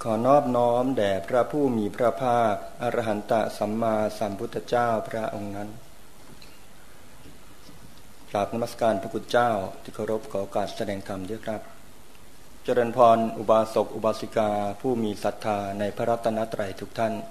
ขอนอบน้อมแด่พระผู้มีพระภาคอรหันตสัมมาสัมพุทธเจ้าพระองค์นั้นกราบนมัสการพระคุณเจ้าที่เคารพขอโอกาสแสดงธรรมด้วยครับเจริญพรอุบาสกอุบาสิกาผู้มีศรัทธาในพระรัตนตรัยทุกท่าน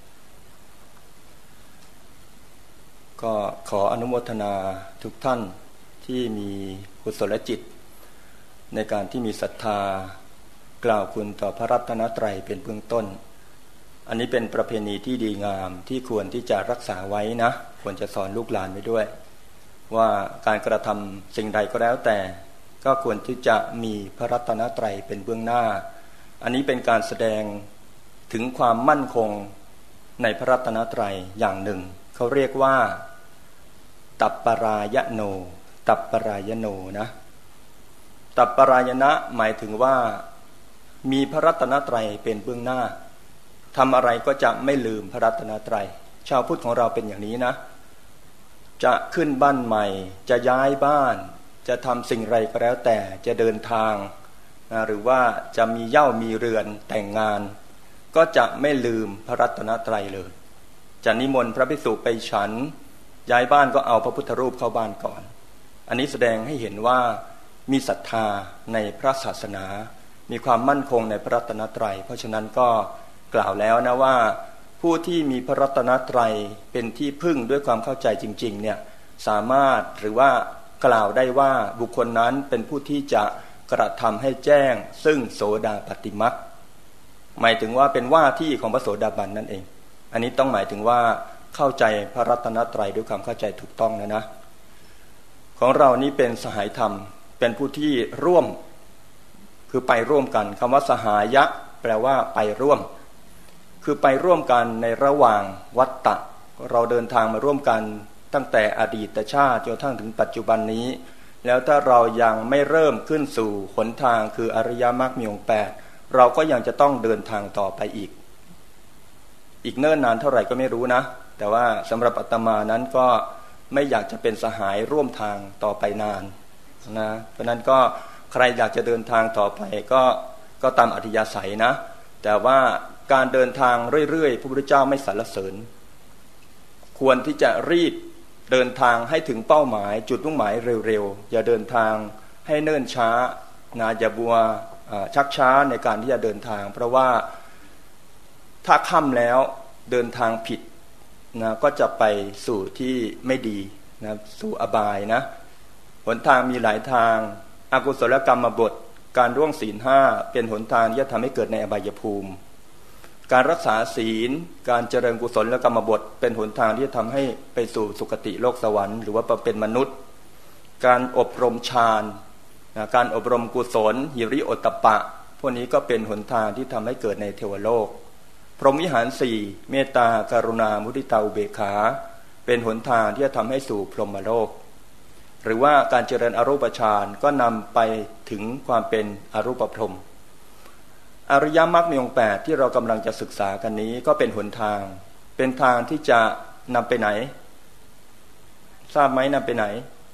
ก็ขออนุโมทนาทุกท่านที่มีกุศลจิตในการที่มีศรัทธากล่าวคุณต่อพระรัตนตรัยเป็นเบื้องต้นอันนี้เป็นประเพณีที่ดีงามที่ควรที่จะรักษาไว้นะควรจะสอนลูกหลานไว้ด้วยว่าการกระทำสิ่งใดก็แล้วแต่ก็ควรที่จะมีพระรัตนตรัยเป็นเบื้องหน้าอันนี้เป็นการแสดงถึงความมั่นคงในพระรัตนตรัยอย่างหนึ่งเขาเรียกว่าตัปปรายโนตัปปรายโนนะตัปปรายณะหมายถึงว่ามีพระรัตนตรัยเป็นเบื้องหน้าทำอะไรก็จะไม่ลืมพระรัตนตรัยชาวพุทธของเราเป็นอย่างนี้นะจะขึ้นบ้านใหม่จะย้ายบ้านจะทำสิ่งไรก็แล้วแต่จะเดินทางหรือว่าจะมีเหย้ามีเรือนแต่งงานก็จะไม่ลืมพระรัตนตรัยเลยจะนิมนต์พระภิกษุไปฉันย้ายบ้านก็เอาพระพุทธรูปเข้าบ้านก่อนอันนี้แสดงให้เห็นว่ามีศรัทธาในพระศาสนามีความมั่นคงในพระรัตนตรัยเพราะฉะนั้นก็กล่าวแล้วนะว่าผู้ที่มีพระรัตนตรัยเป็นที่พึ่งด้วยความเข้าใจจริงๆเนี่ยสามารถหรือว่ากล่าวได้ว่าบุคคลนั้นเป็นผู้ที่จะกระทำให้แจ้งซึ่งโสดาปัตติมรรคหมายถึงว่าเป็นว่าที่ของพระโสดาบันนั่นเองอันนี้ต้องหมายถึงว่าเข้าใจพระรัตนตรัยด้วยความเข้าใจถูกต้องนะของเรานี้เป็นสหายธรรมเป็นผู้ที่ร่วมคือไปร่วมกันคำว่าสหายะแปลว่าไปร่วมคือไปร่วมกันในระหว่างวัฏฏะเราเดินทางมาร่วมกันตั้งแต่อดีตชาติจนถึงปัจจุบันนี้แล้วถ้าเรายังไม่เริ่มขึ้นสู่หนทางคืออริยมรรคมีองค์8เราก็ยังจะต้องเดินทางต่อไปอีกเนิ่นนานเท่าไหร่ก็ไม่รู้นะแต่ว่าสำหรับอาตมานั้นก็ไม่อยากจะเป็นสหายร่วมทางต่อไปนานนะเพราะนั้นก็ใครอยากจะเดินทางต่อไปก็ตามอัธยาศัยนะแต่ว่าการเดินทางเรื่อยๆพระพุทธเจ้าไม่สรรเสริญควรที่จะรีบเดินทางให้ถึงเป้าหมายจุดมุ่งหมายเร็วๆอย่าเดินทางให้เนิ่นช้านะอย่าบัวชักช้าในการที่จะเดินทางเพราะว่าถ้าค่ำแล้วเดินทางผิดนะก็จะไปสู่ที่ไม่ดีนะสู่อบายนะหนทางมีหลายทางอกุศลกรรมบทการร่วงศีล5เป็นหนทางที่จะทำให้เกิดในอบายภูมิการรักษาศีลการเจริญกุศลและกรรมบทเป็นหนทางที่จะทำให้ไปสู่สุคติโลกสวรรค์หรือว่าเป็นมนุษย์การอบรมฌานการอบรมกุศลหิริโอตตัปปะพวกนี้ก็เป็นหนทางที่ทำให้เกิดในเทวโลกพรหมวิหาร4เมตตากรุณามุทิตาอุเบกขาเป็นหนทางที่จะทำให้สู่พรหมโลกหรือว่าการเจริญอรูปฌานก็นำไปถึงความเป็นอรูปพรหมอริยมรรคมีองค์8ที่เรากำลังจะศึกษากันนี้ก็เป็นหนทางเป็นทางที่จะนำไปไหนทราบไหมนำไปไหน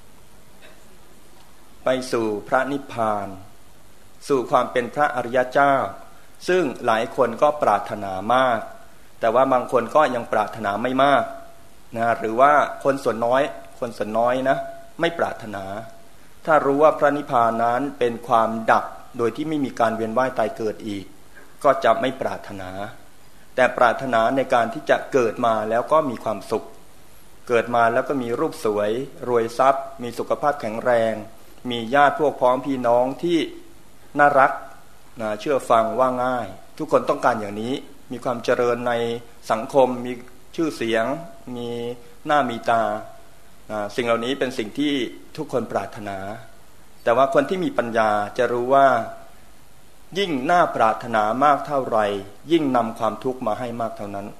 ไปสู่พระนิพพานสู่ความเป็นพระอริยเจ้าซึ่งหลายคนก็ปรารถนามากแต่ว่าบางคนก็ยังปรารถนาไม่มากนะหรือว่าคนส่วนน้อยนะไม่ปรารถนาถ้ารู้ว่าพระนิพพานนั้นเป็นความดับโดยที่ไม่มีการเวียนว่ายตายเกิดอีกก็จะไม่ปรารถนาแต่ปรารถนาในการที่จะเกิดมาแล้วก็มีความสุขเกิดมาแล้วก็มีรูปสวยรวยทรัพย์มีสุขภาพแข็งแรงมีญาติพวกพ้องพี่น้องที่น่ารักนะเชื่อฟังว่าง่ายทุกคนต้องการอย่างนี้มีความเจริญในสังคมมีชื่อเสียงมีหน้ามีตาสิ่งเหล่านี้เป็นสิ่งที่ทุกคนปรารถนาแต่ว่าคนที่มีปัญญาจะรู้ว่ายิ่งน่าปรารถนามากเท่าไรยิ่งนำความทุกข์มาให้มากเท่านั้น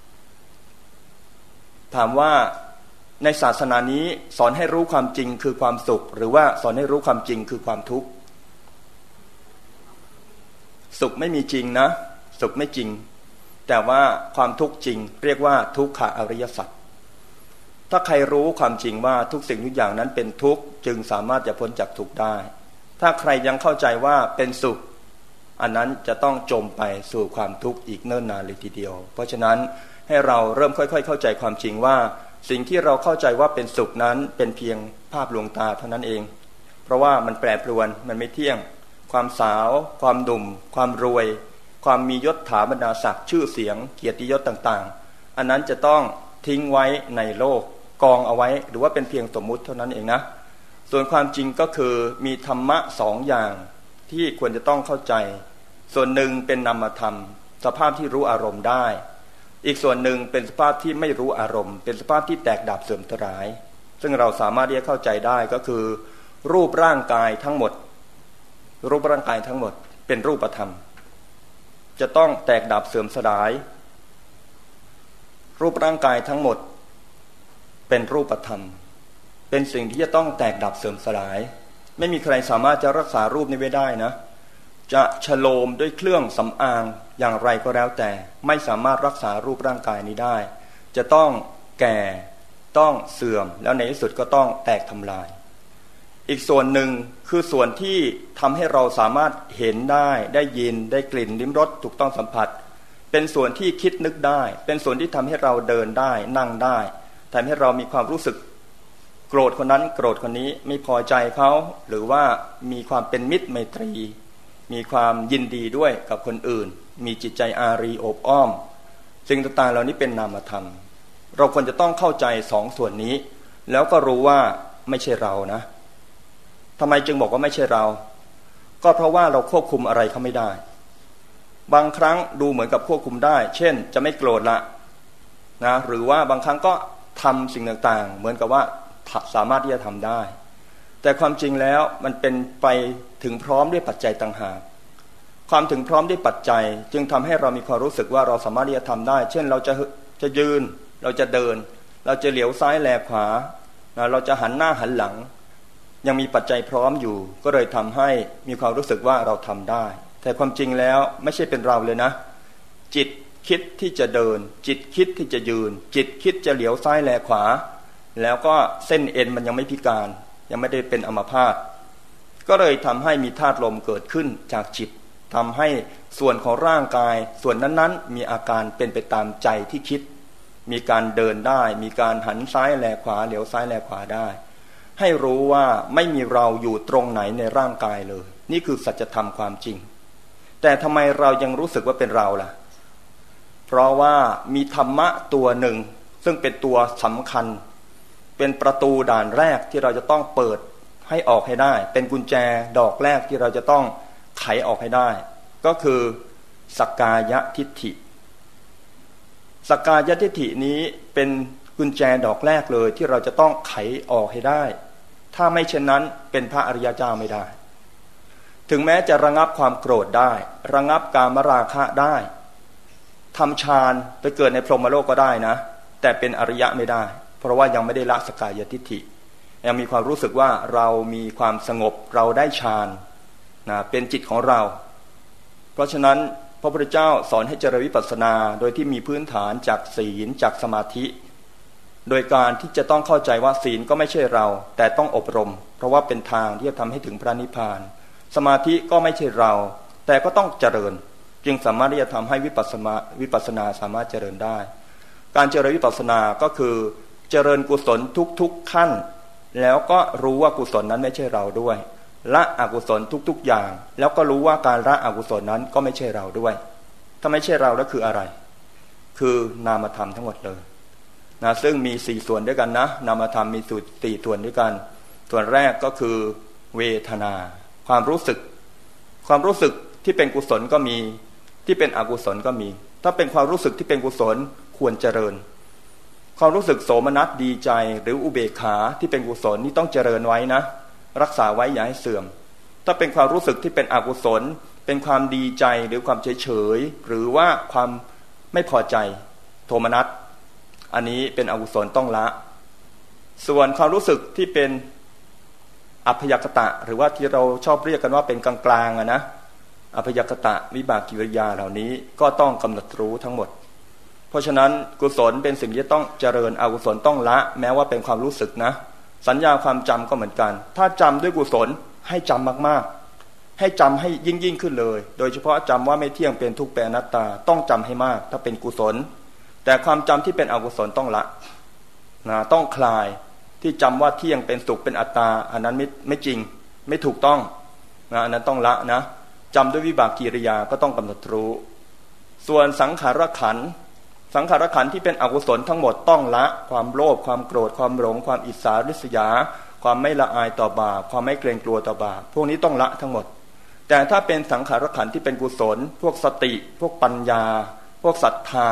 ถามว่าในศาสนานี้สอนให้รู้ความจริงคือความสุขหรือว่าสอนให้รู้ความจริงคือความทุกข์สุขไม่มีจริงนะสุขไม่จริงแต่ว่าความทุกข์จริงเรียกว่าทุกขอริยสัจถ้าใครรู้ความจริงว่าทุกสิ่งทุกอย่างนั้นเป็นทุกข์จึงสามารถจะพ้นจากทุกข์ได้ถ้าใครยังเข้าใจว่าเป็นสุขอันนั้นจะต้องจมไปสู่ความทุกข์อีกเนิ่นนานเลยทีเดียวเพราะฉะนั้นให้เราเริ่มค่อยๆเข้าใจความจริงว่าสิ่งที่เราเข้าใจว่าเป็นสุขนั้นเป็นเพียงภาพลวงตาเท่านั้นเองเพราะว่ามันแปรปรวนมันไม่เที่ยงความสาวความดุ่มความรวยความมียศถาบรรดาศักดิ์ชื่อเสียงเกียรติยศต่างๆอันนั้นจะต้องทิ้งไว้ในโลกกองเอาไว้หรือว่าเป็นเพียงสมมุติเท่านั้นเองนะส่วนความจริงก็คือมีธรรมะสองอย่างที่ควรจะต้องเข้าใจส่วนหนึ่งเป็นนามธรรมสภาพที่รู้อารมณ์ได้อีกส่วนหนึ่งเป็นสภาพที่ไม่รู้อารมณ์เป็นสภาพที่แตกดับเสื่อมสลายซึ่งเราสามารถที่จะเข้าใจได้ก็คือรูปร่างกายทั้งหมดรูปร่างกายทั้งหมดเป็นรูปธรรมจะต้องแตกดับเสื่อมสลายรูปร่างกายทั้งหมดเป็นรูปธรรมเป็นสิ่งที่จะต้องแตกดับเสื่อมสลายไม่มีใครสามารถจะรักษารูปนี้ไว้ได้นะจะฉโลมด้วยเครื่องสำอางอย่างไรก็แล้วแต่ไม่สามารถรักษารูปร่างกายนี้ได้จะต้องแก่ต้องเสื่อมแล้วในที่สุดก็ต้องแตกทำลายอีกส่วนหนึ่งคือส่วนที่ทำให้เราสามารถเห็นได้ยินได้กลิ่นลิ้มรสถูกต้องสัมผัสเป็นส่วนที่คิดนึกได้เป็นส่วนที่ทำให้เราเดินได้นั่งได้ทำให้เรามีความรู้สึกโกรธคนนั้นโกรธคนนี้ไม่พอใจเขาหรือว่ามีความเป็นมิตรไมตรีมีความยินดีด้วยกับคนอื่นมีจิตใจอารีโอบอ้อมสิ่งต่างๆเหล่านี้เป็นนามธรรมเราควรจะต้องเข้าใจสองส่วนนี้แล้วก็รู้ว่าไม่ใช่เรานะทำไมจึงบอกว่าไม่ใช่เราก็เพราะว่าเราควบคุมอะไรเขาไม่ได้บางครั้งดูเหมือนกับควบคุมได้เช่นจะไม่โกรธละนะหรือว่าบางครั้งก็ทำสิ่งต่างๆเหมือนกับว่าสามารถที่จะทำได้แต่ความจริงแล้วมันเป็นไปถึงพร้อมด้วยปัจจัยต่างหากความถึงพร้อมด้วยปัจจัยจึงทำให้เรามีความรู้สึกว่าเราสามารถที่จะทำได้เช่นเราจะยืนเราจะเดินเราจะเหลียวซ้ายแลขวาเราจะหันหน้าหันหลังยังมีปัจจัยพร้อมอยู่ก็เลยทำให้มีความรู้สึกว่าเราทำได้แต่ความจริงแล้วไม่ใช่เป็นเราเลยนะจิตคิดที่จะเดินจิตคิดที่จะยืนจิตคิดจะเหลียวซ้ายแลขวาแล้วก็เส้นเอ็นมันยังไม่พิการยังไม่ได้เป็นอัมพาตก็เลยทำให้มีธาตุลมเกิดขึ้นจากจิตทำให้ส่วนของร่างกายส่วนนั้นๆมีอาการเป็นไปตามใจที่คิดมีการเดินได้มีการหันซ้ายแลขวาเหลียวซ้ายแลขวาได้ให้รู้ว่าไม่มีเราอยู่ตรงไหนในร่างกายเลยนี่คือสัจธรรมความจริงแต่ทำไมเรายังรู้สึกว่าเป็นเราล่ะเพราะว่ามีธรรมะตัวหนึ่งซึ่งเป็นตัวสำคัญเป็นประตูด่านแรกที่เราจะต้องเปิดให้ออกให้ได้เป็นกุญแจดอกแรกที่เราจะต้องไขออกให้ได้ก็คือสักกายทิฏฐิสักกายทิฏฐินี้เป็นกุญแจดอกแรกเลยที่เราจะต้องไขออกให้ได้ถ้าไม่เช่นนั้นเป็นพระอริยเจ้าไม่ได้ถึงแม้จะระงับความโกรธได้ระงับกามราคะได้ทำฌานไปเกิดในพรหมโลกก็ได้นะแต่เป็นอริยะไม่ได้เพราะว่ายังไม่ได้ละสักกายทิฏฐิยังมีความรู้สึกว่าเรามีความสงบเราได้ฌานนะเป็นจิตของเราเพราะฉะนั้นพระพุทธเจ้าสอนให้เจริญวิปัสสนาโดยที่มีพื้นฐานจากศีลจากสมาธิโดยการที่จะต้องเข้าใจว่าศีลก็ไม่ใช่เราแต่ต้องอบรมเพราะว่าเป็นทางที่จะทำให้ถึงพระนิพพานสมาธิก็ไม่ใช่เราแต่ก็ต้องเจริญจึงสามารถที่จะทำให้วิปัสสนาสามารถเจริญได้การเจริญวิปัสสนาก็คือเจริญกุศลทุกๆขั้นแล้วก็รู้ว่ากุศลนั้นไม่ใช่เราด้วยละอกุศลทุกๆอย่างแล้วก็รู้ว่าการละอกุศลนั้นก็ไม่ใช่เราด้วยถ้าไม่ใช่เราแล้วคืออะไรคือนามธรรมทั้งหมดเลยนะซึ่งมี4ส่วนด้วยกันนะนามธรรมมี4ส่วนด้วยกันส่วนแรกก็คือเวทนาความรู้สึกที่เป็นกุศลก็มีที่เป็นอกุศลก็มีถ้าเป็นความรู้สึกที่เป็นกุศลควรเจริญความรู้สึกโสมนัสดีใจหรืออุเบกขาที่เป็นกุศลนี่ต้องเจริญไว้นะรักษาไว้อย่าให้เสื่อมถ้าเป็นความรู้สึกที่เป็นอกุศลเป็นความดีใจหรือความเฉยหรือว่าความไม่พอใจโทมนัสอันนี้เป็นอกุศลต้องละส่วนความรู้สึกที่เป็นอัพยากตะหรือว่าที่เราชอบเรียกกันว่าเป็นกลางๆนะอัพยากตะวิบากกิริยาเหล่านี้ก็ต้องกำหนดรู้ทั้งหมดเพราะฉะนั้นกุศลเป็นสิ่งที่ต้องเจริญอกุศลต้องละแม้ว่าเป็นความรู้สึกนะสัญญาความจำก็เหมือนกันถ้าจำด้วยกุศลให้จำมากๆให้จำให้ยิ่งขึ้นเลยโดยเฉพาะจำว่าไม่เที่ยงเป็นทุกข์เป็นอนัตตาต้องจำให้มากถ้าเป็นกุศลแต่ความจำที่เป็นอกุศลต้องละนะต้องคลายที่จำว่าเที่ยงเป็นสุขเป็นอัตตาอันนั้นไม่จริงไม่ถูกต้องนะอันนั้นต้องละนะจำด้วยวิบากกิริยาก็ต้องกำหนดรู้ส่วนสังขารขันธ์ที่เป็นอกุศลทั้งหมดต้องละความโลภความโกรธความหลงความอิจฉาริษยาความไม่ละอายต่อบาปความไม่เกรงกลัวต่อบาปพวกนี้ต้องละทั้งหมดแต่ถ้าเป็นสังขารขันธ์ที่เป็นกุศลพวกสติพวกปัญญาพวกศรัทธา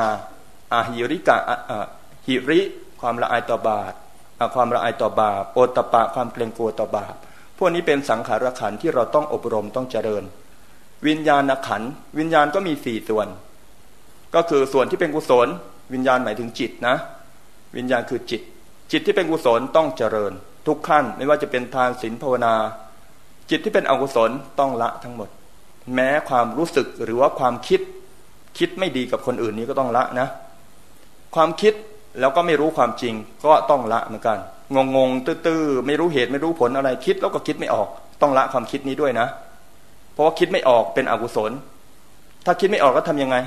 หิริความละอายต่อบาปความละอายต่อบาปโอตตัปปะความเกรงกลัวต่อบาปพวกนี้เป็นสังขารขันธ์ที่เราต้องอบรมต้องเจริญวิญญาณขันธ์วิญญาณก็มี4ส่วนก็คือส่วนที่เป็นกุศลวิญญาณหมายถึงจิตนะวิญญาณคือจิตที่เป็นกุศลต้องเจริญทุกขั้นไม่ว่าจะเป็นทานศีลภาวนาจิตที่เป็นอกุศลต้องละทั้งหมดแม้ความรู้สึกหรือว่าความคิดไม่ดีกับคนอื่นนี้ก็ต้องละนะความคิดแล้วก็ไม่รู้ความจริงก็ต้องละเหมือนกันงงตื้อไม่รู้เหตุไม่รู้ผลอะไรคิดแล้วก็คิดไม่ออกต้องละความคิดนี้ด้วยนะเพราะว่าคิดไม่ออกเป็นอกุศลถ้าคิดไม่ออกก็ทำยังไง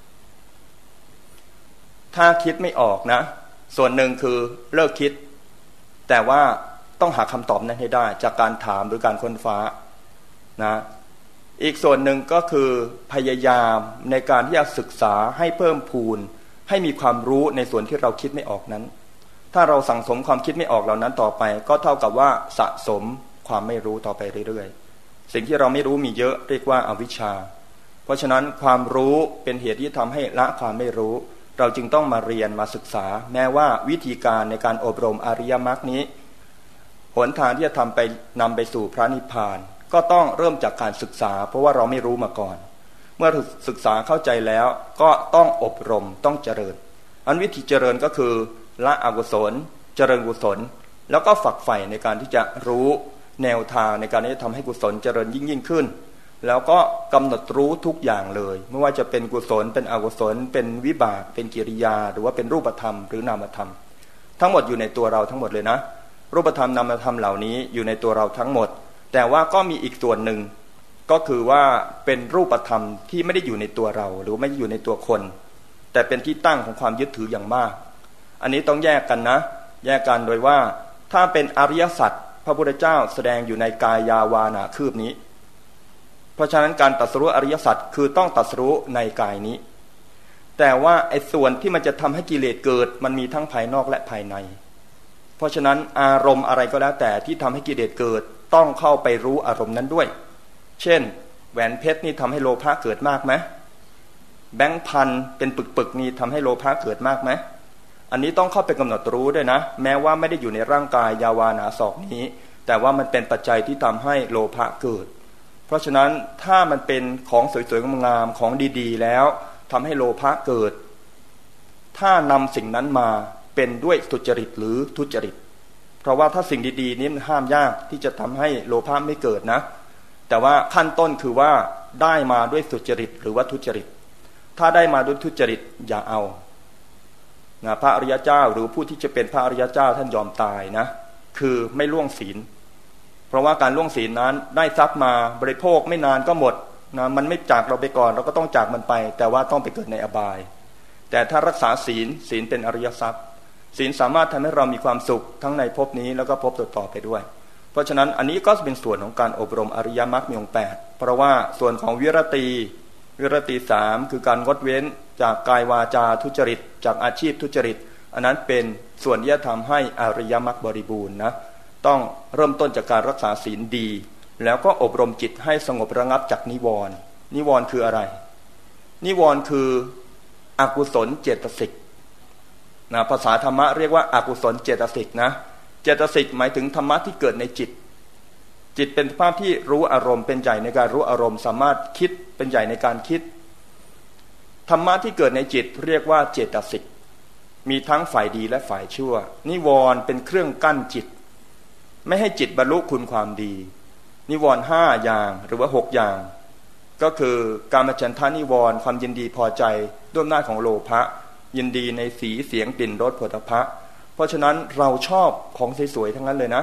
ถ้าคิดไม่ออกนะส่วนหนึ่งคือเลิกคิดแต่ว่าต้องหาคำตอบนั้นให้ได้จากการถามหรือการค้นฟ้านะอีกส่วนหนึ่งก็คือพยายามในการที่จะศึกษาให้เพิ่มพูนให้มีความรู้ในส่วนที่เราคิดไม่ออกนั้นถ้าเราสั่งสมความคิดไม่ออกเหล่านั้นต่อไปก็เท่ากับว่าสะสมความไม่รู้ต่อไปเรื่อยๆสิ่งที่เราไม่รู้มีเยอะเรียกว่าอวิชชาเพราะฉะนั้นความรู้เป็นเหตุที่ทำให้ละความไม่รู้เราจึงต้องมาเรียนมาศึกษาแม้ว่าวิธีการในการอบรมอริยมรรคนี้หนทางที่จะนำไปสู่พระนิพพานก็ต้องเริ่มจากการศึกษาเพราะว่าเราไม่รู้มาก่อนเมื่อศึกษาเข้าใจแล้วก็ต้องอบรมต้องเจริญอันวิธีเจริญก็คือละอกุศลเจริญกุศลแล้วก็ฝักใฝ่ในการที่จะรู้แนวทางในการที่จะทำให้กุศลเจริญยิ่งขึ้นแล้วก็กำหนดรู้ทุกอย่างเลยไม่ว่าจะเป็นกุศลเป็นอกุศลเป็นวิบากเป็นกิริยาหรือว่าเป็นรูปธรรมหรือนามธรรมทั้งหมดอยู่ในตัวเราทั้งหมดเลยนะรูปธรรมนามธรรมเหล่านี้อยู่ในตัวเราทั้งหมดแต่ว่าก็มีอีกส่วนหนึ่งก็คือว่าเป็นรูปธรรมที่ไม่ได้อยู่ในตัวเราหรือไม่ได้อยู่ในตัวคนแต่เป็นที่ตั้งของความยึดถืออย่างมากอันนี้ต้องแยกกันนะแยกกันโดยว่าถ้าเป็นอริยสัจพระพุทธเจ้าแสดงอยู่ในกายาวานาคืบนี้เพราะฉะนั้นการตรัสรู้อริยสัจคือต้องตรัสรู้ในกายนี้แต่ว่าไอ้ส่วนที่มันจะทำให้กิเลสเกิดมันมีทั้งภายนอกและภายในเพราะฉะนั้นอารมณ์อะไรก็แล้วแต่ที่ทำให้กิเลสเกิดต้องเข้าไปรู้อารมณ์นั้นด้วยเช่นแหวนเพชรนี่ทำให้โลภะเกิดมากไหมแบงค์พันเป็นปึกๆนี่ทำให้โลภะเกิดมากไหมอันนี้ต้องเข้าไปกำหนดรู้ด้วยนะแม้ว่าไม่ได้อยู่ในร่างกายยาวานาศอกนี้แต่ว่ามันเป็นปัจจัยที่ทำให้โลภะเกิดเพราะฉะนั้นถ้ามันเป็นของสวยๆงามๆของดีๆแล้วทำให้โลภะเกิดถ้านำสิ่งนั้นมาเป็นด้วยสุจริตหรือทุจริตเพราะว่าถ้าสิ่งดีๆนี้มันห้ามยากที่จะทำให้โลภะไม่เกิดนะแต่ว่าขั้นต้นคือว่าได้มาด้วยสุจริตหรือว่าทุจริตถ้าได้มาด้วยทุจริตอย่าเอานะพระอริยเจ้าหรือผู้ที่จะเป็นพระอริยเจ้าท่านยอมตายนะคือไม่ล่วงศีลเพราะว่าการล่วงศีลนั้นได้ทรัพย์มาบริโภคไม่นานก็หมดนะมันไม่จากเราไปก่อนเราก็ต้องจากมันไปแต่ว่าต้องไปเกิดในอบายแต่ถ้ารักษาศีลเป็นอริยทรัพย์ศีลสามารถทำให้เรามีความสุขทั้งในภพนี้แล้วก็ภพต่อไปด้วยเพราะฉะนั้นอันนี้ก็เป็นส่วนของการอบรมอริยมรรคมีองค์8เพราะว่าส่วนของวิรติ3คือการงดเว้นจากกายวาจาทุจริตจากอาชีพทุจริตอันนั้นเป็นส่วนที่จะทำให้อริยมรรคบริบูรณ์นะต้องเริ่มต้นจากการรักษาศีลดีแล้วก็อบรมจิตให้สงบระงับจากนิวรณ์คืออะไรนิวรณ์คืออกุศลเจตสิกนะภาษาธรรมะเรียกว่าอกุศลเจตสิกนะเจตสิกหมายถึงธรรมะที่เกิดในจิตเป็นภาพที่รู้อารมณ์เป็นใหญ่ในการรู้อารมณ์สามารถคิดเป็นใหญ่ในการคิดธรรมะที่เกิดในจิตเรียกว่าเจตสิกมีทั้งฝ่ายดีและฝ่ายชั่วนิวรณ์เป็นเครื่องกั้นจิตไม่ให้จิตบรรลุคุณความดีนิวรณ์5อย่างหรือว่า6อย่างก็คือกามฉันทานิวรณ์ความยินดีพอใจด้วยอำนาจของโลภะยินดีในสีเสียงกลิ่นรสโผฏฐัพพะเพราะฉะนั้นเราชอบของสวยๆทั้งนั้นเลยนะ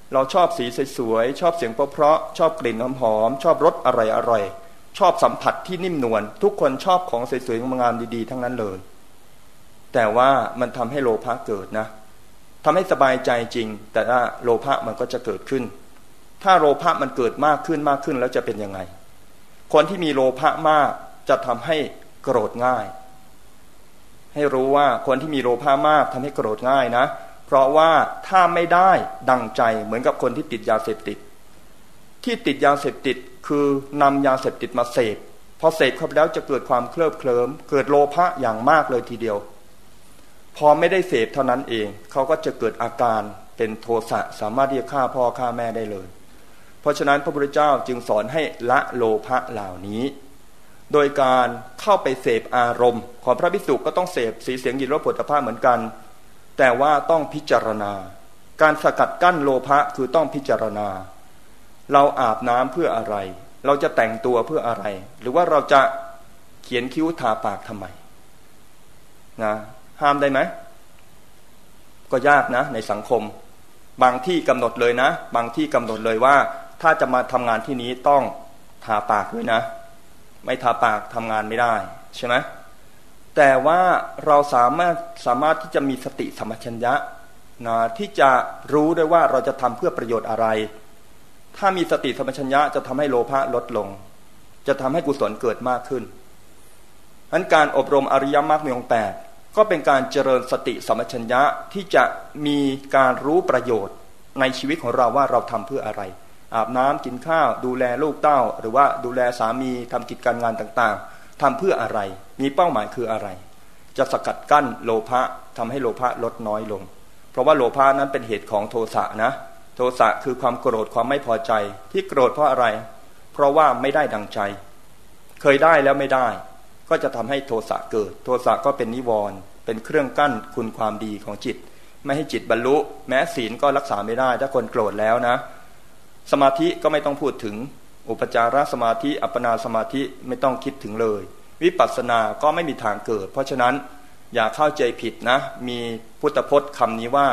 เราชอบสีสวยๆชอบเสียงเพราะๆชอบกลิ่นหอมๆชอบรสอร่อยๆชอบสัมผัสที่นิ่มนวลทุกคนชอบของสวยๆงามๆดีๆทั้งนั้นเลยแต่ว่ามันทำให้โลภะเกิดนะทำให้สบายใจจริงแต่ถ้าโลภะมันก็จะเกิดขึ้นถ้าโลภะมันเกิดมากขึ้นแล้วจะเป็นยังไงคนที่มีโลภะมากจะทำให้โกรธง่ายให้รู้ว่าคนที่มีโลภะมากทำให้โกรธง่ายนะเพราะว่าถ้าไม่ได้ดังใจเหมือนกับคนที่ติดยาเสพติดที่ติดยาเสพติดคือนำยาเสพติดมาเสพพอเสพเข้าไปแล้วจะเกิดความเคลิบเคลิ้มเกิดโลภะอย่างมากเลยทีเดียวพอไม่ได้เสพเท่านั้นเองเขาก็จะเกิดอาการเป็นโทสะสามารถที่จะฆ่าพ่อฆ่าแม่ได้เลยเพราะฉะนั้นพระพุทธเจ้าจึงสอนให้ละโลภะเหล่านี้โดยการเข้าไปเสพอารมณ์ของพระภิกษุก็ต้องเสพสีเสียงกลิ่นรสโผฏฐัพพะเหมือนกันแต่ว่าต้องพิจารณาการสกัดกั้นโลภะคือต้องพิจารณาเราอาบน้ำเพื่ออะไรเราจะแต่งตัวเพื่ออะไรหรือว่าเราจะเขียนคิ้วทาปากทำไมนะห้ามได้ไหมก็ยากนะในสังคมบางที่กำหนดเลยนะบางที่กำหนดเลยว่าถ้าจะมาทำงานที่นี้ต้องทาปากด้วยนะไม่ทาปากทำงานไม่ได้ใช่ไหมแต่ว่าเราสามารถที่จะมีสติสัมปชัญญะนะที่จะรู้ได้ว่าเราจะทำเพื่อประโยชน์อะไรถ้ามีสติสัมปชัญญะจะทำให้โลภะลดลงจะทำให้กุศลเกิดมากขึ้นฉะนั้นการอบรมอริยมรรคมีองค์8ก็เป็นการเจริญสติสัมปชัญญะที่จะมีการรู้ประโยชน์ในชีวิตของเราว่าเราทำเพื่ออะไรอาบน้ำกินข้าวดูแลลูกเต้าหรือว่าดูแลสามีทำกิจการงานต่างๆทำเพื่ออะไรมีเป้าหมายคืออะไรจะสกัดกั้นโลภะทำให้โลภะลดน้อยลงเพราะว่าโลภะนั้นเป็นเหตุของโทสะนะโทสะคือความโกรธความไม่พอใจที่โกรธเพราะอะไรเพราะว่าไม่ได้ดังใจเคยได้แล้วไม่ได้ก็จะทำให้โทสะเกิดโทสะก็เป็นนิวรณ์เป็นเครื่องกั้นคุณความดีของจิตไม่ให้จิตบรรลุแม้ศีลก็รักษาไม่ได้ถ้าคนโกรธแล้วนะสมาธิก็ไม่ต้องพูดถึงอุปจารสมาธิอัปปนาสมาธิไม่ต้องคิดถึงเลยวิปัสสนาก็ไม่มีทางเกิดเพราะฉะนั้นอย่าเข้าใจผิดนะมีพุทธพจน์คำนี้ว่า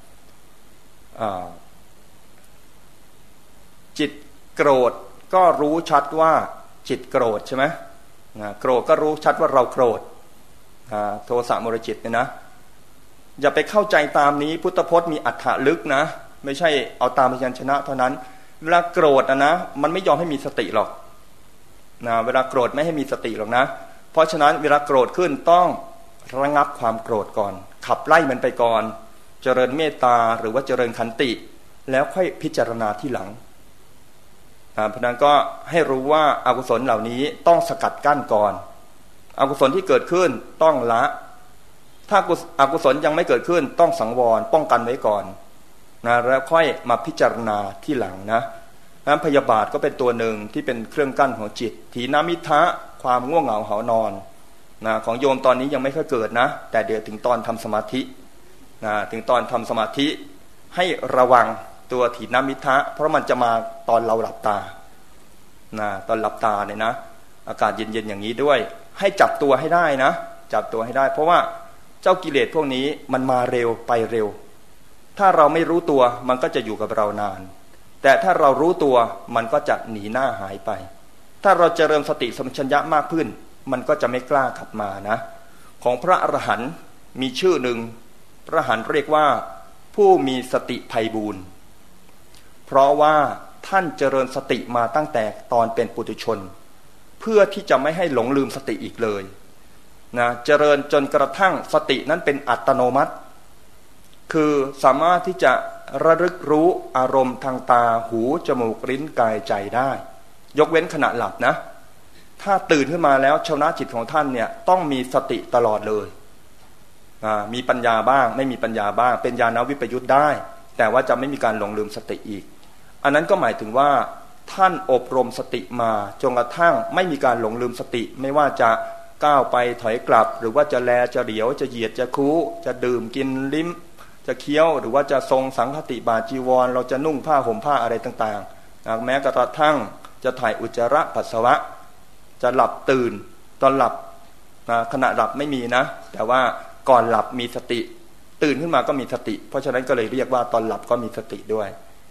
จิตโกรธก็รู้ชัดว่าจิตโกรธใช่ไหมโกรธก็รู้ชัดว่าเราโกรธโทสะโมหจิตเนี่ยนะอย่าไปเข้าใจตามนี้พุทธพจน์มีอรรถะลึกนะไม่ใช่เอาตามพยัญชนะเท่านั้นเวลาโกรธนะมันไม่ยอมให้มีสติหรอกนะเวลาโกรธไม่ให้มีสติหรอกนะเพราะฉะนั้นเวลาโกรธขึ้นต้องระงับความโกรธก่อนขับไล่มันไปก่อนเจริญเมตตาหรือว่าเจริญขันติแล้วค่อยพิจารณาที่หลังเพราะนั้นก็ให้รู้ว่าอกุศลเหล่านี้ต้องสกัดกั้นก่อนอกุศลที่เกิดขึ้นต้องละถ้าอกุศลยังไม่เกิดขึ้นต้องสังวรป้องกันไว้ก่อนนะแล้วค่อยมาพิจารณาที่หลังนะนั้นพยาบาทก็เป็นตัวหนึ่งที่เป็นเครื่องกั้นของจิตถีนมิทะความง่วงเหงาหานอนนะของโยมตอนนี้ยังไม่ค่อยเกิดนะแต่เดี๋ยวถึงตอนทำสมาธินะถึงตอนทำสมาธิให้ระวังตัวถีนมิทะเพราะมันจะมาตอนเราหลับตานะตอนหลับตาเนี่ยนะอากาศเย็นๆอย่างนี้ด้วยให้จับตัวให้ได้นะจับตัวให้ได้เพราะว่าเจ้ากิเลสพวกนี้มันมาเร็วไปเร็วถ้าเราไม่รู้ตัวมันก็จะอยู่กับเรานานแต่ถ้าเรารู้ตัวมันก็จะหนีหน้าหายไปถ้าเราเจริญสติสัมปชัญญะมากขึ้นมันก็จะไม่กล้ากลับมานะของพระอรหันต์มีชื่อหนึ่งพระอรหันต์เรียกว่าผู้มีสติไพบูลย์เพราะว่าท่านเจริญสติมาตั้งแต่ตอนเป็นปุถุชนเพื่อที่จะไม่ให้หลงลืมสติอีกเลยนะเจริญจนกระทั่งสตินั้นเป็นอัตโนมัติคือสามารถที่จะระลึกรู้อารมณ์ทางตาหูจมูกลิ้นกายใจได้ยกเว้นขณะหลับนะถ้าตื่นขึ้นมาแล้วชาวนะจิตของท่านเนี่ยต้องมีสติตลอดเลยมีปัญญาบ้างไม่มีปัญญาบ้างเป็นญาณวิปยุตได้แต่ว่าจะไม่มีการหลงลืมสติอีกอันนั้นก็หมายถึงว่าท่านอบรมสติมาจนกระทั่งไม่มีการหลงลืมสติไม่ว่าจะก้าวไปถอยกลับหรือว่าจะแลจะเหลียวจะเหยียดจะคู้จะดื่มกินลิ้มจะเคี้ยวหรือว่าจะทรงสังฆติบาจีวรเราจะนุ่งผ้าห่มผ้าอะไรต่างๆแม้กระทั่งจะถ่ายอุจจาระปัสสาวะจะหลับตื่นตอนหลับขณะหลับไม่มีนะแต่ว่าก่อนหลับมีสติตื่นขึ้นมาก็มีสติเพราะฉะนั้นก็เลยเรียกว่าตอนหลับก็มีสติด้วย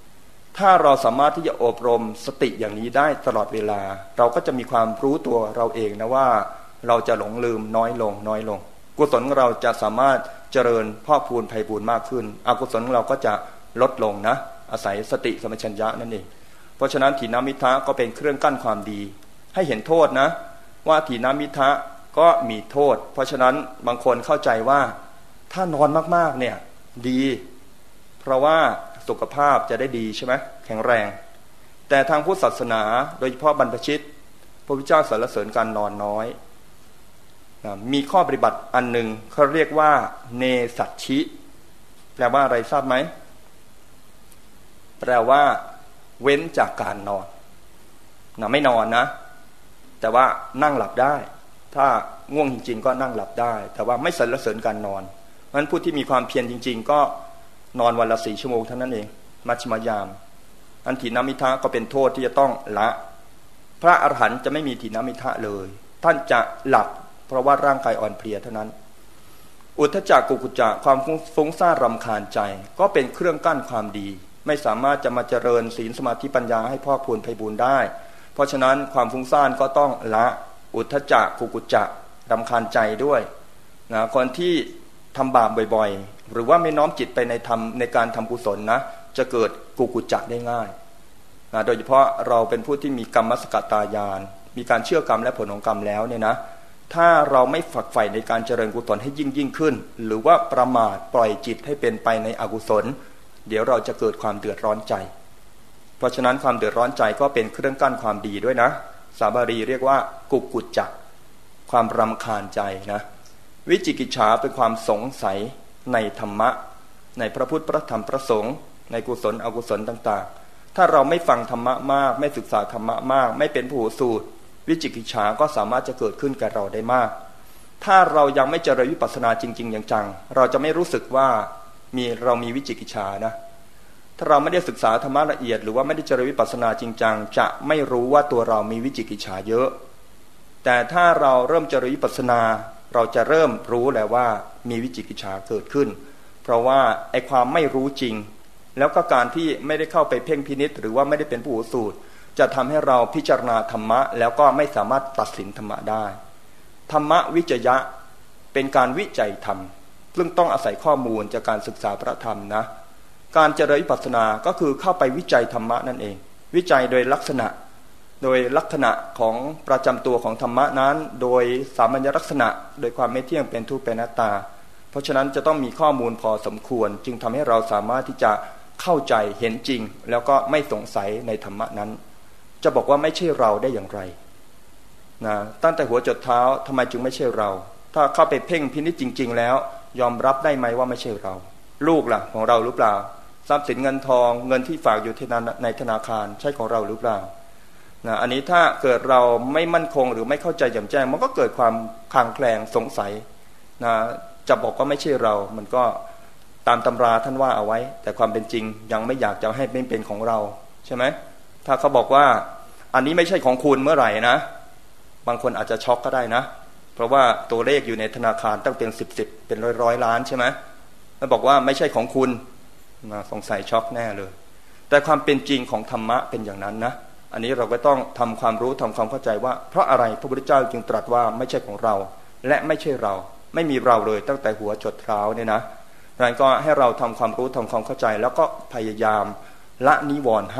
ถ้าเราสามารถที่จะอบรมสติอย่างนี้ได้ตลอดเวลาเราก็จะมีความรู้ตัวเราเองนะว่าเราจะหลงลืมน้อยลงกุศลของเราจะสามารถเจริญพอกพูนไพบูลย์มากขึ้นอกุศลของเราก็จะลดลงนะอาศัยสติสัมปชัญญะนั่นเองเพราะฉะนั้นถีนมิทะก็เป็นเครื่องกั้นความดีให้เห็นโทษนะว่าถีนมิทะก็มีโทษเพราะฉะนั้นบางคนเข้าใจว่าถ้านอนมากๆเนี่ยดีเพราะว่าสุขภาพจะได้ดีใช่ไหมแข็งแรงแต่ทางพุทธศาสนาโดยเฉพาะบรรพชิตพระพุทธเจ้าสรรเสริญการนอนน้อยมีข้อปฏิบัติอันหนึ่งเขาเรียกว่าเนสัชชิแปลว่าอะไรทราบไหมแปลว่าเว้นจากการนอนไม่นอนนะแต่ว่านั่งหลับได้ถ้าง่วงจริงๆก็นั่งหลับได้แต่ว่าไม่สรรเสริญการนอนเพราะฉะนั้นผู้ที่มีความเพียรจริงๆก็นอนวันละ4 ชั่วโมงเท่านั้นเองมัชฌิมยามอันถีนมิทะก็เป็นโทษที่จะต้องละพระอรหันต์จะไม่มีถีนมิทะเลยท่านจะหลับเพราะว่าร่างกายอ่อนเพลียเท่านั้นอุทธัจจะกุกุจจะความฟุ้งซ่านรำคาญใจก็เป็นเครื่องกั้นความดีไม่สามารถจะมาเจริญศีลสมาธิปัญญาให้พอกพูนไพบูลย์ได้เพราะฉะนั้นความฟุ้งซ่านก็ต้องละอุทธัจจะกุกุจจะรำคาญใจด้วยนะคนที่ทำบาปบ่อยๆหรือว่าไม่น้อมจิตไปในการทำกุศลนะจะเกิดกุกุจจะได้ง่ายนะโดยเฉพาะเราเป็นผู้ที่มีกรรมสกตายานมีการเชื่อกรรมและผลของกรรมแล้วเนี่ยนะถ้าเราไม่ฝักใฝ่ในการเจริญกุศลให้ยิ่งขึ้นหรือว่าประมาทปล่อยจิตให้เป็นไปในอกุศลเดี๋ยวเราจะเกิดความเดือดร้อนใจเพราะฉะนั้นความเดือดร้อนใจก็เป็นเครื่องกั้นความดีด้วยนะสาบารีเรียกว่ากุกุจจะความรำคาญใจนะวิจิกิจฉาเป็นความสงสัยในธรรมะในพระพุทธพระธรรมพระสงฆ์ในกุศลอกุศลต่างๆถ้าเราไม่ฟังธรรมะมากไม่ศึกษาธรรมะมากไม่เป็นผู้สูตรวิจิกิจฉาก็สามารถจะเกิดขึ้นแก่เราได้มากถ้าเรายังไม่เจริญวิปัสสนาจริงๆอย่างจังเราจะไม่รู้สึกว่าเรามีวิจิกิจฉานะถ้าเราไม่ได้ศึกษาธรรมะละเอียดหรือว่าไม่ได้เจริญวิปัสสนาจริงจังจะไม่รู้ว่าตัวเรามีวิจิกิจฉาเยอะแต่ถ้าเราเริ่มเจริญวิปัสสนาเราจะเริ่มรู้แล้วว่ามีวิจิกิจฉาเกิดขึ้นเพราะว่าไอ้ความไม่รู้จริงแล้วก็การที่ไม่ได้เข้าไปเพ่งพินิจหรือว่าไม่ได้เป็นผู้สูตรจะทำให้เราพิจารณาธรรมะแล้วก็ไม่สามารถตัดสินธรรมะได้ธรรมะวิจยะเป็นการวิจัยธรรมซึ่งต้องอาศัยข้อมูลจากการศึกษาพระธรรมนะการเจริญวิปัสสนาก็คือเข้าไปวิจัยธรรมะนั่นเองวิจัยโดยลักษณะของประจำตัวของธรรมะนั้นโดยสามัญลักษณะโดยความไม่เที่ยงเป็นทุกข์เป็นอนัตตาเพราะฉะนั้นจะต้องมีข้อมูลพอสมควรจึงทำให้เราสามารถที่จะเข้าใจเห็นจริงแล้วก็ไม่สงสัยในธรรมะนั้นจะบอกว่าไม่ใช่เราได้อย่างไรนะตั้งแต่หัวจดเท้าทำไมจึงไม่ใช่เราถ้าเข้าไปเพ่งพินิจจริงๆแล้วยอมรับได้ไหมว่าไม่ใช่เราลูกล่ะของเราหรือเปล่าทรัพย์สินเงินทองเงินที่ฝากอยู่ในธนาคารใช่ของเราหรือเปล่านะอันนี้ถ้าเกิดเราไม่มั่นคงหรือไม่เข้าใจแจ่มแจ้งมันก็เกิดความคลางแคลงสงสัยนะจะบอกว่าไม่ใช่เรามันก็ตามตำราท่านว่าเอาไว้แต่ความเป็นจริงยังไม่อยากจะให้เป็นของเราใช่ไหมถ้าเขาบอกว่าอันนี้ไม่ใช่ของคุณเมื่อไหร่นะบางคนอาจจะช็อกก็ได้นะเพราะว่าตัวเลขอยู่ในธนาคารตั้งเป็น10เป็นร้อยล้านใช่ไหมแล้วบอกว่าไม่ใช่ของคุณสงสัยช็อกแน่เลยแต่ความเป็นจริงของธรรมะเป็นอย่างนั้นนะอันนี้เราก็ต้องทำความรู้ทำความเข้าใจว่าเพราะอะไรพระพุทธเจ้าจึงตรัสว่าไม่ใช่ของเราและไม่ใช่เราไม่มีเราเลยตั้งแต่หัวจดเท้าเนี่ยนะดังนั้นก็ให้เราทำความรู้ทำความเข้าใจแล้วก็พยายามละนิวรณ์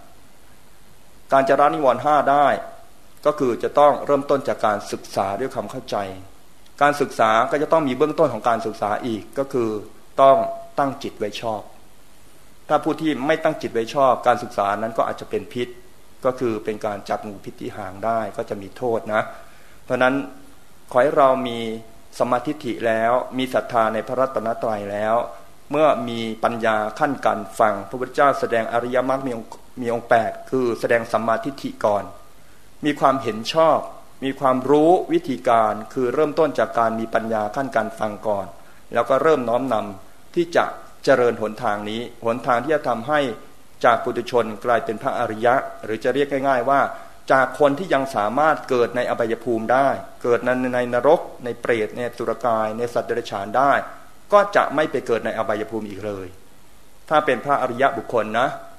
5การจะละนิวรณ์5ได้ก็คือจะต้องเริ่มต้นจากการศึกษาด้วยความเข้าใจการศึกษาก็จะต้องมีเบื้องต้นของการศึกษาอีกก็คือต้องตั้งจิตไว้ชอบถ้าผู้ที่ไม่ตั้งจิตไว้ชอบการศึกษานั้นก็อาจจะเป็นพิษก็คือเป็นการจับงูพิษที่หางได้ก็จะมีโทษนะเพราะนั้นขอให้เรามีสมาธิฐิแล้วมีศรัทธาในพระรัตนตรัยแล้วเมื่อมีปัญญาขั้นการฟังพระพุทธเจ้าแสดงอริยมรรคมีองค์8คือแสดงสัมมาทิฏฐิก่อนมีความเห็นชอบมีความรู้วิธีการคือเริ่มต้นจากการมีปัญญาขั้นการฟังก่อนแล้วก็เริ่มน้อมนำที่จะเจริญหนทางนี้หนทางที่จะทำให้จากปุถุชนกลายเป็นพระอริยะหรือจะเรียกง่ายๆว่าจากคนที่ยังสามารถเกิดในอบายภูมิได้เกิดในนรกในเปรตในสุรกายในสัตว์เดรัจฉานได้ก็จะไม่ไปเกิดในอบายภูมิอีกเลยถ้าเป็นพระอริยะบุคคลนะ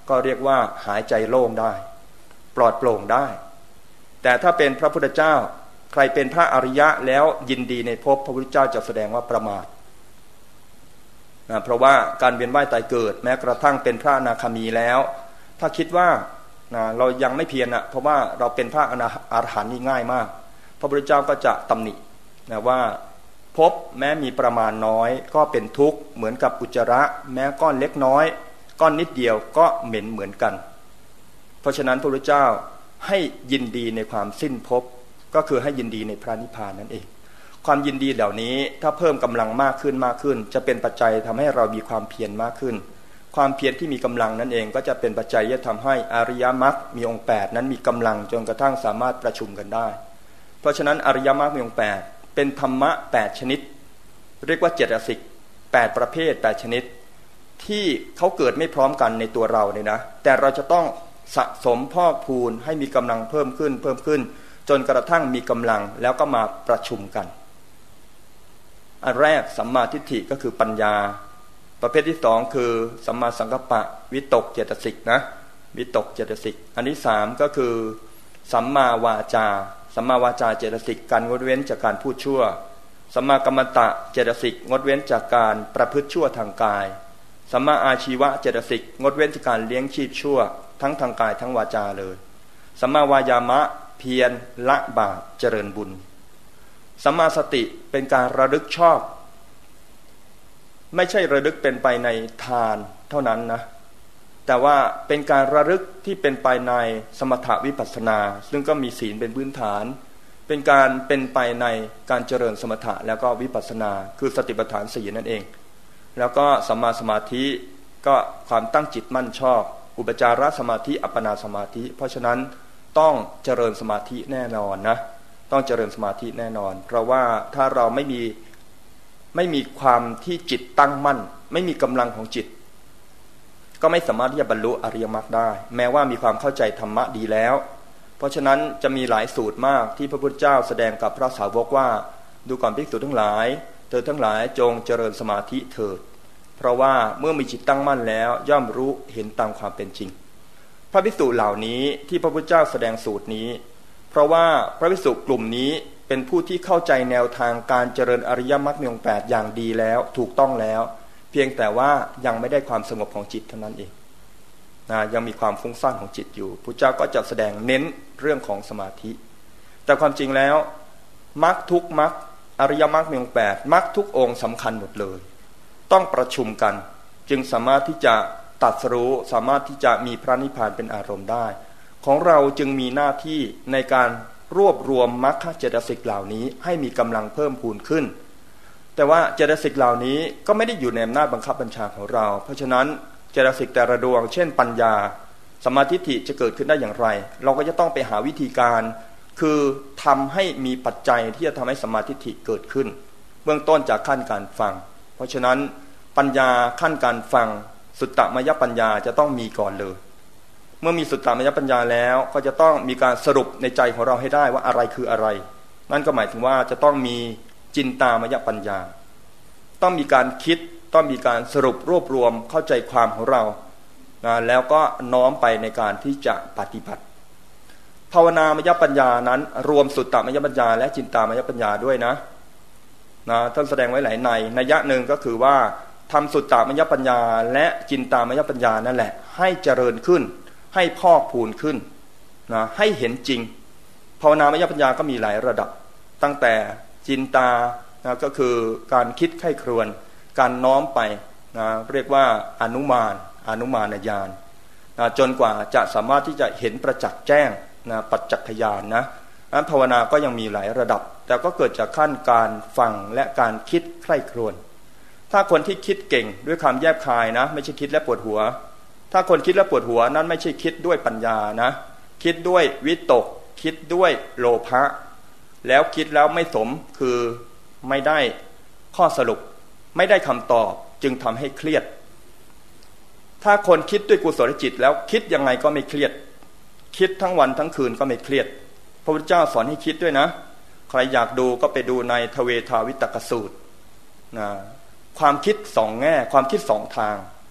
ก็เรียกว่าหายใจโล่งได้ปลอดโปร่งได้แต่ถ้าเป็นพระพุทธเจ้าใครเป็นพระอริยะแล้วยินดีในภพพระพุทธเจ้าจะแสดงว่าประมาทเพราะว่าการเวียนว่ายตายเกิดแม้กระทั่งเป็นพระอนาคามีแล้วถ้าคิดว่าเรายังไม่เพียรเพราะว่าเราเป็นพระอรหันต์นี่ง่ายมากพระพุทธเจ้าก็จะตำหนิว่าภพแม้มีประมาณน้อยก็เป็นทุกข์เหมือนกับอุจจาระแม้ก้อนเล็กน้อยก้อนนิดเดียวก็เหม็นเหมือนกันเพราะฉะนั้นพระพุทธเจ้าให้ยินดีในความสิ้นภพก็คือให้ยินดีในพระนิพพานนั่นเองความยินดีเหล่านี้ถ้าเพิ่มกำลังมากขึ้นจะเป็นปัจจัยทำให้เรามีความเพียรมากขึ้นความเพียรที่มีกำลังนั่นเองก็จะเป็นปัจจัยที่ทำให้อริยมรรคมีองค์8นั้นมีกำลังจนกระทั่งสามารถประชุมกันได้เพราะฉะนั้นอริยมรรคมีองค์8เป็นธรรมะ8ชนิดเรียกว่าเจตสิก8ประเภท8ชนิดที่เขาเกิดไม่พร้อมกันในตัวเราเนี่ยนะแต่เราจะต้องสะสมพอกพูนให้มีกำลังเพิ่มขึ้นจนกระทั่งมีกำลังแล้วก็มาประชุมกันอันแรกสัมมาทิฏฐิก็คือปัญญาประเภทที่2คือสัมมาสังกัปปะวิตกเจตสิกนะวิตกเจตสิกอันที่3ก็คือสัมมาวาจาสัมมาวาจาเจตสิกการงดเว้นจากการพูดชั่วสัมมากัมมันตะเจตสิกงดเว้นจากการประพฤติชั่วทางกายสัมมาอาชีวะเจตสิกงดเว้นจากการเลี้ยงชีพชั่วทั้งทางกายทั้งวาจาเลยสัมมาวายามะเพียรละบาปเจริญบุญสัมมาสติเป็นการระลึกชอบไม่ใช่ระลึกเป็นไปในทานเท่านั้นนะแต่ว่าเป็นการระลึกที่เป็นไปในสมถวิปัสสนาซึ่งก็มีศีลเป็นพื้นฐานเป็นการเป็นไปในการเจริญสมถะแล้วก็วิปัสสนาคือสติปัฏฐาน4นั่นเองแล้วก็สัมมาสมาธิก็ความตั้งจิตมั่นชอบอุปจารสมาธิอัปปนาสมาธิเพราะฉะนั้นต้องเจริญสมาธิแน่นอนนะต้องเจริญสมาธิแน่นอนเพราะว่าถ้าเราไม่มีความที่จิตตั้งมั่นไม่มีกำลังของจิตก็ไม่สามารถที่จะบรรลุอริยมรรคได้แม้ว่ามีความเข้าใจธรรมะดีแล้วเพราะฉะนั้นจะมีหลายสูตรมากที่พระพุทธเจ้าแสดงกับพระสาวกว่าดูก่อนภิกษุทั้งหลายเธอทั้งหลายจงเจริญสมาธิเถิดเพราะว่าเมื่อมีจิตตั้งมั่นแล้วย่อมรู้เห็นตามความเป็นจริงพระภิกษุเหล่านี้ที่พระพุทธเจ้าแสดงสูตรนี้เพราะว่าพระภิกษุกลุ่มนี้เป็นผู้ที่เข้าใจแนวทางการเจริญอริยมรรคมีองค์8อย่างดีแล้วถูกต้องแล้วเพียงแต่ว่ายังไม่ได้ความสงบของจิตเท่านั้นเองยังมีความฟุ้งซ่านของจิตอยู่พระเจ้าก็จะแสดงเน้นเรื่องของสมาธิแต่ความจริงแล้วมรรคทุกมรรคอริยมรรคมีองค์8มรรคทุกองค์สำคัญหมดเลยต้องประชุมกันจึงสามารถที่จะตรัสรู้สามารถที่จะมีพระนิพพานเป็นอารมณ์ได้ของเราจึงมีหน้าที่ในการรวบรวมมรรคเจตสิกเหล่านี้ให้มีกำลังเพิ่มพูนขึ้นแต่ว่าเจตสิกเหล่านี้ก็ไม่ได้อยู่ในอำนาจบังคับบัญชาของเราเพราะฉะนั้นเจตสิกแต่ละดวงเช่นปัญญาสัมมาทิฏฐิจะเกิดขึ้นได้อย่างไรเราก็จะต้องไปหาวิธีการคือทำให้มีปัจจัยที่จะทำให้สัมมาทิฏฐิเกิดขึ้นเบื้องต้นจากขั้นการฟังเพราะฉะนั้นปัญญาขั้นการฟังสุตตมยปัญญาจะต้องมีก่อนเลยเมื่อมีสุตตมยปัญญาแล้วก็จะต้องมีการสรุปในใจของเราให้ได้ว่าอะไรคืออะไรนั่นก็หมายถึงว่าจะต้องมีจินตามยปัญญาต้องมีการคิดต้องมีการสรุปรวบรวมเข้าใจความของเราแล้วก็น้อมไปในการที่จะปฏิบัติภาวนามยปัญญานั้นรวมสุตตมยปัญญาและจินตามยปัญญาด้วยนะท่านแสดงไว้หลายนัยยะหนึ่งก็คือว่าทำสุตตมยปัญญาและจินตามยปัญญานั่นแหละให้เจริญขึ้นให้พอกพูนขึ้นให้เห็นจริงภาวนามยปัญญาก็มีหลายระดับตั้งแต่จินตาก็คือการคิดไข้ครวญการน้อมไปเรียกว่าอนุมานญาณจนกว่าจะสามารถที่จะเห็นประจักษ์แจ้งปัจจักขญาณนะภาวนาก็ยังมีหลายระดับแต่ก็เกิดจากขั้นการฟังและการคิดไข้ครวญถ้าคนที่คิดเก่งด้วยความแยบคายนะไม่ใช่คิดและปวดหัวถ้าคนคิดและปวดหัวนั้นไม่ใช่คิดด้วยปัญญานะคิดด้วยวิตกคิดด้วยโลภะแล้วคิดแล้วไม่สมคือไม่ได้ข้อสรุปไม่ได้คำตอบจึงทำให้เครียดถ้าคนคิดด้วยกุศลจิตแล้วคิดยังไงก็ไม่เครียดคิดทั้งวันทั้งคืนก็ไม่เครียดพระพุทธเจ้าสอนให้คิดด้วยนะใครอยากดูก็ไปดูในทเวทาวิตกสูตรความคิดสองแง่ความคิดสองทาง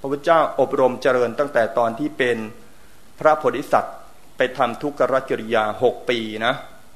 พระพุทธเจ้าอบรมเจริญตั้งแต่ตอนที่เป็นพระโพธิสัตว์ไปทำทุกขกิริยา6 ปีนะ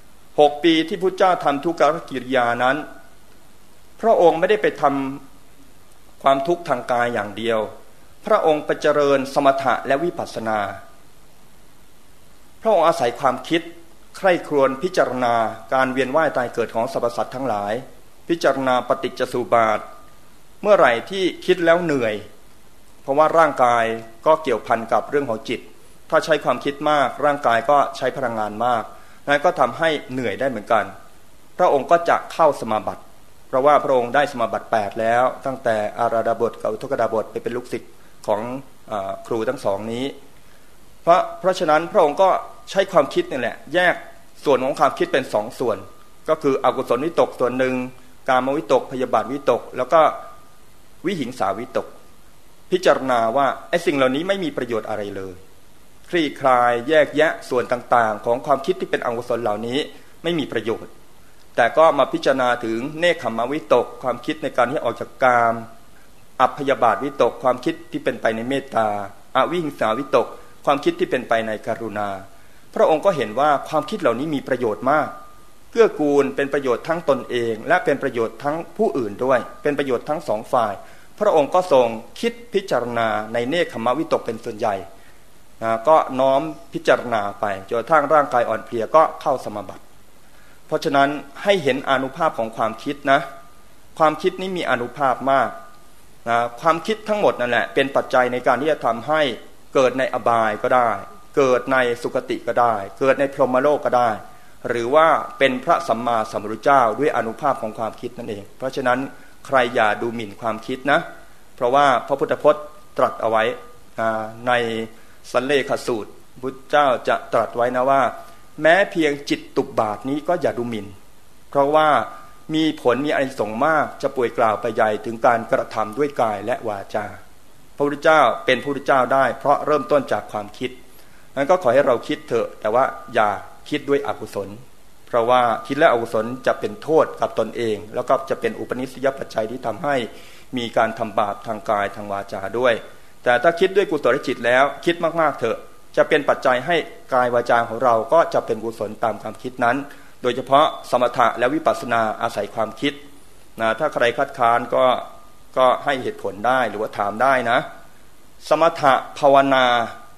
6 ปีที่พุทธเจ้าทำทุกขกิริยานั้นพระองค์ไม่ได้ไปทำความทุกข์ทางกายอย่างเดียวพระองค์ไปเจริญสมถะและวิปัสสนาพระองค์อาศัยความคิดใคร่ครวญพิจารณาการเวียนว่ายตายเกิดของสรรพสัตว์ทั้งหลายพิจารณาปฏิจจสมุปบาทเมื่อไหร่ที่คิดแล้วเหนื่อยเพราะว่าร่างกายก็เกี่ยวพันกับเรื่องของจิตถ้าใช้ความคิดมากร่างกายก็ใช้พลังงานมากนั้นก็ทำให้เหนื่อยได้เหมือนกันพระองค์ก็จะเข้าสมาบัติเพราะว่าพระองค์ได้สมาบัติ8แล้วตั้งแต่อาราดาบทกับอุทกดาบทไปเป็นลูกศิษย์ของครูทั้งสองนี้เพราะฉะนั้นพระองค์ก็ใช้ความคิดนี่แหละแยกส่วนของความคิดเป็น2 ส่วนก็คืออกุศลวิตกส่วนหนึ่งกามวิตกพยาบาทวิตกแล้วก็วิหิงสาวิตกพิจารณาว่าไอ้สิ่งเหล่านี้ไม่มีประโยชน์อะไรเลยคลี่คลายแยกแยะส่วนต่างๆของความคิดที่เป็นอกุศลเหล่านี้ไม่มีประโยชน์แต่ก็มาพิจารณาถึงเนคขมวิตกความคิดในการที่ออกจากกามอัพพยาบาทวิตกความคิดที่เป็นไปในเมตตาอวิหิงสาวิตกความคิดที่เป็นไปในกรุณาพระองค์ก็เห็นว่าความคิดเหล่านี้มีประโยชน์มากเกื้อกูลเป็นประโยชน์ทั้งตนเองและเป็นประโยชน์ทั้งผู้อื่นด้วยเป็นประโยชน์ทั้ง2 ฝ่ายพระองค์ก็ทรงคิดพิจารณาในเนคขมวิตกเป็นส่วนใหญ่ก็น้อมพิจารณาไปจนกระทั่งร่างกายอ่อนเพลียก็เข้าสมาบัติเพราะฉะนั้นให้เห็นอานุภาพของความคิดนะความคิดนี้มีอานุภาพมากนะความคิดทั้งหมดนั่นแหละเป็นปัจจัยในการที่จะทำให้เกิดในอบายก็ได้เกิดในสุคติก็ได้เกิดในพรหมโลกก็ได้หรือว่าเป็นพระสัมมาสัมพุทธเจ้าด้วยอานุภาพของความคิดนั่นเองเพราะฉะนั้นใครอย่าดูหมิ่นความคิดนะเพราะว่าพระพุทธพจน์ตรัสเอาไว้ในสันเลขสูตรพุทธเจ้าจะตรัสไว้นะว่าแม้เพียงจิตตุบบาทนี้ก็อย่าดูหมิ่นเพราะว่ามีผลมีอานิสงส์มากจะป่วยกล่าวไปใหญ่ถึงการกระทำด้วยกายและวาจาพระพุทธเจ้าเป็นพระพุทธเจ้าได้เพราะเริ่มต้นจากความคิดนั้นก็ขอให้เราคิดเถอะแต่ว่าอย่าคิดด้วยอกุศลเพราะว่าคิดและอกุศลจะเป็นโทษกับตนเองแล้วก็จะเป็นอุปนิสัยปัจจัยที่ทำให้มีการทำบาปทางกายทางวาจาด้วยแต่ถ้าคิดด้วยกุศลจิตแล้วคิดมากๆเถอะจะเป็นปัจจัยให้กายวาจาของเราก็จะเป็นกุศลตามความคิดนั้นโดยเฉพาะสมถะและวิปัสสนาอาศัยความคิดนะถ้าใครคัดค้านก็ให้เหตุผลได้หรือว่าถามได้นะสมถะภาวนา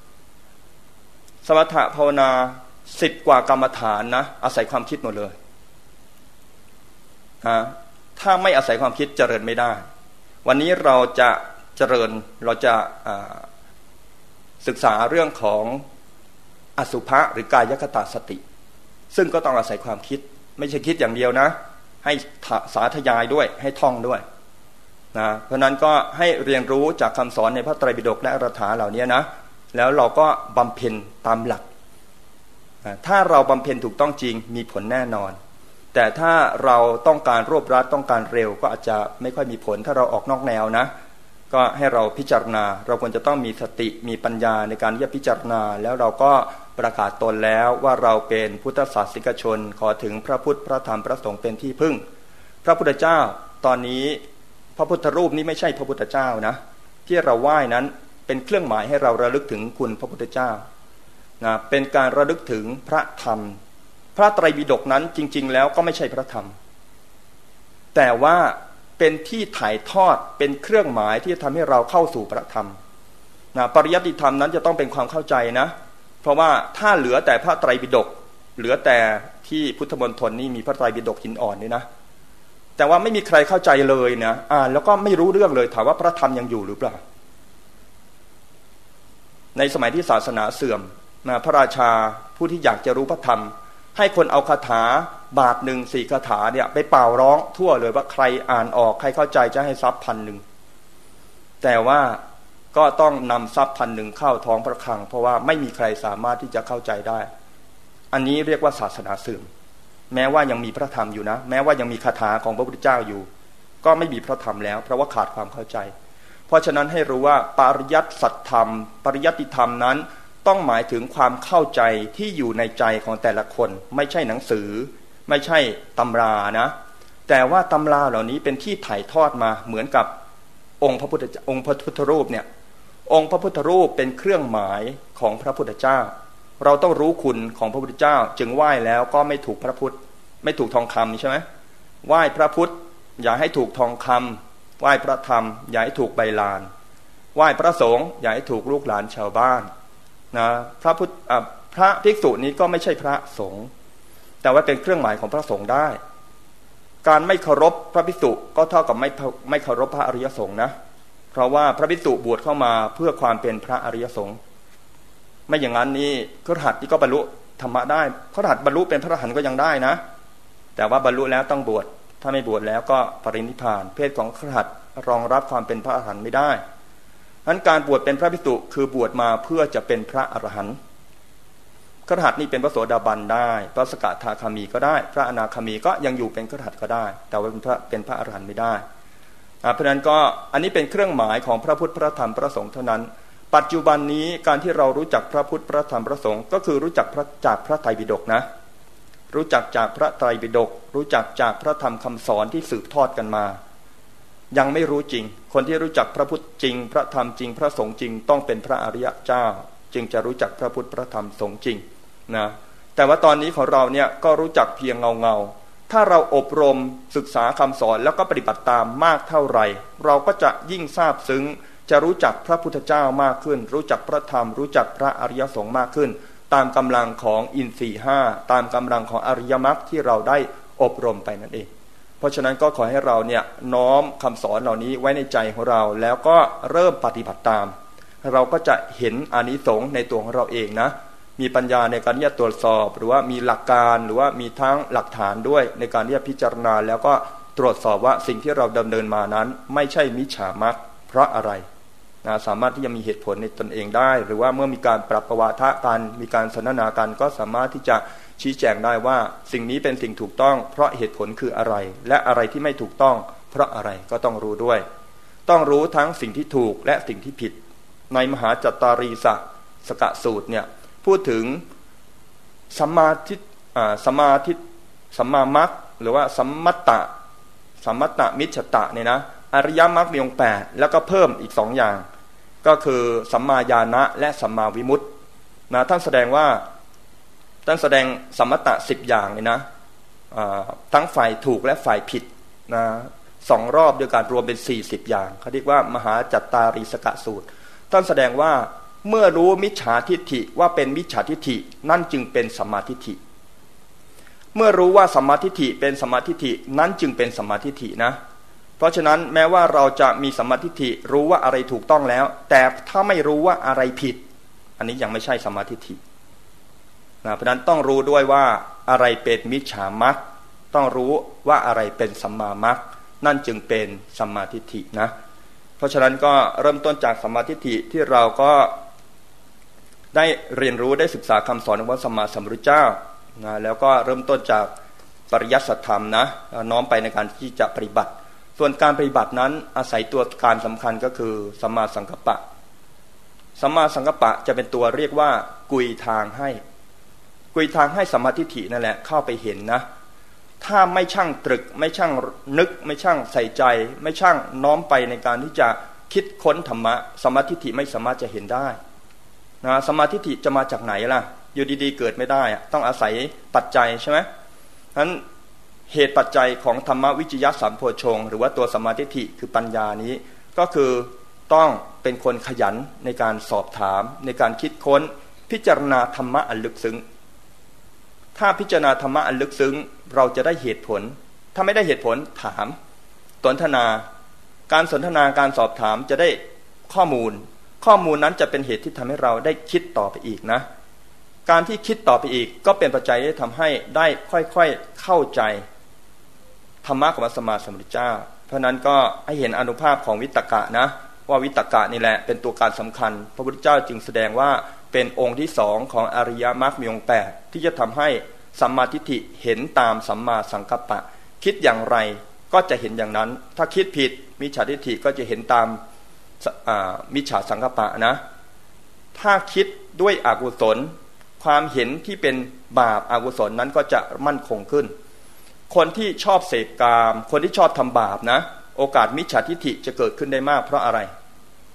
10 กว่ากรรมฐานนะอาศัยความคิดหมดเลยถ้าไม่อาศัยความคิดเจริญไม่ได้วันนี้เราจะเจริญเราจะศึกษาเรื่องของอสุภะหรือกายคตสติซึ่งก็ต้องอาศัยความคิดไม่ใช่คิดอย่างเดียวนะให้สาธยายด้วยให้ท่องด้วยนะเพราะนั้นก็ให้เรียนรู้จากคำสอนในพระไตรปิฎกและอรถะเหล่านี้นะแล้วเราก็บำเพ็ญตามหลักถ้าเราบำเพ็ญถูกต้องจริงมีผลแน่นอนแต่ถ้าเราต้องการรวบรัดต้องการเร็วก็อาจจะไม่ค่อยมีผลถ้าเราออกนอกแนวนะก็ให้เราพิจารณาเราควรจะต้องมีสติมีปัญญาในการที่จะพิจารณาแล้วเราก็ประกาศตนแล้วว่าเราเป็นพุทธศาสนิกชนขอถึงพระพุทธพระธรรมพระสงฆ์เป็นที่พึ่งพระพุทธเจ้าตอนนี้พระพุทธรูปนี้ไม่ใช่พระพุทธเจ้านะที่เราไหว้นั้นเป็นเครื่องหมายให้เราระลึกถึงคุณพระพุทธเจ้านะเป็นการระลึกถึงพระธรรมพระไตรปิฎกนั้นจริงๆแล้วก็ไม่ใช่พระธรรมแต่ว่าเป็นที่ถ่ายทอดเป็นเครื่องหมายที่จะทำให้เราเข้าสู่พระธรรมนะปริยัติธรรมนั้นจะต้องเป็นความเข้าใจนะเพราะว่าถ้าเหลือแต่พระไตรปิฎกเหลือแต่ที่พุทธมณฑลนี่มีพระไตรปิฎกหินอ่อนนี่นะแต่ว่าไม่มีใครเข้าใจเลยนะแล้วก็ไม่รู้เรื่องเลยถามว่าพระธรรมยังอยู่หรือเปล่าในสมัยที่ศาสนาเสื่อมพระราชาผู้ที่อยากจะรู้พระธรรมให้คนเอาคาถาบาทหนึ่ง4 คาถาเนี่ยไปเป่าร้องทั่วเลยว่าใครอ่านออกใครเข้าใจจะให้ทรัพย์1,000แต่ว่าก็ต้องนำทรัพย์1,000เข้าท้องพระคลังเพราะว่าไม่มีใครสามารถที่จะเข้าใจได้อันนี้เรียกว่าศาสนาเสื่อมแม้ว่ายังมีพระธรรมอยู่นะแม้ว่ายังมีคาถาของพระพุทธเจ้าอยู่ก็ไม่มีพระธรรมแล้วเพราะว่าขาดความเข้าใจเพราะฉะนั้นให้รู้ว่าปริยัติสัจธรรมปริยัติธรรมนั้นต้องหมายถึงความเข้าใจที่อยู่ในใจของแต่ละคนไม่ใช่หนังสือไม่ใช่ตำรานะแต่ว่าตำราเหล่านี้เป็นที่ถ่ายทอดมาเหมือนกับองค์พระพุทธรูปเนี่ยองค์พระพุทธรูปเป็นเครื่องหมายของพระพุทธเจ้าเราต้องรู้คุณของพระพุทธเจ้าจึงไหว้แล้วก็ไม่ถูกพระพุทธไม่ถูกทองคำใช่ไหมไหว้พระพุทธอย่าให้ถูกทองคำไหว้พระธรรมอย่าให้ถูกใบลานไหว้พระสงฆ์อย่าให้ถูกลูกหลานชาวบ้านนะพระภิกษุนี้ก็ไม่ใช่พระสงฆ์แต่ว่าเป็นเครื่องหมายของพระสงฆ์ได้การไม่เคารพพระภิกษุก็เท่ากับไม่เคารพพระอริยสงฆ์นะเพราะว่าพระภิกษุบวชเข้ามาเพื่อความเป็นพระอริยสงฆ์ไม่อย่างนั้นนี่คฤหัสถ์นี่ก็บรรลุธรรมะได้คฤหัสถ์บรรลุเป็นพระอรหันต์ก็ยังได้นะแต่ว่าบรรลุแล้วต้องบวชถ้าไม่บวชแล้วก็ปรินิพพานเพศของคฤหัสถ์รองรับความเป็นพระอรหันต์ไม่ได้ฉะนั้นการบวชเป็นพระภิกษุคือบวชมาเพื่อจะเป็นพระอรหันต์คฤหัสถ์นี่เป็นพระโสดาบันได้พระสกทาคามีก็ได้พระอนาคามีก็ยังอยู่เป็นคฤหัสถ์ก็ได้แต่ว่าเป็นพระอรหันต์ไม่ได้เพราะฉะนั้นก็อันนี้เป็นเครื่องหมายของพระพุทธพระธรรมพระสงฆ์เท่านั้นปัจจุบันนี้การที่เรารู้จักพระพุทธพระธรรมพระสงฆ์ก็คือรู้จักจากพระไตรปิฎกนะรู้จักจากพระไตรปิฎกรู้จักจากพระธรรมคำสอนที่สืบทอดกันมายังไม่รู้จริงคนที่รู้จักพระพุทธจริงพระธรรมจริงพระสงฆ์จริงต้องเป็นพระอริยเจ้าจึงจะรู้จักพระพุทธพระธรรมสงฆ์จริงนะแต่ว่าตอนนี้ของเราเนี่ยก็รู้จักเพียงเงาถ้าเราอบรมศึกษาคำสอนแล้วก็ปฏิบัติตามมากเท่าไหร่เราก็จะยิ่งซาบซึ้งจะรู้จักพระพุทธเจ้ามากขึ้นรู้จักพระธรรมรู้จักพระอริยสงฆ์มากขึ้นตามกำลังของอินทรีย์ห้าตามกำลังของอริยมรรคที่เราได้อบรมไปนั่นเองเพราะฉะนั้นก็ขอให้เราเนี่ยน้อมคำสอนเหล่านี้ไว้ในใจของเราแล้วก็เริ่มปฏิบัติตามเราก็จะเห็นอานิสงส์ในตัวของเราเองนะมีปัญญาในการที่จะตรวจสอบหรือว่ามีหลักการหรือว่ามีทั้งหลักฐานด้วยในการที่จะพิจารณาแล้วก็ตรวจสอบว่าสิ่งที่เราดำเนินมานั้นไม่ใช่มิจฉามรรคเพราะอะไรนะสามารถที่จะมีเหตุผลในตนเองได้หรือว่าเมื่อมีการปรับประวาทะกันมีการสนทนากันก็สามารถที่จะชี้แจงได้ว่าสิ่งนี้เป็นสิ่งถูกต้องเพราะเหตุผลคืออะไรและอะไรที่ไม่ถูกต้องเพราะอะไรก็ต้องรู้ด้วยต้องรู้ทั้งสิ่งที่ถูกและสิ่งที่ผิดในมหาจัตตารีสกสูตรเนี่ยพูดถึงสัมมาทิฏสัมมามรรคหรือว่าสัมมัตตมิจฉตะเนี่ยนะอริยมรรคมีองค์8แล้วก็เพิ่มอีก2อย่างก็คือสัมมาญาณะและสัมมาวิมุตตินะท่านแสดงสัมมัตตะ10อย่างเลยนะทั้งฝ่ายถูกและฝ่ายผิดนะ2รอบด้วยกันรวมเป็น40อย่างเขาเรียกว่ามหาจัตตารีสกสูตรท่านแสดงว่าเมื่อรู้มิจฉาทิฏฐิว่าเป็นมิจฉาทิฏฐินั่นจึงเป็นสัมมาทิฏฐิเมื่อรู้ว่าสัมมาทิฏฐิเป็นสัมมาทิฏฐินั้นจึงเป็นสัมมาทิฏฐินะเพราะฉะนั้นแม้ว่าเราจะมีสัมมาทิฏฐิรู้ว่าอะไรถูกต้องแล้วแต่ถ้าไม่รู้ว่าอะไรผิดอันนี้ยังไม่ใช่สัมมาทิฏฐินะเพราะนั้นต้องรู้ด้วยว่าอะไรเป็นมิจฉามรรคต้องรู้ว่าอะไรเป็นสัมมามรรคนั่นจึงเป็นสัมมาทิฏฐินะเพราะฉะนั้นก็เริ่มต้นจากสัมมาทิฏฐิที่เราก็ได้เรียนรู้ได้ศึกษาคำสอนของพระสัมมาสัมพุทธเจ้านะแล้วก็เริ่มต้นจากปริยัติสัจธรรมนะน้อมไปในการที่จะปฏิบัติส่วนการปฏิบัตินั้นอาศัยตัวการสำคัญก็คือสัมมาสังกัปปะสัมมาสังกัปปะจะเป็นตัวเรียกว่ากุยทางให้สัมมาทิฏฐินั่นแหละเข้าไปเห็นนะถ้าไม่ช่างตรึกไม่ช่างนึกไม่ช่างใส่ใจไม่ช่างน้อมไปในการที่จะคิดค้นธรรมะสัมมาทิฏฐิไม่สามารถจะเห็นได้นะสัมมาทิฏฐิจะมาจากไหนล่ะอยู่ดีๆเกิดไม่ได้ต้องอาศัยปัจจัยใช่ไหมฉะนั้นเหตุปัจจัยของธรรมวิจยะสัมโพชฌงค์หรือว่าตัวสัมมาทิฏฐิคือปัญญานี้ก็คือต้องเป็นคนขยันในการสอบถามในการคิดค้นพิจารณาธรรมะอันลึกซึ้งถ้าพิจารณาธรรมะอันลึกซึ้งเราจะได้เหตุผลถ้าไม่ได้เหตุผลถามสนทนาการสนทนาการสอบถามจะได้ข้อมูลนั้นจะเป็นเหตุที่ทำให้เราได้คิดต่อไปอีกนะการที่คิดต่อไปอีกก็เป็นปัจจัยที่ทำให้ได้ค่อยๆเข้าใจธรรมะของพระสัมมาสัมพุทธเจ้าเพราะนั้นก็ให้เห็นอานุภาพของวิตกะนะว่าวิตกะนี่แหละเป็นตัวการสำคัญพระพุทธเจ้าจึงแสดงว่าเป็นองค์ที่2ของอริยมรรคมีองค์8ที่จะทำให้สัมมาทิฏฐิเห็นตามสัมมาสังกัปปะคิดอย่างไรก็จะเห็นอย่างนั้นถ้าคิดผิดมิจฉาทิฏฐิก็จะเห็นตามมิจฉาสังกัปปะนะถ้าคิดด้วยอกุศลความเห็นที่เป็นบาปอกุศลนั้นก็จะมั่นคงขึ้นคนที่ชอบเสพกามคนที่ชอบทำบาปนะโอกาสมิจฉาทิฏฐิจะเกิดขึ้นได้มากเพราะอะไร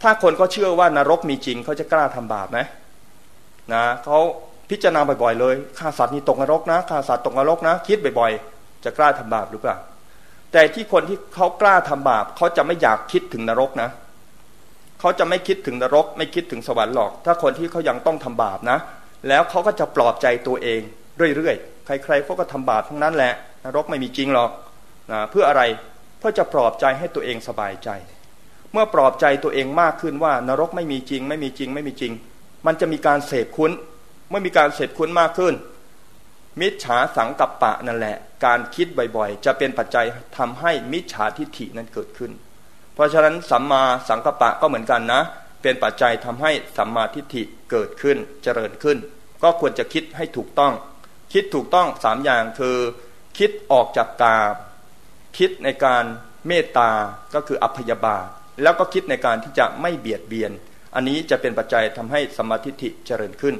ถ้าคนเขาเชื่อว่านรกมีจริงเขาจะกล้าทำบาปไหมนะเขาพิจารณาบ่อยๆเลยฆ่าสัตว์นี่ตกนรกนะฆ่าสัตว์ตกนรกนะคิดบ่อยๆจะกล้าทำบาปหรือเปล่าแต่ที่คนที่เขากล้าทำบาปเขาจะไม่อยากคิดถึงนรกนะเขาจะไม่คิดถึงนรกไม่คิดถึงสวรรค์หรอกถ้าคนที่เขายังต้องทำบาปนะแล้วเขาก็จะปลอบใจตัวเองเรื่อยๆใครๆเขาก็ทำบาปทั้งนั้นแหละนรกไม่มีจริงหรอกนะเพื่ออะไรเพื่อจะปลอบใจให้ตัวเองสบายใจเมื่อปลอบใจตัวเองมากขึ้นว่านรกไม่มีจริงไม่มีจริงไม่มีจริงมันจะมีการเสพคุ้นเมื่อมีการเสพคุ้นมากขึ้นมิจฉาสังกัปปะนั่นแหละการคิดบ่อยๆจะเป็นปัจจัยทำให้มิจฉาทิฏฐินั้นเกิดขึ้นเพราะฉะนั้นสัมมาสังกัปปะก็เหมือนกันนะเป็นปัจจัยทำให้สัมมาทิฏฐิเกิดขึ้นเจริญขึ้นก็ควรจะคิดให้ถูกต้องคิดถูกต้อง3อย่างคือคิดออกจากกามคิดในการเมตตาก็คืออภยบาทแล้วก็คิดในการที่จะไม่เบียดเบียนอันนี้จะเป็นปัจจัยทำให้สัมมาทิฏฐิเจริญขึ้น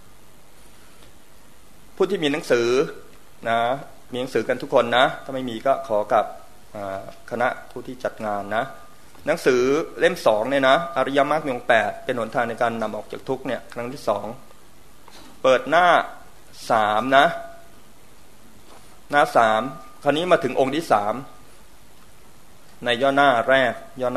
ผู้ที่มีหนังสือนะมีหนังสือกันทุกคนนะถ้าไม่มีก็ขอกับคณะผู้ที่จัดงานนะหนังสือเล่ม2เนี่ยนะอริยมรรคมีองค์8เป็นหนทางในการนำออกจากทุกข์เนี่ยครั้งที่2เปิดหน้า3นะหน้า3คราวนี้มาถึงองค์ที่3ในย่อหน้าแรก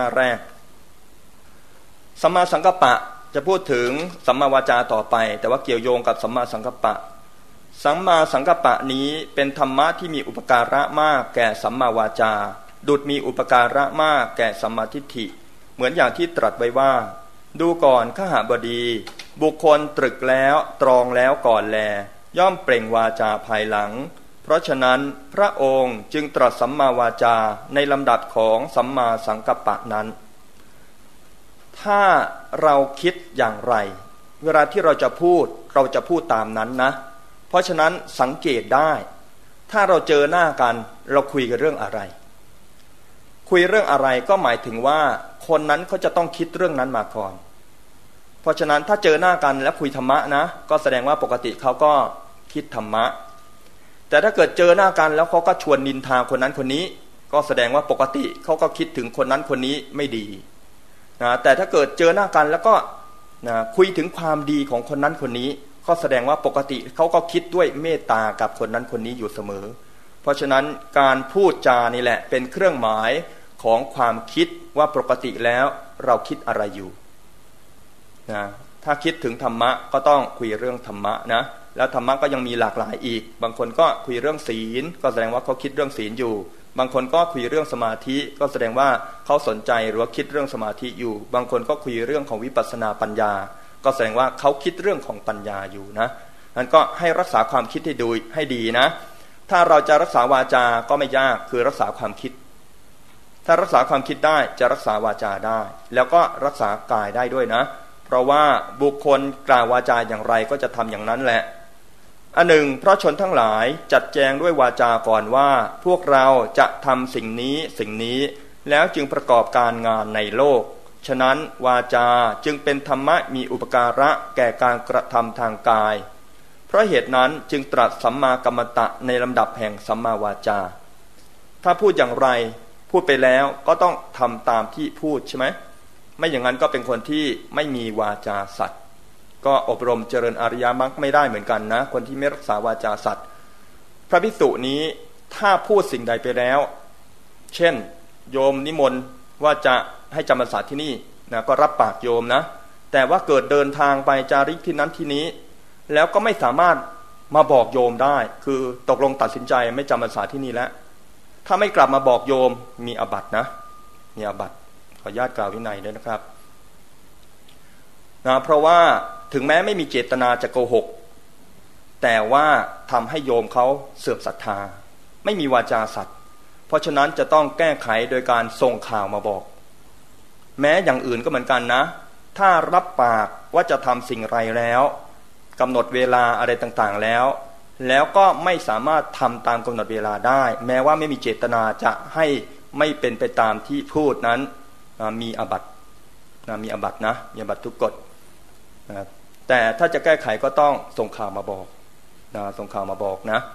สัมมาสังกัปปะจะพูดถึงสัมมาวาจาต่อไปแต่ว่าเกี่ยวโยงกับสัมมาสังกัปปะสัมมาสังกัปปะนี้เป็นธรรมะที่มีอุปการะมากแก่สัมมาวาจาดุจมีอุปการะมากแก่สัมมาทิฏฐิเหมือนอย่างที่ตรัสไว้ว่าดูก่อนขหบดีบุคคลตรึกแล้วตรองแล้วก่อนแลย่อมเปล่งวาจาภายหลังเพราะฉะนั้นพระองค์จึงตรัสสัมมาวาจาในลำดับของสัมมาสังกัปปะนั้นถ้าเราคิดอย่างไรเวลาที่เราจะพูดตามนั้นนะเพราะฉะนั้นสังเกตได้ถ้าเราเจอหน้ากันเราคุยกันเรื่องอะไรคุยเรื่องอะไรก็หมายถึงว่าคนนั้นเขาจะต้องคิดเรื่องนั้นมาก่อนเพราะฉะนั้นถ้าเจอหน้ากันแล้วคุยธรรมะนะก็แสดงว่าปกติเขาก็คิดธรรมะแต่ถ้าเกิดเจอหน้ากันแล้วเขาก็ชวนนินทาคนนั้นคนนี้ก็แสดงว่าปกติเขาก็คิดถึงคนนั้นคนนี้ไม่ดีนะแต่ถ้าเกิดเจอหน้ากันแล้วก็นะคุยถึงความดีของคนนั้นคนนี้ก็แสดงว่าปกติเขาก็คิดด้วยเมตตากับคนนั้นคนนี้อยู่เสมอเพราะฉะนั้นการพูดจานี่แหละเป็นเครื่องหมายของความคิดว่าปกติแล้วเราคิดอะไรอยู่นะถ้าคิดถึงธรรมะก็ต้องคุยเรื่องธรรมะนะแล้วธรรมะก็ยังมีหลากหลายอีกบางคนก็คุยเรื่องศีลก็แสดงว่าเขาคิดเรื่องศีลอยู่บางคนก็คุยเรื่องสมาธิก็แสดงว่าเขาสนใจหรือว่าคิดเรื่องสมาธิอยู่บางคนก็คุยเรื่องของวิปัสสนาปัญญาก็แสดงว่าเขาคิดเรื่องของปัญญาอยู่นะนั้นก็ให้รักษาความคิดให้ดีนะถ้าเราจะรักษาวาจาก็ไม่ยากคือรักษาความคิดถ้ารักษาความคิดได้จะรักษาวาจาได้แล้วก็รักษากายได้ด้วยนะเพราะว่าบุคคลกล่าววาจาอย่างไรก็จะทำอย่างนั้นแหละอันหนึ่งเพราะชนทั้งหลายจัดแจงด้วยวาจาก่อนว่าพวกเราจะทำสิ่งนี้แล้วจึงประกอบการงานในโลกฉะนั้นวาจาจึงเป็นธรรมะมีอุปการะแก่การกระทำทางกายเพราะเหตุนั้นจึงตรัสสัมมากัมมันตะในลำดับแห่งสัมมาวาจาถ้าพูดอย่างไรพูดไปแล้วก็ต้องทำตามที่พูดใช่ไหมไม่อย่างนั้นก็เป็นคนที่ไม่มีวาจาสัตย์ก็อบรมเจริญอริยมรรคไม่ได้เหมือนกันนะคนที่ไม่รักษาวาจาสัตย์พระภิกษุนี้ถ้าพูดสิ่งใดไปแล้วเช่นโยมนิมนต์ว่าจะให้จำพรรษาที่นี่นะก็รับปากโยมนะแต่ว่าเกิดเดินทางไปจาริกที่นั้นที่นี้แล้วก็ไม่สามารถมาบอกโยมได้คือตกลงตัดสินใจไม่จำพรรษาที่นี่แล้วถ้าไม่กลับมาบอกโยมมีอาบัตินะมีอาบัติขออนุญาตกล่าววินัยด้วยนะครับนะเพราะว่าถึงแม้ไม่มีเจตนาจะโกหกแต่ว่าทำให้โยมเขาเสื่อมศรัทธาไม่มีวาจาสัตย์เพราะฉะนั้นจะต้องแก้ไขโดยการส่งข่าวมาบอกแม้อย่างอื่นก็เหมือนกันนะถ้ารับปากว่าจะทำสิ่งไรแล้วกำหนดเวลาอะไรต่างๆแล้วก็ไม่สามารถทำตามกำหนดเวลาได้แม้ว่าไม่มีเจตนาจะให้ไม่เป็นไปตามที่พูดนั้นมีอาบัติมีอาบัตินะมีอาบัติทุกกฎแต่ถ้าจะแก้ไขก็ต้องส่งข่าวมาบอกส่งข่าวมาบอกนะ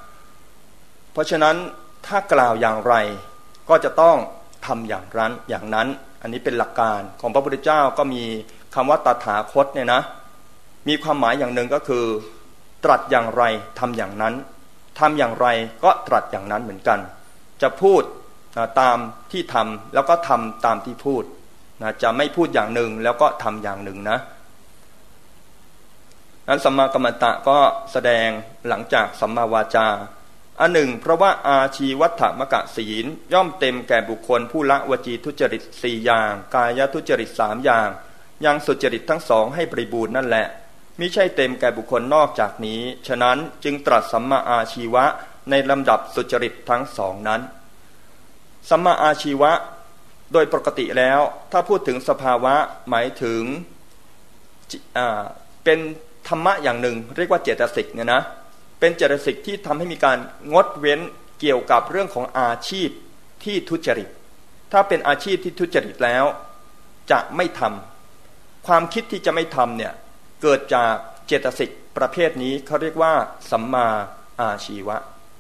เพราะฉะนั้นถ้ากล่าวอย่างไรก็จะต้องทำอย่างนั้นอันนี้เป็นหลักการของพระพุทธเจ้าก็มีคำว่าตถาคตเนี่ยนะมีความหมายอย่างหนึ่งก็คือตรัสอย่างไรทำอย่างนั้นทำอย่างไรก็ตรัสอย่างนั้นเหมือนกันจะพูดตามที่ทำแล้วก็ทำตามที่พูดนะจะไม่พูดอย่างหนึ่งแล้วก็ทำอย่างหนึ่งนะนั้นสัมมากัมมันตะก็แสดงหลังจากสัมมาวาจาอันหนึ่งเพราะว่าอาชีวัฏฐมกศีลย่อมเต็มแก่บุคคลผู้ละวจีทุจริต4อย่างกายทุจริต3อย่างยังสุจริตทั้งสองให้บริบูรณ์นั่นแหละมิใช่เต็มแก่บุคคลนอกจากนี้ฉะนั้นจึงตรัสสัมมาอาชีวะในลำดับสุจริตทั้งสองนั้นสัมมาอาชีวะโดยปกติแล้วถ้าพูดถึงสภาวะหมายถึงเป็นธรรมะอย่างหนึ่งเรียกว่าเจตสิกเนี่ยนะเป็นเจตสิกที่ทำให้มีการงดเว้นเกี่ยวกับเรื่องของอาชีพที่ทุจริตถ้าเป็นอาชีพที่ทุจริตแล้วจะไม่ทำความคิดที่จะไม่ทำเนี่ยเกิดจากเจตสิกประเภทนี้เขาเรียกว่าสัมมาอาชีวะ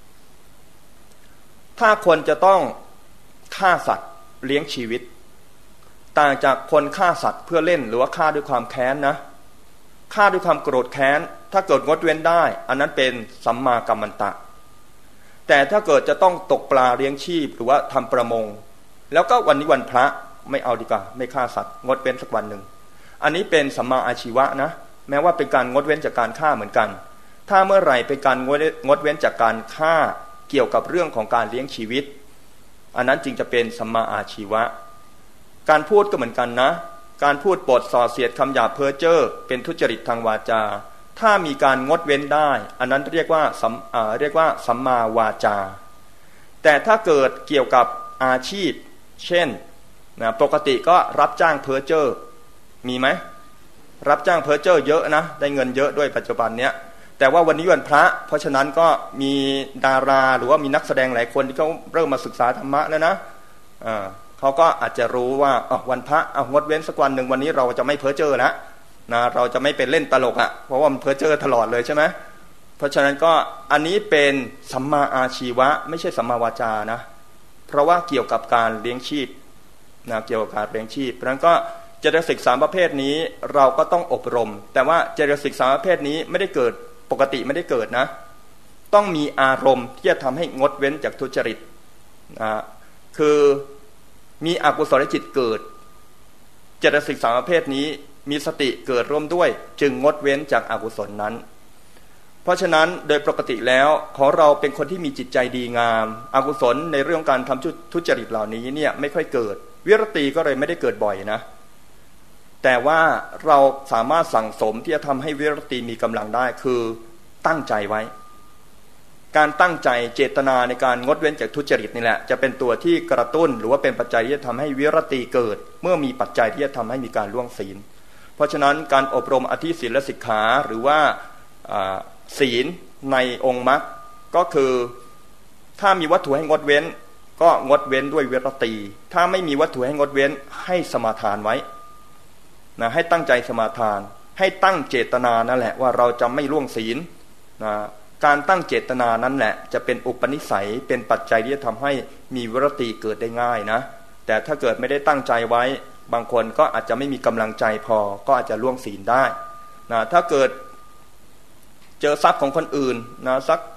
ถ้าคนจะต้องฆ่าสัตว์เลี้ยงชีวิตต่างจากคนฆ่าสัตว์เพื่อเล่นหรือว่าฆ่าด้วยความแค้นนะฆ่าด้วยความโกรธแค้นถ้าเกิดงดเว้นได้อันนั้นเป็นสัมมากัมมันตะแต่ถ้าเกิดจะต้องตกปลาเลี้ยงชีพหรือว่าทำประมงแล้วก็วันนี้วันพระไม่เอาดีกว่าไม่ฆ่าสัตว์งดเว้นสักวันหนึ่งอันนี้เป็นสัมมาอาชีวะนะแม้ว่าเป็นการงดเว้นจากการฆ่าเหมือนกันถ้าเมื่อไหร่เป็นการงดเว้นจากการฆ่าเกี่ยวกับเรื่องของการเลี้ยงชีวิตอันนั้นจึงจะเป็นสัมมาอาชีวะการพูดก็เหมือนกันนะการพูดปดส่อเสียดคำหยาบเพ้อเจ้อเป็นทุจริตทางวาจาถ้ามีการงดเว้นได้อันนั้นเรียกว่าสัมมาวาจาแต่ถ้าเกิดเกี่ยวกับอาชีพเช่นนะปกติก็รับจ้างเพ้อเจ้อมีไหมรับจ้างเพ้อเจ้อเยอะนะได้เงินเยอะด้วยปัจจุบันเนี้ยแต่ว่าวันนี้วันพระเพราะฉะนั้นก็มีดาราหรือว่ามีนักแสดงหลายคนที่เขาเริ่มมาศึกษาธรรมะแล้วนะเขาก็อาจจะรู้ว่าวันพระงดเว้นสักวันหนึ่งวันนี้เราจะไม่เพ้อเจ้อนะเราจะไม่เป็นเล่นตลกเพราะว่ามันเพ้อเจ้อตลอดเลยใช่ไหมเพราะฉะนั้นก็อันนี้เป็นสัมมาอาชีวะไม่ใช่สัมมาวาจานะเพราะว่าเกี่ยวกับการเลี้ยงชีพเกี่ยวกับการเลี้ยงชีพเพราะฉะนั้นก็เจตสิก3ประเภทนี้เราก็ต้องอบรมแต่ว่าเจตสิก3ประเภทนี้ไม่ได้เกิดปกติไม่ได้เกิดนะต้องมีอารมณ์ที่จะทำให้งดเว้นจากทุจริตคือมีอกุศลจิตเกิดเจตสิก3ประเภทนี้มีสติเกิดร่วมด้วยจึงงดเว้นจากอกุศลนั้นเพราะฉะนั้นโดยปกติแล้วของเราเป็นคนที่มีจิตใจดีงามอกุศลในเรื่องการทำทุจริตเหล่านี้เนี่ยไม่ค่อยเกิดวิรติก็เลยไม่ได้เกิดบ่อยนะแต่ว่าเราสามารถสั่งสมที่จะทำให้วิรติมีกำลังได้คือตั้งใจไว้การตั้งใจเจตนาในการงดเว้นจากทุจริตนี่แหละจะเป็นตัวที่กระตุ้นหรือว่าเป็นปัจจัยที่จะทำให้วิรติเกิดเมื่อมีปัจจัยที่จะทำให้มีการล่วงศีลเพราะฉะนั้นการอบรมอธิศีลสิกขาหรือว่าศีลในองค์มรรคก็คือถ้ามีวัตถุให้งดเว้นก็งดเว้นด้วยวิรติถ้าไม่มีวัตถุให้งดเว้นให้สมาทานไว้นะให้ตั้งใจสมาทานให้ตั้งเจตนานั่นแหละว่าเราจะไม่ล่วงศีลนะการตั้งเจตนานั้นแหละจะเป็นอุปนิสัยเป็นปัจจัยที่จะทำให้มีวิรติเกิดได้ง่ายนะแต่ถ้าเกิดไม่ได้ตั้งใจไว้บางคนก็อาจจะไม่มีกำลังใจพอก็อาจจะล่วงศีลได้นะถ้าเกิดเจอทรัพย์ของคนอื่นนะสัก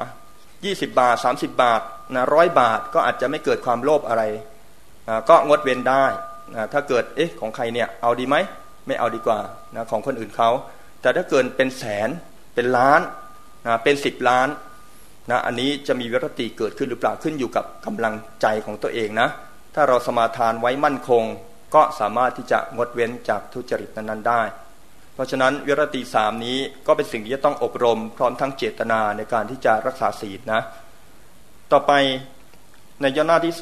20 บาท30 บาทนะ100 บาทก็อาจจะไม่เกิดความโลภอะไรก็งดเว้นได้นะถ้าเกิดของใครเนี่ยเอาดีไหมไม่เอาดีกว่านะของคนอื่นเขาแต่ถ้าเกิดเป็นแสนเป็นล้านนะเป็น10 ล้านนะอันนี้จะมีวิรติเกิดขึ้นหรือเปล่าขึ้นอยู่กับกำลังใจของตัวเองนะถ้าเราสมาทานไว้มั่นคงก็สามารถที่จะงดเว้นจากทุจริตนั้นได้เพราะฉะนั้นวิรติ3นี้ก็เป็นสิ่งที่จะต้องอบรมพร้อมทั้งเจตนาในการที่จะรักษาศีลนะต่อไปในย่อหน้าที่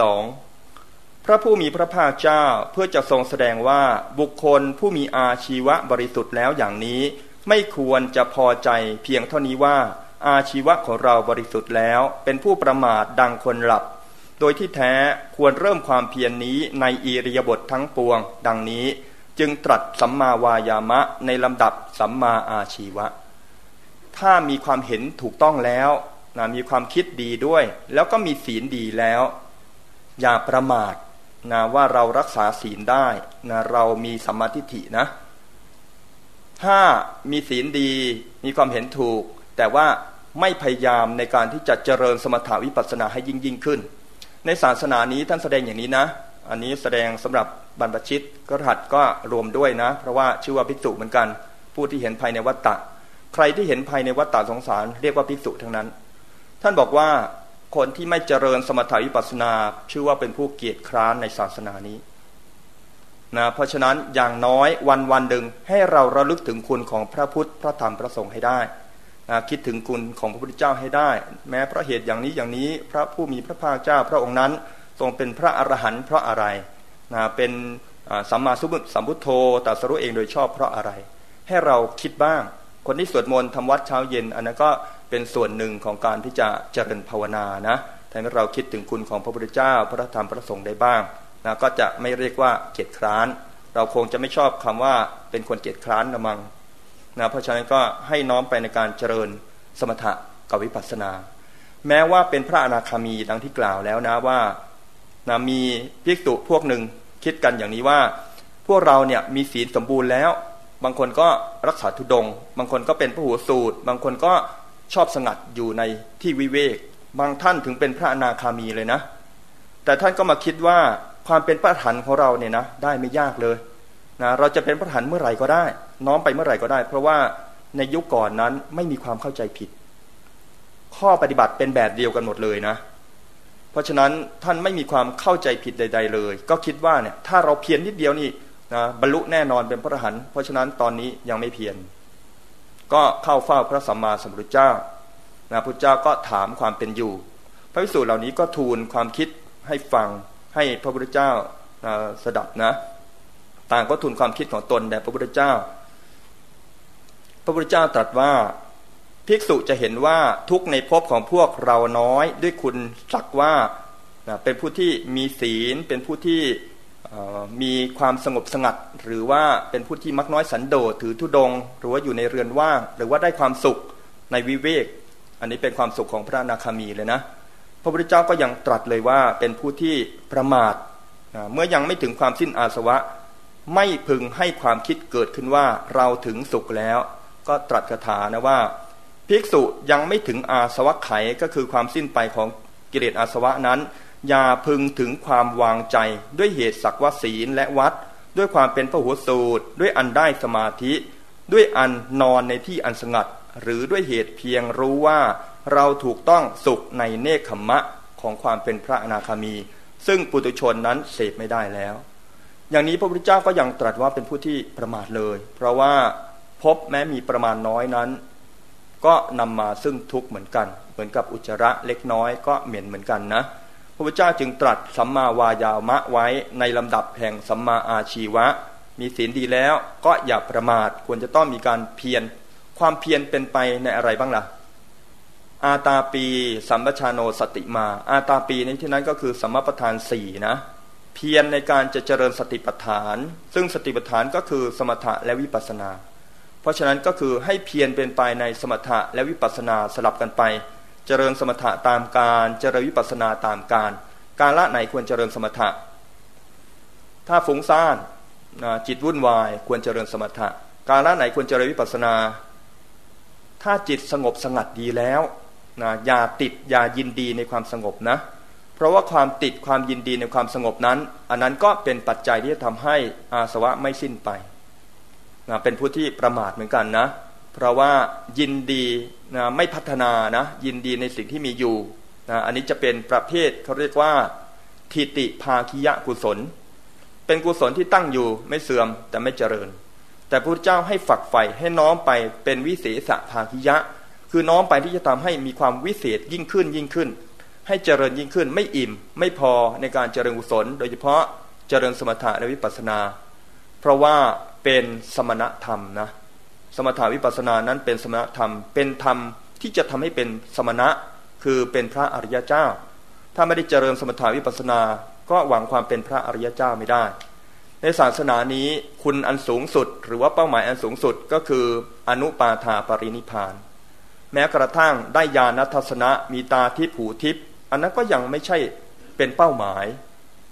2พระผู้มีพระภาคเจ้าเพื่อจะทรงแสดงว่าบุคคลผู้มีอาชีวะบริสุทธิ์แล้วอย่างนี้ไม่ควรจะพอใจเพียงเท่านี้ว่าอาชีวะของเราบริสุทธิ์แล้วเป็นผู้ประมาทดังคนหลับโดยที่แท้ควรเริ่มความเพียร นี้ในอิริยาบถทั้งปวงดังนี้จึงตรัสสัมมาวายามะในลำดับสัมมาอาชีวะถ้ามีความเห็นถูกต้องแล้วนะมีความคิดดีด้วยแล้วก็มีศีลดีแล้วอย่าประมาทนะว่าเรารักษาศีลได้นะเรามีสัมมาทิฏฐินะถ้ามีศีลดีมีความเห็นถูกแต่ว่าไม่พยายามในการที่จะเจริญสมถาวิปัสสนาให้ยิ่งขึ้นในศาสนานี้ท่านแสดงอย่างนี้นะอันนี้แสดงสำหรับบรรพชิตกฤหัสถ์ก็รวมด้วยนะเพราะว่าชื่อว่าภิกษุเหมือนกันผู้ที่เห็นภายในวัฏฏะใครที่เห็นภายในวัฏฏะสงสารเรียกว่าภิกษุทั้งนั้นท่านบอกว่าคนที่ไม่เจริญสมถาวิปัสสนาชื่อว่าเป็นผู้เกียจคร้านในศาสนานี้นะเพราะฉะนั้นอย่างน้อยวันหนึ่งให้เราระลึกถึงคุณของพระพุทธพระธรรมพระสงฆ์ให้ได้นะคิดถึงคุณของพระพุทธเจ้าให้ได้แม้เพราะเหตุอย่างนี้พระผู้มีพระภาคเจ้าพระองค์นั้นทรงเป็นพระอรหันต์เพราะอะไรนะเป็นสัมมาสัมพุทโธตรัสรู้เองโดยชอบเพราะอะไรให้เราคิดบ้างคนที่สวดมนต์ทำวัดเช้าเย็นอันนั้นก็เป็นส่วนหนึ่งของการที่จะเจริญภาวนานะทำให้เราคิดถึงคุณของพระพุทธเจ้าพระธรรมพระสงฆ์ได้บ้างนะก็จะไม่เรียกว่าเกียจคร้านเราคงจะไม่ชอบคำว่าเป็นคนเกียจคร้านละมั้งนะเพราะฉะนั้นก็ให้น้อมไปในการเจริญสมถะกับวิปัสสนาแม้ว่าเป็นพระอนาคามีดังที่กล่าวแล้วนะว่านะมีภิกษุพวกหนึ่งคิดกันอย่างนี้ว่าพวกเราเนี่ยมีศีลสมบูรณ์แล้วบางคนก็รักษาธุดงค์บางคนก็เป็นพหูสูตรบางคนก็ชอบสงัดอยู่ในที่วิเวกบางท่านถึงเป็นพระอนาคามีเลยนะแต่ท่านก็มาคิดว่าความเป็นพระอรหันต์ของเราเนี่ยนะได้ไม่ยากเลยนะเราจะเป็นพระอรหันต์เมื่อไหร่ก็ได้น้อมไปเมื่อไหร่ก็ได้เพราะว่าในยุคก่อนนั้นไม่มีความเข้าใจผิดข้อปฏิบัติเป็นแบบเดียวกันหมดเลยนะเพราะฉะนั้นท่านไม่มีความเข้าใจผิดใดๆเลยก็คิดว่าเนี่ยถ้าเราเพียรนิดเดียวนี่นะบรรลุแน่นอนเป็นพระอรหันต์เพราะฉะนั้นตอนนี้ยังไม่เพียรก็เข้าเฝ้าพระสัมมาสัมพุทธเจ้านะพุทธเจ้าก็ถามความเป็นอยู่พระภิกษุเหล่านี้ก็ทูลความคิดให้ฟังให้พระพุทธเจ้าสดับนะต่างก็ทูลความคิดของตนแด่พระพุทธเจ้าพระพุทธเจ้าตรัสว่าภิกษุจะเห็นว่าทุกข์ในภพของพวกเราน้อยด้วยคุณสักว่าเป็นผู้ที่มีศีลเป็นผู้ที่มีความสงบสงัดหรือว่าเป็นผู้ที่มักน้อยสันโดษถือธุดงค์หรือว่าอยู่ในเรือนว่างหรือว่าได้ความสุขในวิเวกอันนี้เป็นความสุขของพระอนาคามีเลยนะพระพุทธเจ้าก็ยังตรัสเลยว่าเป็นผู้ที่ประมาทเมื่อยังไม่ถึงความสิ้นอาสวะไม่พึงให้ความคิดเกิดขึ้นว่าเราถึงสุขแล้วก็ตรัสคาถานะว่าภิกษุยังไม่ถึงอาสวะไขก็คือความสิ้นไปของกิเลสอาสวะนั้นอย่าพึงถึงความวางใจด้วยเหตุสักว่าศีลและวัดด้วยความเป็นพหูสูตรด้วยอันได้สมาธิด้วยอันนอนในที่อันสงัดหรือด้วยเหตุเพียงรู้ว่าเราถูกต้องสุขในเนกขัมมะของความเป็นพระอนาคามีซึ่งปุถุชนนั้นเสพไม่ได้แล้วอย่างนี้พระพุทธเจ้าก็ยังตรัสว่าเป็นผู้ที่ประมาทเลยเพราะว่าพบแม้มีประมาณน้อยนั้นก็นำมาซึ่งทุกข์เหมือนกันเหมือนกับอุจจาระเล็กน้อยก็เหม็นเหมือนกันนะพระพุทธเจ้าจึงตรัสสัมมาวายามะไว้ในลำดับแห่งสัมมาอาชีวะมีศีลดีแล้วก็อย่าประมาทควรจะต้องมีการเพียรความเพียรเป็นไปในอะไรบ้างล่ะอาตาปีสัมปชาโนสติมาอาตาปีในที่นั้นก็คือสัมมาประธาน4นะเพียรในการจะเจริญสติปัฏฐานซึ่งสติปัฏฐานก็คือสมถะและวิปัสสนาเพราะฉะนั้นก็คือให้เพียรเป็นไปในสมถะและวิปัสสนาสลับกันไปเจริญสมถะตามการเจริญวิปัสสนาตามการละไหนควรเจริญสมถะถ้าฟุ้งซ่านจิตวุ่นวายควรเจริญสมถะการละไหนควรเจริญวิปัสสนาถ้าจิตสงบสงัดดีแล้วอย่าติดอย่ายินดีในความสงบนะเพราะว่าความติดความยินดีในความสงบนั้นอันนั้นก็เป็นปัจจัยที่จะทำให้อาสวะไม่สิ้นไปเป็นผู้ที่ประมาทเหมือนกันนะเพราะว่ายินดีไม่พัฒนานะยินดีในสิ่งที่มีอยู่อันนี้จะเป็นประเภทเขาเรียกว่าทิฏฐิภาคิยะกุศลเป็นกุศลที่ตั้งอยู่ไม่เสื่อมแต่ไม่เจริญแต่พระพุทธเจ้าให้ฝักใฝ่ให้น้อมไปเป็นวิเศษภาคิยะคือน้อมไปที่จะทำให้มีความวิเศษยิ่งขึ้นให้เจริญยิ่งขึ้นไม่อิ่มไม่พอในการเจริญกุศลโดยเฉพาะเจริญสมถะและวิปัสสนาเพราะว่าเป็นสมณธรรมนะสมถะวิปัสสนานั้นเป็นสมณธรรมเป็นธรรมที่จะทำให้เป็นสมณะคือเป็นพระอริยเจ้าถ้าไม่ได้เจริญสมถะวิปัสสนาก็หวังความเป็นพระอริยเจ้าไม่ได้ในศาสนานี้คุณอันสูงสุดหรือว่าเป้าหมายอันสูงสุดก็คืออนุปาทาปรินิพพานแม้กระทั่งได้ญาณทัศนะมีตาทิพย์หูทิพย์อันนั้นก็ยังไม่ใช่เป็นเป้าหมาย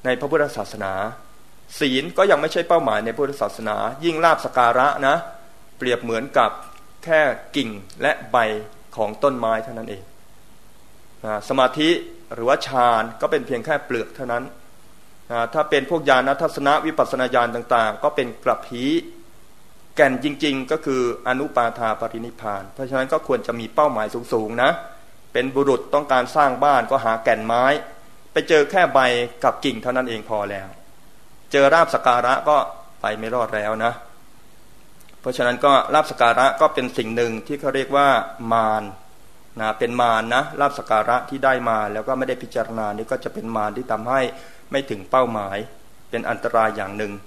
ในพระพุทธศาสนาศีลก็ยังไม่ใช่เป้าหมายในพุทธศาสนายิ่งลาภสักการะนะเปรียบเหมือนกับแค่กิ่งและใบของต้นไม้เท่านั้นเองสมาธิหรือว่าฌานก็เป็นเพียงแค่เปลือกเท่านั้นถ้าเป็นพวกญาณทัศนะวิปัสสนาญาณต่างๆก็เป็นกระพี้แก่นจริงๆก็คืออนุปาทาปรินิพพานเพราะฉะนั้นก็ควรจะมีเป้าหมายสูงๆนะเป็นบุรุษต้องการสร้างบ้านก็หาแก่นไม้ไปเจอแค่ใบกับกิ่งเท่านั้นเองพอแล้วเจอลาภสักการะก็ไปไม่รอดแล้วนะเพราะฉะนั้นก็ลาภสักการะก็เป็นสิ่งหนึ่งที่เขาเรียกว่ามารนะเป็นมารนะลาภสักการะที่ได้มาแล้วก็ไม่ได้พิจารณานี่ก็จะเป็นมารที่ทำให้ไม่ถึงเป้าหมายเป็นอันตรายอย่างหนึ่ง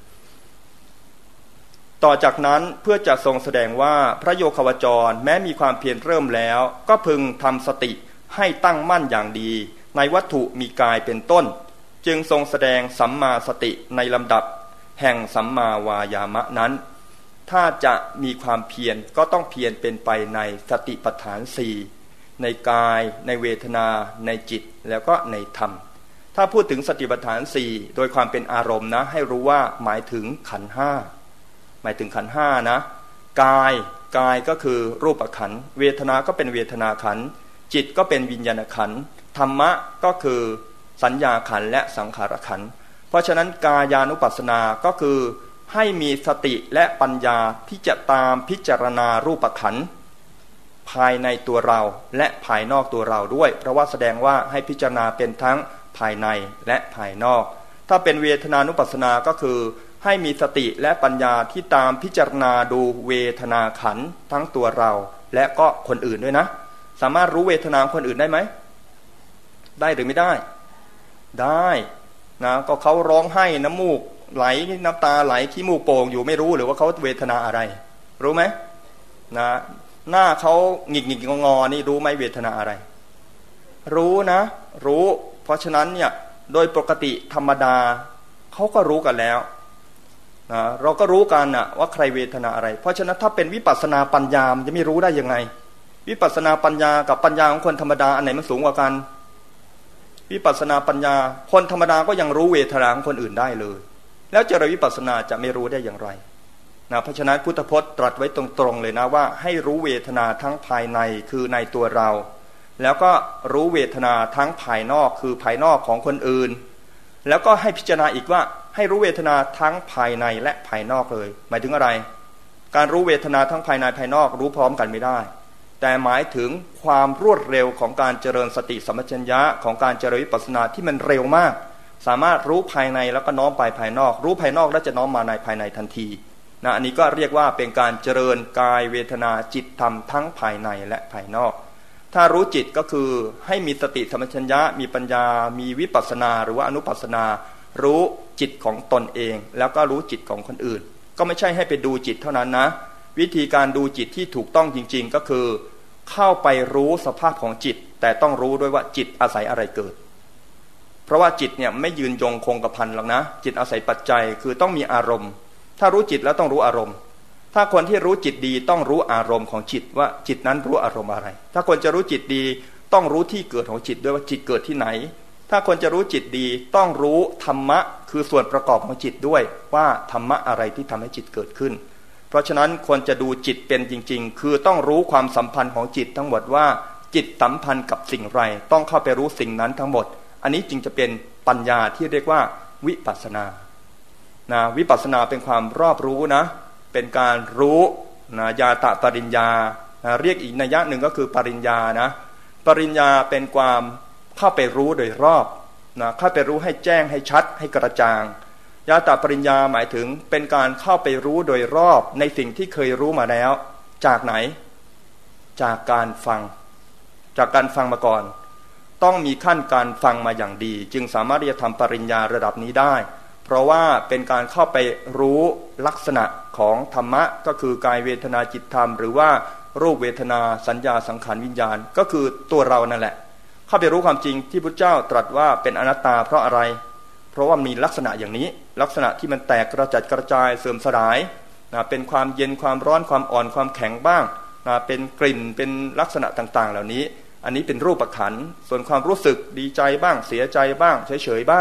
ต่อจากนั้นเพื่อจะทรงแสดงว่าพระโยคาวจรแม้มีความเพียรเริ่มแล้วก็พึงทำสติให้ตั้งมั่นอย่างดีในวัตถุมีกายเป็นต้นจึงทรงแสดงสัมมาสติในลำดับแห่งสัมมาวายามะนั้นถ้าจะมีความเพียรก็ต้องเพียรเป็นไปในสติปัฏฐานสี่ในกายในเวทนาในจิตแล้วก็ในธรรมถ้าพูดถึงสติปัฏฐานสี่โดยความเป็นอารมณ์นะให้รู้ว่าหมายถึงขันธ์ห้าหมายถึงขันธ์ห้านะกายก็คือรูปขันธ์เวทนาก็เป็นเวทนาขันธ์จิตก็เป็นวิญญาณขันธ์ธรรมะก็คือสัญญาขันธ์และสังขารขันธ์เพราะฉะนั้นกายานุปัสสนาก็คือให้มีสติและปัญญาที่จะตามพิจารณารูปขันธ์ภายในตัวเราและภายนอกตัวเราด้วยเพราะว่าแสดงว่าให้พิจารณาเป็นทั้งภายในและภายนอกถ้าเป็นเวทนานุปัสสนาก็คือให้มีสติและปัญญาที่ตามพิจารณาดูเวทนาขันธ์ทั้งตัวเราและก็คนอื่นด้วยนะสามารถรู้เวทนาคนอื่นได้ไหมได้หรือไม่ได้ได้นะก็เขาร้องไห้น้ำมูกไหลน้ำตาไหลขี้มูกโป่งอยู่ไม่รู้หรือว่าเขาเวทนาอะไรรู้ไหมนะหน้าเขาหงิกงอนี่รู้ไหมเวทนาอะไรรู้นะรู้เพราะฉะนั้นเนี่ยโดยปกติธรรมดาเขาก็รู้กันแล้วนะเราก็รู้กันนะว่าใครเวทนาอะไรเพราะฉะนั้นถ้าเป็นวิปัสสนาปัญญาจะไม่รู้ได้ยังไงวิปัสสนาปัญญากับปัญญาของคนธรรมดาอันไหนมันสูงกว่ากันวิปัสสนาปัญญาคนธรรมดาก็ยังรู้เวทนาของคนอื่นได้เลยแล้วเจริญวิปัสสนาจะไม่รู้ได้อย่างไรนะเพราะฉะนั้นพุทธพจน์ตรัสไว้ตรงๆเลยนะว่าให้รู้เวทนาทั้งภายในคือในตัวเราแล้วก็รู้เวทนาทั้งภายนอกคือภายนอกของคนอื่นแล้วก็ให้พิจารณาอีกว่าให้รู้เวทนาทั้งภายในและภายนอกเลยหมายถึงอะไรการรู้เวทนาทั้งภายในภายนอกรู้พร้อมกันไม่ได้แต่หมายถึงความรวดเร็วของการเจริญสติสัมปชัญญะของการเจริญวิปัสสนาที่มันเร็วมากสามารถรู้ภายในแล้วก็น้อมไปภายนอกรู้ภายนอกแล้วจะน้อมมาในภายในทันทีนะอันนี้ก็เรียกว่าเป็นการเจริญกายเวทนาจิตธรรมทั้งภายในและภายนอกถ้ารู้จิตก็คือให้มีสติสัมปชัญญะมีปัญญามีวิปัสสนาหรือว่าอนุปัสสนารู้จิตของตนเองแล้วก็รู้จิตของคนอื่นก็ไม่ใช่ให้ไปดูจิตเท่านั้นนะวิธีการดูจิตที่ถูกต้องจริงๆก็คือเข้าไปรู้สภาพของจิตแต่ต้องรู้ด้วยว่าจิตอาศัยอะไรเกิดเพราะว่าจิตเนี่ยไม่ยืนยงคงกระพันหรอกนะจิตอาศัยปัจจัยคือต้องมีอารมณ์ถ้ารู้จิตแล้วต้องรู้อารมณ์ถ้าคนที่รู้จิตดีต้องรู้อารมณ์ของจิตว่าจิตนั้นรู้อารมณ์อะไรถ้าคนจะรู้จิตดีต้องรู้ที่เกิดของจิตด้วยว่าจิตเกิดที่ไหนถ้าคนจะรู้จิตดีต้องรู้ธรรมะคือส่วนประกอบของจิตด้วยว่าธรรมะอะไรที่ทำให้จิตเกิดขึ้นเพราะฉะนั้นควรจะดูจิตเป็นจริงๆคือต้องรู้ความสัมพันธ์ของจิตทั้งหมดว่าจิตสัมพันธ์กับสิ่งไรต้องเข้าไปรู้สิ่งนั้นทั้งหมดอันนี้จึงจะเป็นปัญญาที่เรียกว่าวิปัสสนานะวิปัสสนาเป็นความรอบรู้นะเป็นการรู้นะญาตะปริญญานะเรียกอีกนัยยะหนึ่งก็คือปริญญานะปริญญาเป็นความเข้าไปรู้โดยรอบนะเข้าไปรู้ให้แจ้งให้ชัดให้กระจ่างญาตะปริญญาหมายถึงเป็นการเข้าไปรู้โดยรอบในสิ่งที่เคยรู้มาแล้วจากไหนจากการฟังมาก่อนต้องมีขั้นการฟังมาอย่างดีจึงสามารถที่จะทำปริญญาระดับนี้ได้เพราะว่าเป็นการเข้าไปรู้ลักษณะของธรรมะก็คือกายเวทนาจิตธรรมหรือว่ารูปเวทนาสัญญาสังขารวิญญาณก็คือตัวเรานั่นแหละเข้าไปรู้ความจริงที่พุทธเจ้าตรัสว่าเป็นอนัตตาเพราะอะไรเพราะว่ามีลักษณะอย่างนี้ลักษณะที่มันแตกกระจัดกระจายเสื่อมสลายนะเป็นความเย็นความร้อนความอ่อนความแข็งบ้างนะเป็นกลิ่นเป็นลักษณะต่างๆเหล่านี้อันนี้เป็นรูปขันธ์ส่วนความรู้สึกดีใจบ้างเสียใจบ้างเฉยๆบ้าง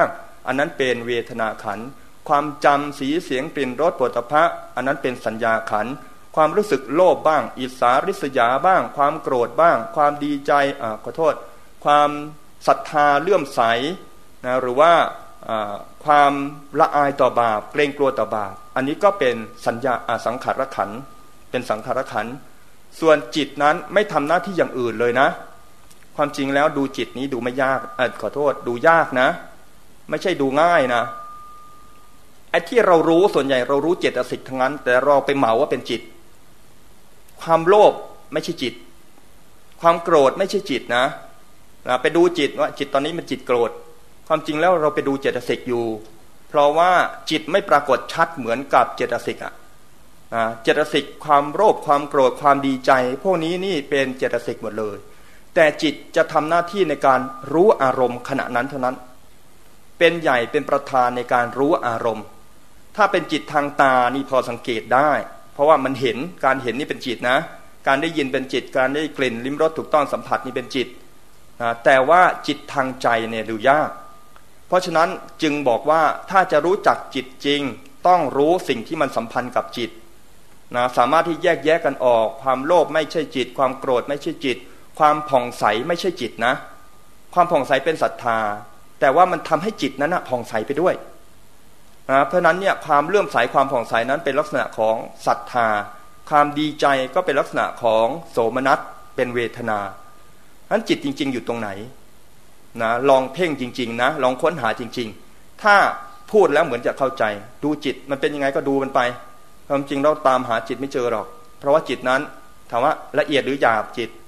อันนั้นเป็นเวทนาขันธ์ความจำสีเสียงกลิ่นรสโผฏฐัพพะอันนั้นเป็นสัญญาขันธ์ความรู้สึกโลภบ้างอิจฉาริษยาบ้างความโกรธบ้างความดีใจขอโทษความศรัทธาเลื่อมใสนะหรือว่าความละอายต่อบาปเกรงกลัวต่อบาปอันนี้ก็เป็นสัญญาสังขารขันธ์เป็นสังขารขันธ์ส่วนจิตนั้นไม่ทำหน้าที่อย่างอื่นเลยนะความจริงแล้วดูจิตนี้ดูไม่ยากขอโทษดูยากนะไม่ใช่ดูง่ายนะไอ้ที่เรารู้ส่วนใหญ่เรารู้เจตสิกทั้งนั้นแต่เราไปเหมาว่าเป็นจิตความโลภไม่ใช่จิตความโกรธไม่ใช่จิตนะไปดูจิตว่าจิตตอนนี้มันจิตโกรธความจริงแล้วเราไปดูเจตสิกอยู่เพราะว่าจิตไม่ปรากฏชัดเหมือนกับเจตสิกเจตสิกความโลภความโกรธความดีใจพวกนี้นี่เป็นเจตสิกหมดเลยแต่จิตจะทำหน้าที่ในการรู้อารมณ์ขณะนั้นเท่านั้นเป็นใหญ่เป็นประธานในการรู้อารมณ์ถ้าเป็นจิตทางตานี่พอสังเกตได้เพราะว่ามันเห็นการเห็นนี่เป็นจิตนะการได้ยินเป็นจิตการได้กลิ่นลิ้มรสถูกต้องสัมผัสนี่เป็นจิตแต่ว่าจิตทางใจเนี่ยดูยากเพราะฉะนั้นจึงบอกว่าถ้าจะรู้จักจิตจริงต้องรู้สิ่งที่มันสัมพันธ์กับจิตนะสามารถที่แยกแยะกันออกความโลภไม่ใช่จิตความโกรธไม่ใช่จิตความผ่องใสไม่ใช่จิตนะความผ่องใสเป็นศรัทธาแต่ว่ามันทำให้จิตนั้นผ่องใสไปด้วยเพราะนั้นเนี่ยความเลื่อมใสความผ่องใสนั้นเป็นลักษณะของศรัทธาความดีใจก็เป็นลักษณะของโสมนัสเป็นเวทนานั้นจิตจริงๆอยู่ตรงไหนนะลองเพ่งจริงๆนะลองค้นหาจริงๆถ้าพูดแล้วเหมือนจะเข้าใจดูจิตมันเป็นยังไงก็ดูมันไปความจริงเราตามหาจิตไม่เจอหรอกเพราะว่าจิตนั้นถามว่าละเอียดหรือหยาบ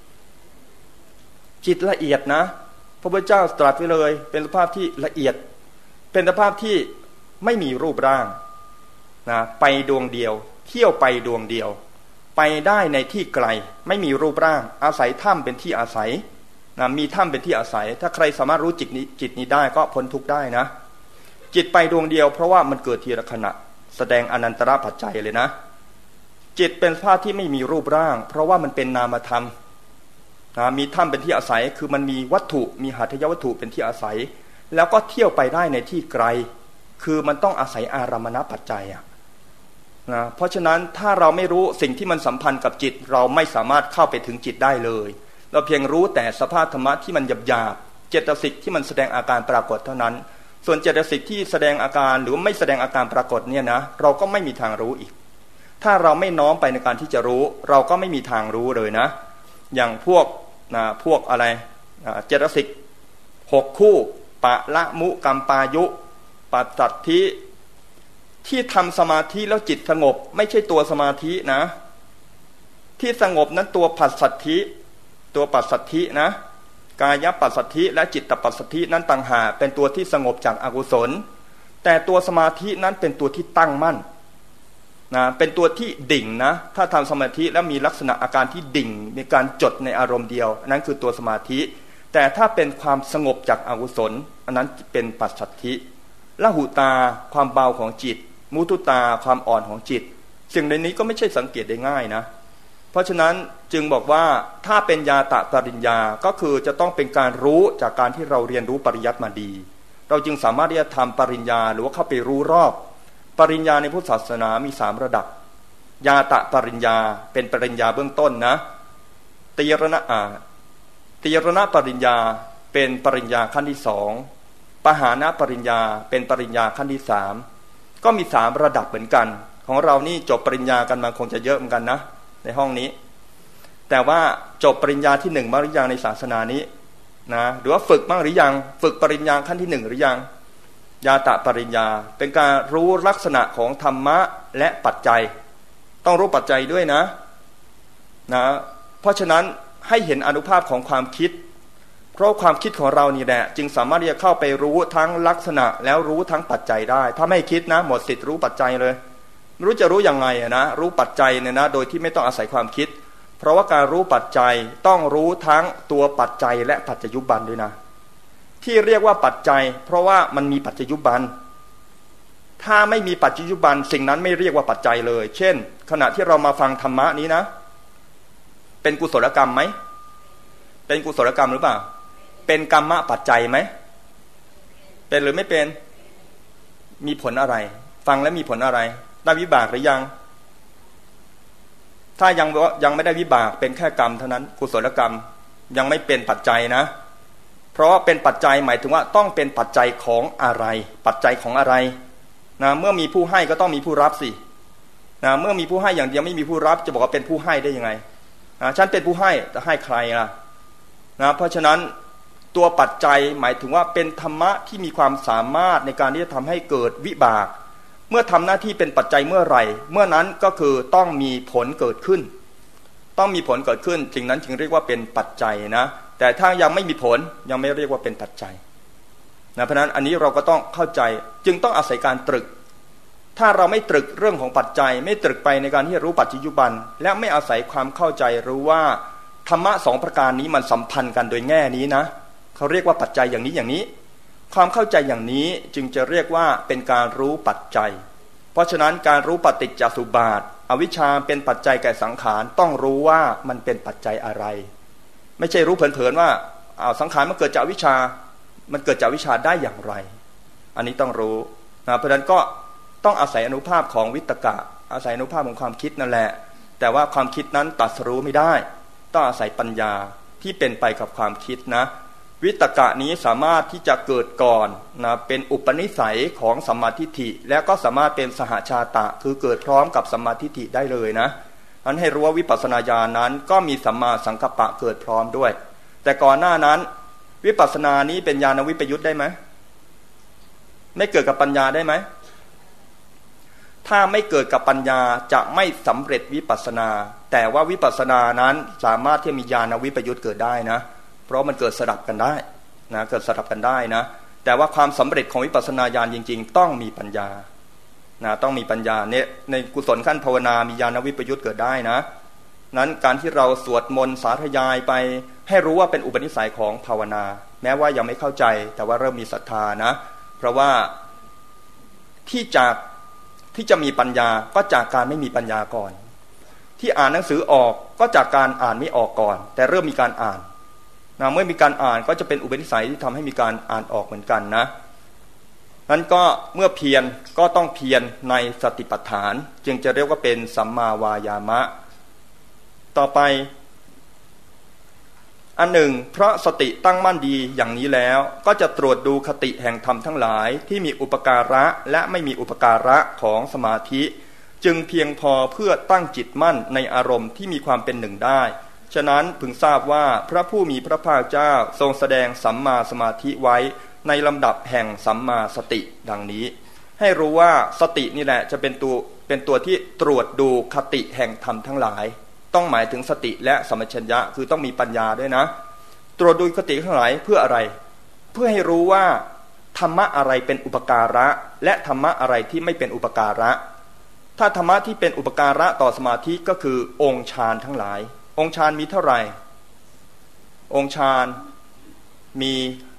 จิตละเอียดนะพระพุทธเจ้าตรัสไว้เลยเป็นสภาพที่ละเอียดเป็นสภาพที่ไม่มีรูปร่างนะไปดวงเดียวเที่ยวไปดวงเดียวไปได้ในที่ไกลไม่มีรูปร่างอาศัยถ้ำเป็นที่อาศัยนะมีถ้ำเป็นที่อาศัยถ้าใครสามารถรู้จิตนี้ได้ก็พ้นทุกข์ได้นะจิตไปดวงเดียวเพราะว่ามันเกิดทีละขณะแสดงอนันตรปัจจัยเลยนะจิตเป็นสภาพที่ไม่มีรูปร่างเพราะว่ามันเป็นนามธรรมมีถ้ำเป็นที่อาศัยคือมันมีวัตถุมีหัตถยวัตถุเป็นที่อาศัยแล้วก็เที่ยวไปได้ในที่ไกลคือมันต้องอาศัยอารามณปัจจัยนะเพราะฉะนั้นถ้าเราไม่รู้สิ่งที่มันสัมพันธ์กับจิตเราไม่สามารถเข้าไปถึงจิตได้เลยเราเพียงรู้แต่สภาพธรรมะที่มันหยาบๆเจตสิกที่มันแสดงอาการปรากฏเท่านั้นส่วนเจตสิกที่แสดงอาการหรือไม่แสดงอาการปรากฏเนี่ยนะเราก็ไม่มีทางรู้อีกถ้าเราไม่น้อมไปในการที่จะรู้เราก็ไม่มีทางรู้เลยนะอย่างพวกอะไรเจตสิก6คู่ปะละมุกัมปายุปัสสัทธิที่ทำสมาธิแล้วจิตสงบไม่ใช่ตัวสมาธินะที่สงบนั้นตัวปัสสัทธินะกายปัสสัทธิและจิตตปัสสัทธินั้นต่างหากเป็นตัวที่สงบจากอกุศลแต่ตัวสมาธินั้นเป็นตัวที่ตั้งมั่นนะเป็นตัวที่ดิ่งนะถ้าทำสมาธิแล้วมีลักษณะอาการที่ดิ่งมีการจดในอารมณ์เดียวนั้นคือตัวสมาธิแต่ถ้าเป็นความสงบจากอกุศลอันนั้นเป็นปัสสัทธิละหุตาความเบาของจิตมุทุตาความอ่อนของจิตสิ่งในนี้ก็ไม่ใช่สังเกตได้ง่ายนะเพราะฉะนั้นจึงบอกว่าถ้าเป็นญาตะปริญญาก็คือจะต้องเป็นการรู้จากการที่เราเรียนรู้ปริยัติมาดีเราจึงสามารถที่จะทำปริญญาหรือว่าเข้าไปรู้รอบปริญญาในพุทธศาสนามี3ระดับญาตะปริญญาเป็นปริญญาเบื้องต้นนะตีรณปริญญาเป็นปริญญาขั้นที่2ปหานะปริญญาเป็นปริญญาขั้นที่3ก็มี3ระดับเหมือนกันของเรานี่จบปริญญากันมาคงจะเยอะเหมือนกันนะในห้องนี้แต่ว่าจบปริญญาที่1บ้างหรือยังในศาสนานี้นะหรือว่าฝึกบ้างหรือยังฝึกปริญญาขั้นที่1หรือยังญาตะปริญญาเป็นการรู้ลักษณะของธรรมะและปัจจัยต้องรู้ปัจจัยด้วยนะเพราะฉะนั้นให้เห็นอานุภาพของความคิดเพราะความคิดของเรานี่แหละจึงสามารถที่จะเข้าไปรู้ทั้งลักษณะแล้วรู้ทั้งปัจจัยได้ถ้าไม่คิดนะหมดสิทธิ์รู้ปัจจัยเลยไม่รู้จะรู้ยังไงนะรู้ปัจจัยเนี่ยนะโดยที่ไม่ต้องอาศัยความคิดเพราะว่าการรู้ปัจจัยต้องรู้ทั้งตัวปัจจัยและปัจจยุบันด้วยนะที่เรียกว่าปัจจัยเพราะว่ามันมีปัจจยุบันถ้าไม่มีปัจจยุบันสิ่งนั้นไม่เรียกว่าปัจจัยเลยเช่นขณะที่เรามาฟังธรรมะนี้นะเป็นกุศลกรรมไหมเป็นกุศลกรรมหรือเปล่าเป็นกรรมะปัจจัยไหมเป็นหรือไม่เป็นมีผลอะไรฟังแล้วมีผลอะไรได้วิบากหรือยังถ้ายังไม่ได้วิบากเป็นแค่กรรมเท่านั้นกุศลกรรมยังไม่เป็นปัจจัยนะเพราะเป็นปัจจัยหมายถึงว่าต้องเป็นปัจจัยของอะไรปัจจัยของอะไรนะเมื่อมีผู้ให้ก็ต้องมีผู้รับสินะเมื่อมีผู้ให้อย่างเดียวไม่มีผู้รับจะบอกว่าเป็นผู้ให้ได้ยังไงนะฉันเป็นผู้ให้จะให้ใครล่ะนะเพราะฉะนั้นตัวปัจจัยหมายถึงว่าเป็นธรรมะที่มีความสามารถในการที่จะทำให้เกิดวิบากเมื่อทำหน้าที่เป็นปัจจัยเมื่อไหร่เมื่อนั้นก็คือต้องมีผลเกิดขึ้นต้องมีผลเกิดขึ้นสิ่งนั้นจึงเรียกว่าเป็นปัจจัยนะแต่ถ้ายังไม่มีผลยังไม่เรียกว่าเป็นปัจจัยนะเพราะนั้นอันนี้เราก็ต้องเข้าใจจึงต้องอาศัยการตรึกถ้าเราไม่ตรึกเรื่องของปัจจัยไม่ตรึกไปในการที่จะรู้ปัจจุบันและไม่อาศัยความเข้าใจรู้ว่าธรรมะสองประการนี้มันสัมพันธ์กันโดยแง่นี้นะเขาเรียกว่าปัจจัยอย่างนี้อย่างนี้ความเข้าใจอย่างนี้จึงจะเรียกว่าเป็นการรู้ปัจจัยเพราะฉะนั้นการรู้ปฏิจจสมุปบาทอวิชชาเป็นปัจจัยแก่สังขารต้องรู้ว่ามันเป็นปัจจัยอะไรไม่ใช่รู้เผินๆว่าสังขารมันเกิดจากอวิชชามันเกิดจากอวิชชาได้อย่างไรอันนี้ต้องรู้นะเพราะฉะนั้นก็ต้องอาศัยอนุภาพของวิตกะอาศัยอนุภาพของความคิดนั่นแหละแต่ว่าความคิดนั้นตรัสรู้ไม่ได้ต้องอาศัยปัญญาที่เป็นไปกับความคิดนะวิตกะนี้สามารถที่จะเกิดก่อนนะเป็นอุปนิสัยของสัมมาทิฏฐิและก็สามารถเป็นสหชาตะคือเกิดพร้อมกับสัมมาทิฏฐิได้เลยนะนั้นให้รู้ว่าวิปัสสนาญาณนั้นก็มีสัมมาสังกัปปะเกิดพร้อมด้วยแต่ก่อนหน้านั้นวิปัสสนานี้เป็นญาณวิปยุตได้ไหมไม่เกิดกับปัญญาได้ไหมถ้าไม่เกิดกับปัญญาจะไม่สำเร็จวิปัสสนาแต่ว่าวิปัสสนานั้นสามารถที่มีญาณวิปยุตเกิดได้นะเพราะมันเกิดสลับกันได้นะเกิดสลับกันได้นะแต่ว่าความสำเร็จของวิปัสสนาญาณจริงๆต้องมีปัญญานะต้องมีปัญญาเนี่ยในกุศลขั้นภาวนามีญาณวิปยุตเกิดได้นะนั้นการที่เราสวดมนต์สาธยายไปให้รู้ว่าเป็นอุปนิสัยของภาวนาแม้ว่ายังไม่เข้าใจแต่ว่าเริ่มมีศรัทธานะเพราะว่าที่จะมีปัญญาก็จากการไม่มีปัญญาก่อนที่อ่านหนังสือออกก็จากการอ่านไม่ออกก่อนแต่เริ่มมีการอ่านนะเมื่อมีการอ่านก็จะเป็นอุปนิสัยที่ทำให้มีการอ่านออกเหมือนกันนะนั้นก็เมื่อเพียรก็ต้องเพียรในสติปัฏฐานจึงจะเรียกว่าเป็นสัมมาวายามะต่อไปอันหนึ่งเพราะสติตั้งมั่นดีอย่างนี้แล้วก็จะตรวจดูคติแห่งธรรมทั้งหลายที่มีอุปการะและไม่มีอุปการะของสมาธิจึงเพียงพอเพื่อตั้งจิตมั่นในอารมณ์ที่มีความเป็นหนึ่งได้ฉะนั้นพึงทราบว่าพระผู้มีพระภาคเจ้าทรงแสดงสัมมาสมาธิไว้ในลำดับแห่งสัมมาสติดังนี้ให้รู้ว่าสตินี่แหละจะเป็นตัวที่ตรวจดูคติแห่งธรรมทั้งหลายต้องหมายถึงสติและสัมปชัญญะคือต้องมีปัญญาด้วยนะตรวจดูคติทั้งหลายเพื่ออะไรเพื่อให้รู้ว่าธรรมะอะไรเป็นอุปการะและธรรมะอะไรที่ไม่เป็นอุปการะถ้าธรรมะที่เป็นอุปการะต่อสมาธิก็คือองค์ฌานทั้งหลายองค์ฌานมีเท่าไหร่องค์ฌานมี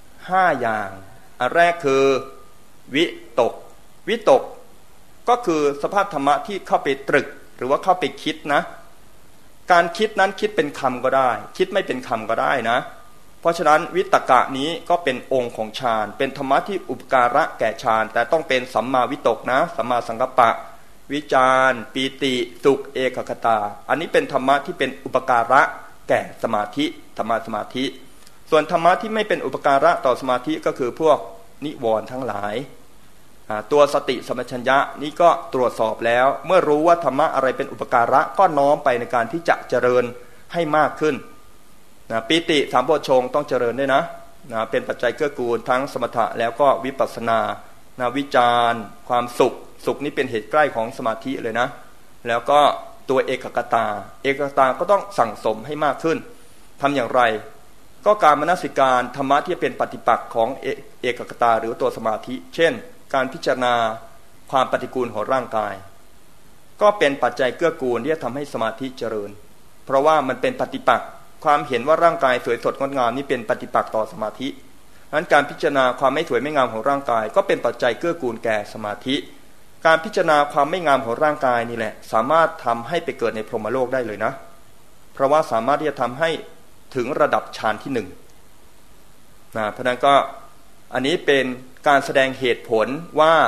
5อย่างอันแรกคือวิตกวิตกก็คือสภาพธรรมะที่เข้าไปตรึกหรือว่าเข้าไปคิดนะการคิดนั้นคิดเป็นคำก็ได้คิดไม่เป็นคำก็ได้นะเพราะฉะนั้นวิตกะนี้ก็เป็นองค์ของฌานเป็นธรรมะที่อุปการะแก่ฌานแต่ต้องเป็นสัมมาวิตกนะสัมมาสังกัปปะวิจารปีติสุขเอกคตาอันนี้เป็นธรรมะที่เป็นอุปการะแก่สมาธิธรรมะสมาธิส่วนธรรมะที่ไม่เป็นอุปการะต่อสมาธิก็คือพวกนิวรณ์ทั้งหลายตัวสติสัมปชัญญะนี้ก็ตรวจสอบแล้วเมื่อรู้ว่าธรรมะอะไรเป็นอุปการะก็น้อมไปในการที่จะเจริญให้มากขึ้นปีติสามโพชฌงค์ต้องเจริญด้วยนะเป็นปัจจัยเกื้อกูลทั้งสมถะแล้วก็วิปัสสนาวิจารความสุขนี้เป็นเหตุใกล้ของสมาธิเลยนะแล้วก็ตัวเอกคตาก็ต้องสั่งสมให้มากขึ้นทำอย่างไรก็การมนสิการธรรมะที่เป็นปฏิปักษ์ของเอกคตาหรือตัวสมาธิเช่นการพิจารณาความปฏิกูลของร่างกายก็เป็นปัจจัยเกื้อกูลที่จะทำให้สมาธิเจริญเพราะว่ามันเป็นปฏิปักษ์ความเห็นว่าร่างกายสวยสดงดงามนี่เป็นปฏิปักษ์ต่อสมาธินั้นการพิจารณาความไม่สวยไม่งามของร่างกายก็เป็นปัจจัยเกื้อกูลแก่สมาธิการพิจารณาความไม่งามของร่างกายนี่แหละสามารถทำให้ไปเกิดในพรหมโลกได้เลยนะเพราะว่าสามารถที่จะทำให้ถึงระดับฌานที่1เพราะนั้นก็อันนี้เป็นการแสดงเหตุผลว่า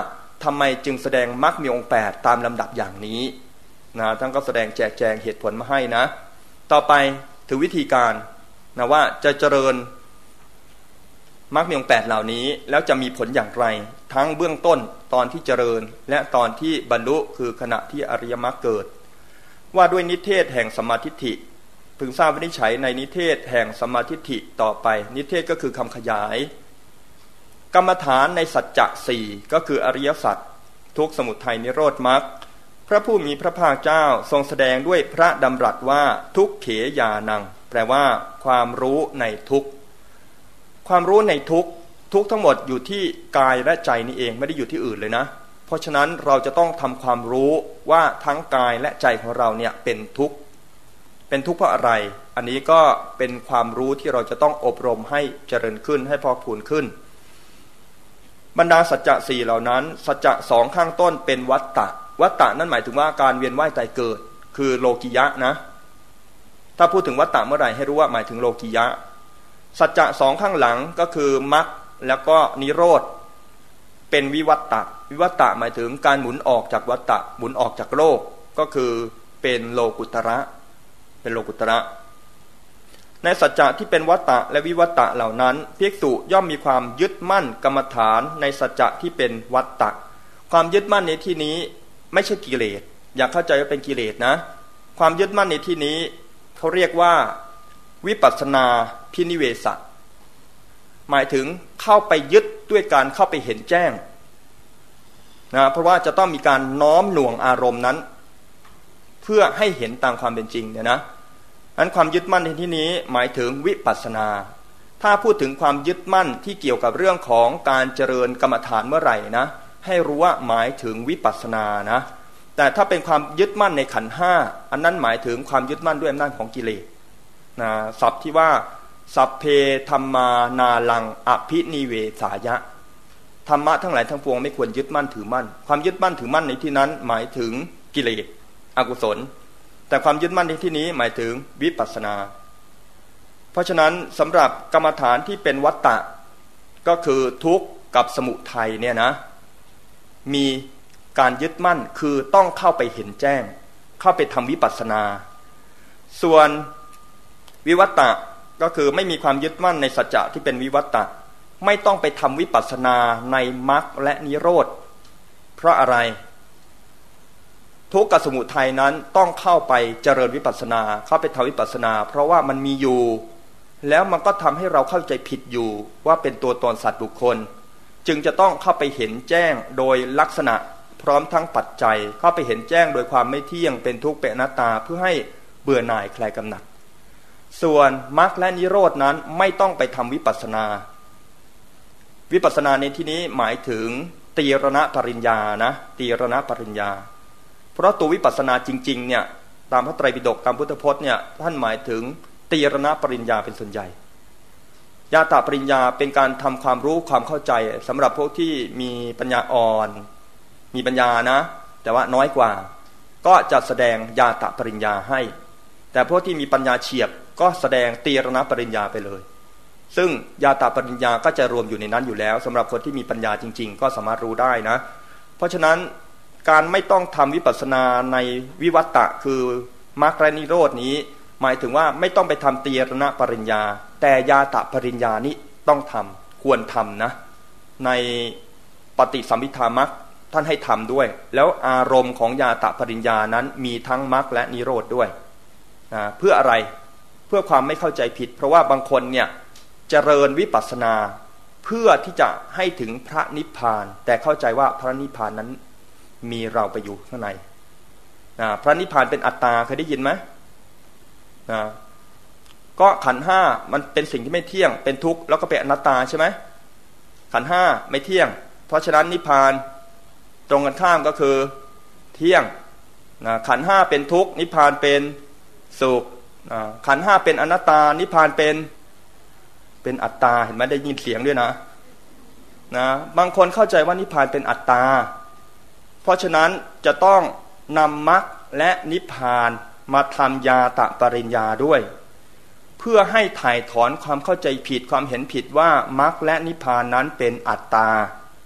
ทำไมจึงแสดงมรรคมีองค์8ตามลำดับอย่างนี้นะท่านก็แสดงแจกแจงเหตุผลมาให้นะต่อไปถึงวิธีการนะว่าจะเจริญมรรคมีองค์8เหล่านี้แล้วจะมีผลอย่างไรทั้งเบื้องต้นตอนที่เจริญและตอนที่บรรลุคือขณะที่อริยมรรคเกิดว่าด้วยนิเทศแห่งสัมมาทิฏฐิพึงทราบวินิจฉัยในนิเทศแห่งสัมมาทิฏฐิต่อไปนิเทศก็คือคำขยายกรรมฐานในสัจจะสี่ก็คืออริยสัจทุกข์สมุทัยนิโรธมรรคพระผู้มีพระภาคเจ้าทรงแสดงด้วยพระดำรัสว่าทุกเขญาณังแปลว่าความรู้ในทุกข์ความรู้ในทุกข์ทั้งหมดอยู่ที่กายและใจนี่เองไม่ได้อยู่ที่อื่นเลยนะเพราะฉะนั้นเราจะต้องทำความรู้ว่าทั้งกายและใจของเราเนี่ยเป็นทุกข์เพราะอะไรอันนี้ก็เป็นความรู้ที่เราจะต้องอบรมให้เจริญขึ้นให้พอกพูนขึ้นบรรดาสัจจะสี่เหล่านั้นสัจจะสองข้างต้นเป็นวัตตะนั่นหมายถึงว่าการเวียนว่ายตายเกิดคือโลกิยะนะถ้าพูดถึงวัตตะเมื่อไหร่ให้รู้ว่าหมายถึงโลกิยะสัจจะสองข้างหลังก็คือมรรคแล้วก็นิโรธเป็นวิวัตตะหมายถึงการหมุนออกจากวัตตะหมุนออกจากโลกก็คือเป็นโลกุตระในสัจจะที่เป็นวัตตะและวิวัตตะเหล่านั้นภิกษุย่อมมีความยึดมั่นกรรมฐานในสัจจะที่เป็นวัตตะความยึดมั่นในที่นี้ไม่ใช่กิเลสอย่าเข้าใจว่าเป็นกิเลสนะความยึดมั่นในที่นี้เขาเรียกว่าวิปัสสนาพินิเวสะหมายถึงเข้าไปยึดด้วยการเข้าไปเห็นแจ้งนะเพราะว่าจะต้องมีการน้อมหน่วงอารมณ์นั้นเพื่อให้เห็นตามความเป็นจริงเนี่ยนะอันความยึดมั่นในที่นี้หมายถึงวิปัสสนาถ้าพูดถึงความยึดมั่นที่เกี่ยวกับเรื่องของการเจริญกรรมฐานเมื่อไหร่นะให้รู้ว่าหมายถึงวิปัสสนานะแต่ถ้าเป็นความยึดมั่นในขันธ์ห้าอันนั้นหมายถึงความยึดมั่นด้วยอำนาจของกิเลสนะศัพท์ที่ว่าสัพเพธัมมานาลังอภินิเวสายะธรรมะทั้งหลายทั้งปวงไม่ควรยึดมั่นถือมั่นความยึดมั่นถือมั่นในที่นั้นหมายถึงกิเลสอกุศลแต่ความยึดมั่นในที่นี้หมายถึงวิปัสสนาเพราะฉะนั้นสำหรับกรรมฐานที่เป็นวัตตะก็คือทุกข์กับสมุทัยเนี่ยนะมีการยึดมั่นคือต้องเข้าไปเห็นแจ้งเข้าไปทำวิปัสสนาส่วนวิวัตตะก็คือไม่มีความยึดมั่นในสัจจะที่เป็นวิวัตตะไม่ต้องไปทำวิปัสสนาในมรรคและนิโรธเพราะอะไรทุกข์กับสมุทัยนั้นต้องเข้าไปเจริญวิปัสสนาเข้าไปทำวิปัสสนาเพราะว่ามันมีอยู่แล้วมันก็ทำให้เราเข้าใจผิดอยู่ว่าเป็นตัวตนสัตว์บุคคลจึงจะต้องเข้าไปเห็นแจ้งโดยลักษณะพร้อมทั้งปัจจัยเข้าไปเห็นแจ้งโดยความไม่เที่ยงเป็นทุกข์เป็นอนัตตาเพื่อให้เบื่อหน่ายคลายกำหนัดส่วนมรรคและนิโรธนั้นไม่ต้องไปทำวิปัสสนาในที่นี้หมายถึงตีรณปริญญานะตีรณปริญญาเพราะตัววิปัสสนาจริงๆเนี่ยตามพระไตรปิฎกตามพุทธพจน์เนี่ยท่านหมายถึงตีรณปริญญาเป็นส่วนใหญ่ญาตปริญญาเป็นการทำความรู้ความเข้าใจสำหรับพวกที่มีปัญญาอ่อนมีปัญญานะแต่ว่าน้อยกว่าก็จะแสดงญาตปริญญาให้แต่พวกที่มีปัญญาเฉียบก็แสดงตีรณปริญญาไปเลยซึ่งญาตปริญญาก็จะรวมอยู่ในนั้นอยู่แล้วสำหรับคนที่มีปัญญาจริงๆก็สามารถรู้ได้นะเพราะฉะนั้นการไม่ต้องทำวิปัสสนาในวิวัตตะคือมรรคและนิโรธนี้หมายถึงว่าไม่ต้องไปทำตีรณปริญญาแต่ญาตปริญญานี้ต้องทำควรทำนะในปฏิสัมภิทามรรคท่านให้ทำด้วยแล้วอารมณ์ของญาตปริญญานั้นมีทั้งมรรคและนิโรธด้วยนะเพื่ออะไรเพื่อความไม่เข้าใจผิดเพราะว่าบางคนเนี่ยเจริญวิปัสสนาเพื่อที่จะให้ถึงพระนิพพานแต่เข้าใจว่าพระนิพพานนั้นมีเราไปอยู่ข้างในพระนิพพานเป็นอัตตาเคยได้ยินไหมก็ขันธ์ห้ามันเป็นสิ่งที่ไม่เที่ยงเป็นทุกข์แล้วก็เป็นอนัตตาใช่ไหมขันธ์ห้าไม่เที่ยงเพราะฉะนั้นนิพพานตรงกันข้ามก็คือเที่ยงขันธ์ห้าเป็นทุกข์นิพพานเป็นสุขขันธ์ห้าเป็นอนัตตานิพพานเป็นอัตตาเห็นไหมได้ยินเสียงด้วยนะบางคนเข้าใจว่านิพพานเป็นอัตตาเพราะฉะนั้นจะต้องนำมรรคและนิพพานมาทำญาตปริญญาด้วยเพื่อให้ถ่ายถอนความเข้าใจผิดความเห็นผิดว่ามรรคและนิพพานนั้นเป็นอัตตา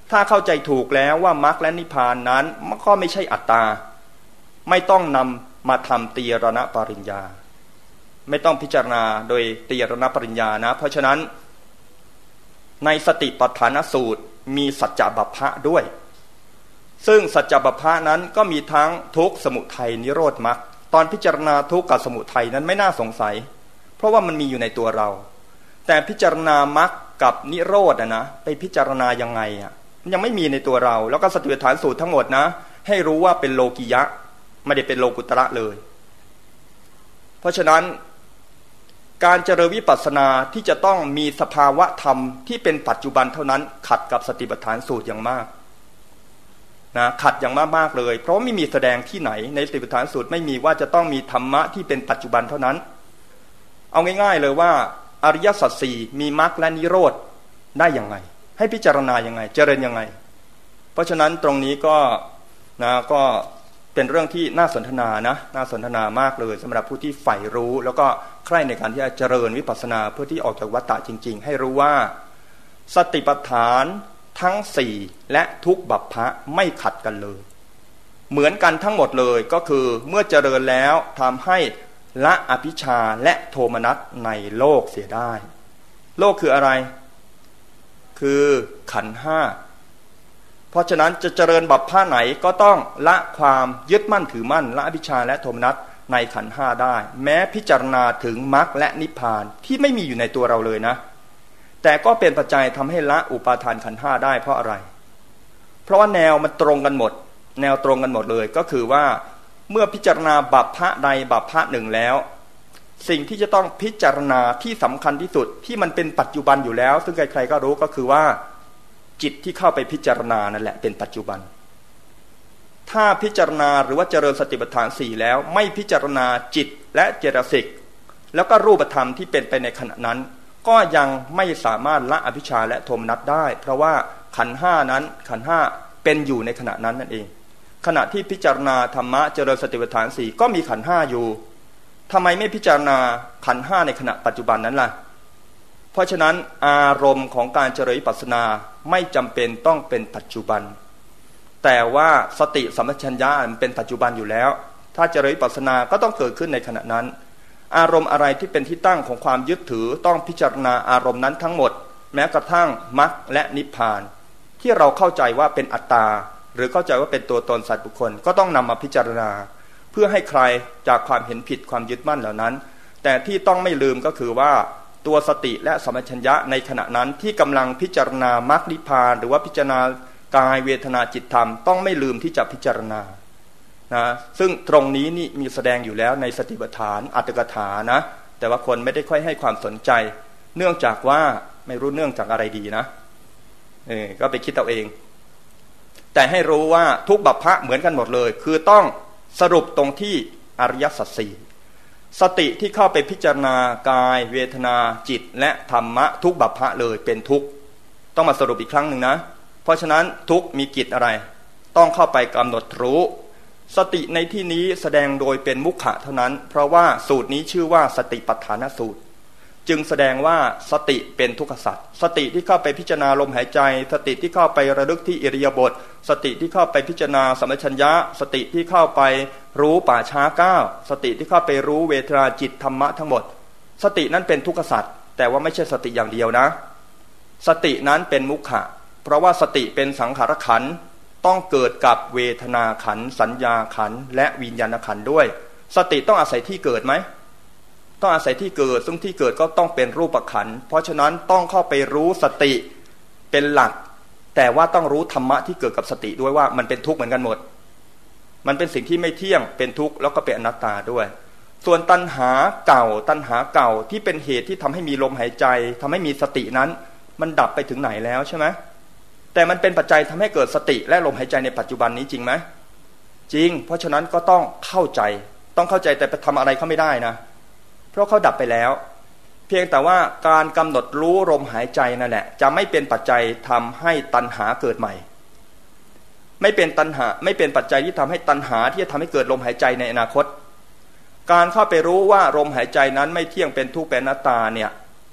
ถ้าเข้าใจถูกแล้วว่ามรรคและนิพพานนั้นก็ไม่ใช่อัตตาไม่ต้องนำมาทำตีรณปริญญาไม่ต้องพิจารณาโดยตีรณปริญญานะเพราะฉะนั้นในสติปัฏฐานสูตรมีสัจจบัพพะด้วยซึ่งสัจจบัพพะนั้นก็มีทั้งทุกข์สมุทัยนิโรธมรรคตอนพิจารณาทุกข์กับสมุทัยนั้นไม่น่าสงสัยเพราะว่ามันมีอยู่ในตัวเราแต่พิจารณามรรคกับนิโรธนะไปพิจารณายังไงมันยังไม่มีในตัวเราแล้วก็สติปัฏฐานสูตรทั้งหมดนะให้รู้ว่าเป็นโลกิยะไม่ได้เป็นโลกุตระเลยเพราะฉะนั้นการเจริญวิปัสสนาที่จะต้องมีสภาวะธรรมที่เป็นปัจจุบันเท่านั้นขัดกับสติปัฏฐานสูตรอย่างมากนะขัดอย่างมากเลยเพราะไม่มีแสดงที่ไหนในสติปัฏฐานสูตรไม่มีว่าจะต้องมีธรรมะที่เป็นปัจจุบันเท่านั้นเอาง่ายๆเลยว่าอริยสัจสี่มีมรรคและนิโรธได้อย่างไรให้พิจารณาอย่างไงเจริญยังไงเพราะฉะนั้นตรงนี้ก็เป็นเรื่องที่น่าสนทนานะน่าสนทนามากเลยสำหรับผู้ที่ใฝ่รู้แล้วก็ใคร่ในการที่จะเจริญวิปัสสนาเพื่อที่ออกจากวัฏฏะจริงๆให้รู้ว่าสติปัฏฐานทั้งสี่และทุกบัพพะไม่ขัดกันเลยเหมือนกันทั้งหมดเลยก็คือเมื่อเจริญแล้วทำให้ละอภิชฌาและโทมนัสในโลกเสียได้โลกคืออะไรคือขันธ์ห้าเพราะฉะนั้นจะเจริญบัพพะไหนก็ต้องละความยึดมั่นถือมั่นละอภิชฌาและโทมนัสในขันธ์ห้าได้แม้พิจารณาถึงมรรคและนิพพานที่ไม่มีอยู่ในตัวเราเลยนะแต่ก็เป็นปัจจัยทำให้ละอุปาทานขันธ์ห้าได้เพราะอะไรเพราะว่าแนวมันตรงกันหมดแนวตรงกันหมดเลยก็คือว่าเมื่อพิจารณาบัพพะใดบัพพะหนึ่งแล้วสิ่งที่จะต้องพิจารณาที่สำคัญที่สุดที่มันเป็นปัจจุบันอยู่แล้วซึ่งใครๆก็รู้ก็คือว่าจิตที่เข้าไปพิจารณานั่นแหละเป็นปัจจุบันถ้าพิจารณาหรือว่าเจริญสติปัฏฐานสี่แล้วไม่พิจารณาจิตและเจตสิกแล้วก็รูปธรรมที่เป็นไปในขณะนั้นก็ยังไม่สามารถละอภิชฌาและโทมนัสได้เพราะว่าขันธ์ห้านั้นขันธ์ห้าเป็นอยู่ในขณะนั้นนั่นเองขณะที่พิจารณาธรรมะเจริญสติปัฏฐานสี่ก็มีขันธ์ห้าอยู่ทำไมไม่พิจารณาขันธ์ห้าในขณะปัจจุบันนั้นล่ะเพราะฉะนั้นอารมณ์ของการเจริญวิปัสสนาไม่จำเป็นต้องเป็นปัจจุบันแต่ว่าสติสัมปชัญญะมันเป็นปัจจุบันอยู่แล้วถ้าเจริญวิปัสสนาก็ต้องเกิดขึ้นในขณะนั้นอารมณ์อะไรที่เป็นที่ตั้งของความยึดถือต้องพิจารณาอารมณ์นั้นทั้งหมดแม้กระทั่งมรรคและนิพพานที่เราเข้าใจว่าเป็นอัตตาหรือเข้าใจว่าเป็นตัวตนสัตว์บุคคลก็ต้องนำมาพิจารณาเพื่อให้ใครจากความเห็นผิดความยึดมั่นเหล่านั้นแต่ที่ต้องไม่ลืมก็คือว่าตัวสติและสัมปชัญญะในขณะนั้นที่กำลังพิจารณามรรคนิพพานหรือว่าพิจารณากายเวทนาจิตธรรมต้องไม่ลืมที่จะพิจารณานะซึ่งตรงนี้นี่มีแสดงอยู่แล้วในสติปัฏฐานอัตถกถานะแต่ว่าคนไม่ได้ค่อยให้ความสนใจเนื่องจากว่าไม่รู้เนื่องจากอะไรดีนะก็ไปคิดเอาเองแต่ให้รู้ว่าทุกบัพพะเหมือนกันหมดเลยคือต้องสรุปตรงที่อริยสัจสี่สติที่เข้าไปพิจารณากายเวทนาจิตและธรรมะทุกบัพพะเลยเป็นทุกข์ต้องมาสรุปอีกครั้งหนึ่งนะเพราะฉะนั้นทุกข์มีกิจอะไรต้องเข้าไปกำหนดรู้สติในที่นี้แสดงโดยเป็นมุขะเท่านั้นเพราะว่าสูตรนี้ชื่อว่าสติปัฏฐานสูตรจึงแสดงว่าสติเป็นทุกขสัจสติที่เข้าไปพิจารณาลมหายใจสติที่เข้าไประลึกที่อิริยาบถสติที่เข้าไปพิจารณาสัมปชัญญะสติที่เข้าไปรู้ป่าช้าก้าวสติที่เข้าไปรู้เวทนาจิตธรรมะทั้งหมดสตินั้นเป็นทุกขสัจแต่ว่าไม่ใช่สติอย่างเดียวนะสตินั้นเป็นมุขะเพราะว่าสติเป็นสังขารขันธ์ต้องเกิดกับเวทนาขันธ์สัญญาขันธ์และวิญญาณขันธ์ด้วยสติต้องอาศัยที่เกิดไหมต้องอาศัยที่เกิดซึ่งที่เกิดก็ต้องเป็นรูปขันธ์เพราะฉะนั้นต้องเข้าไปรู้สติเป็นหลักแต่ว่าต้องรู้ธรรมะที่เกิดกับสติด้วยว่ามันเป็นทุกข์เหมือนกันหมดมันเป็นสิ่งที่ไม่เที่ยงเป็นทุกข์แล้วก็เป็นอนัตตาด้วยส่วนตัณหาเก่าที่เป็นเหตุที่ทำให้มีลมหายใจทำให้มีสตินั้นมันดับไปถึงไหนแล้วใช่ไหมแต่มันเป็นปัจจัยทำให้เกิดสติและลมหายใจในปัจจุบันนี้จริงไหมจริงเพราะฉะนั้นก็ต้องเข้าใจแต่ไปทำอะไรเขาไม่ได้นะเพราะเขาดับไปแล้วเพียงแต่ว่าการกำหนดรู้ลมหายใจนั่นแหละจะไม่เป็นปัจจัยทำให้ตัณหาเกิดใหม่ไม่เป็นปัจจัยที่ทำให้ตัณหาที่จะทำให้เกิดลมหายใจในอนาคตการเข้าไปรู้ว่าลมหายใจนั้นไม่เที่ยงเป็นทุกข์เป็นอนัตตาเนี่ย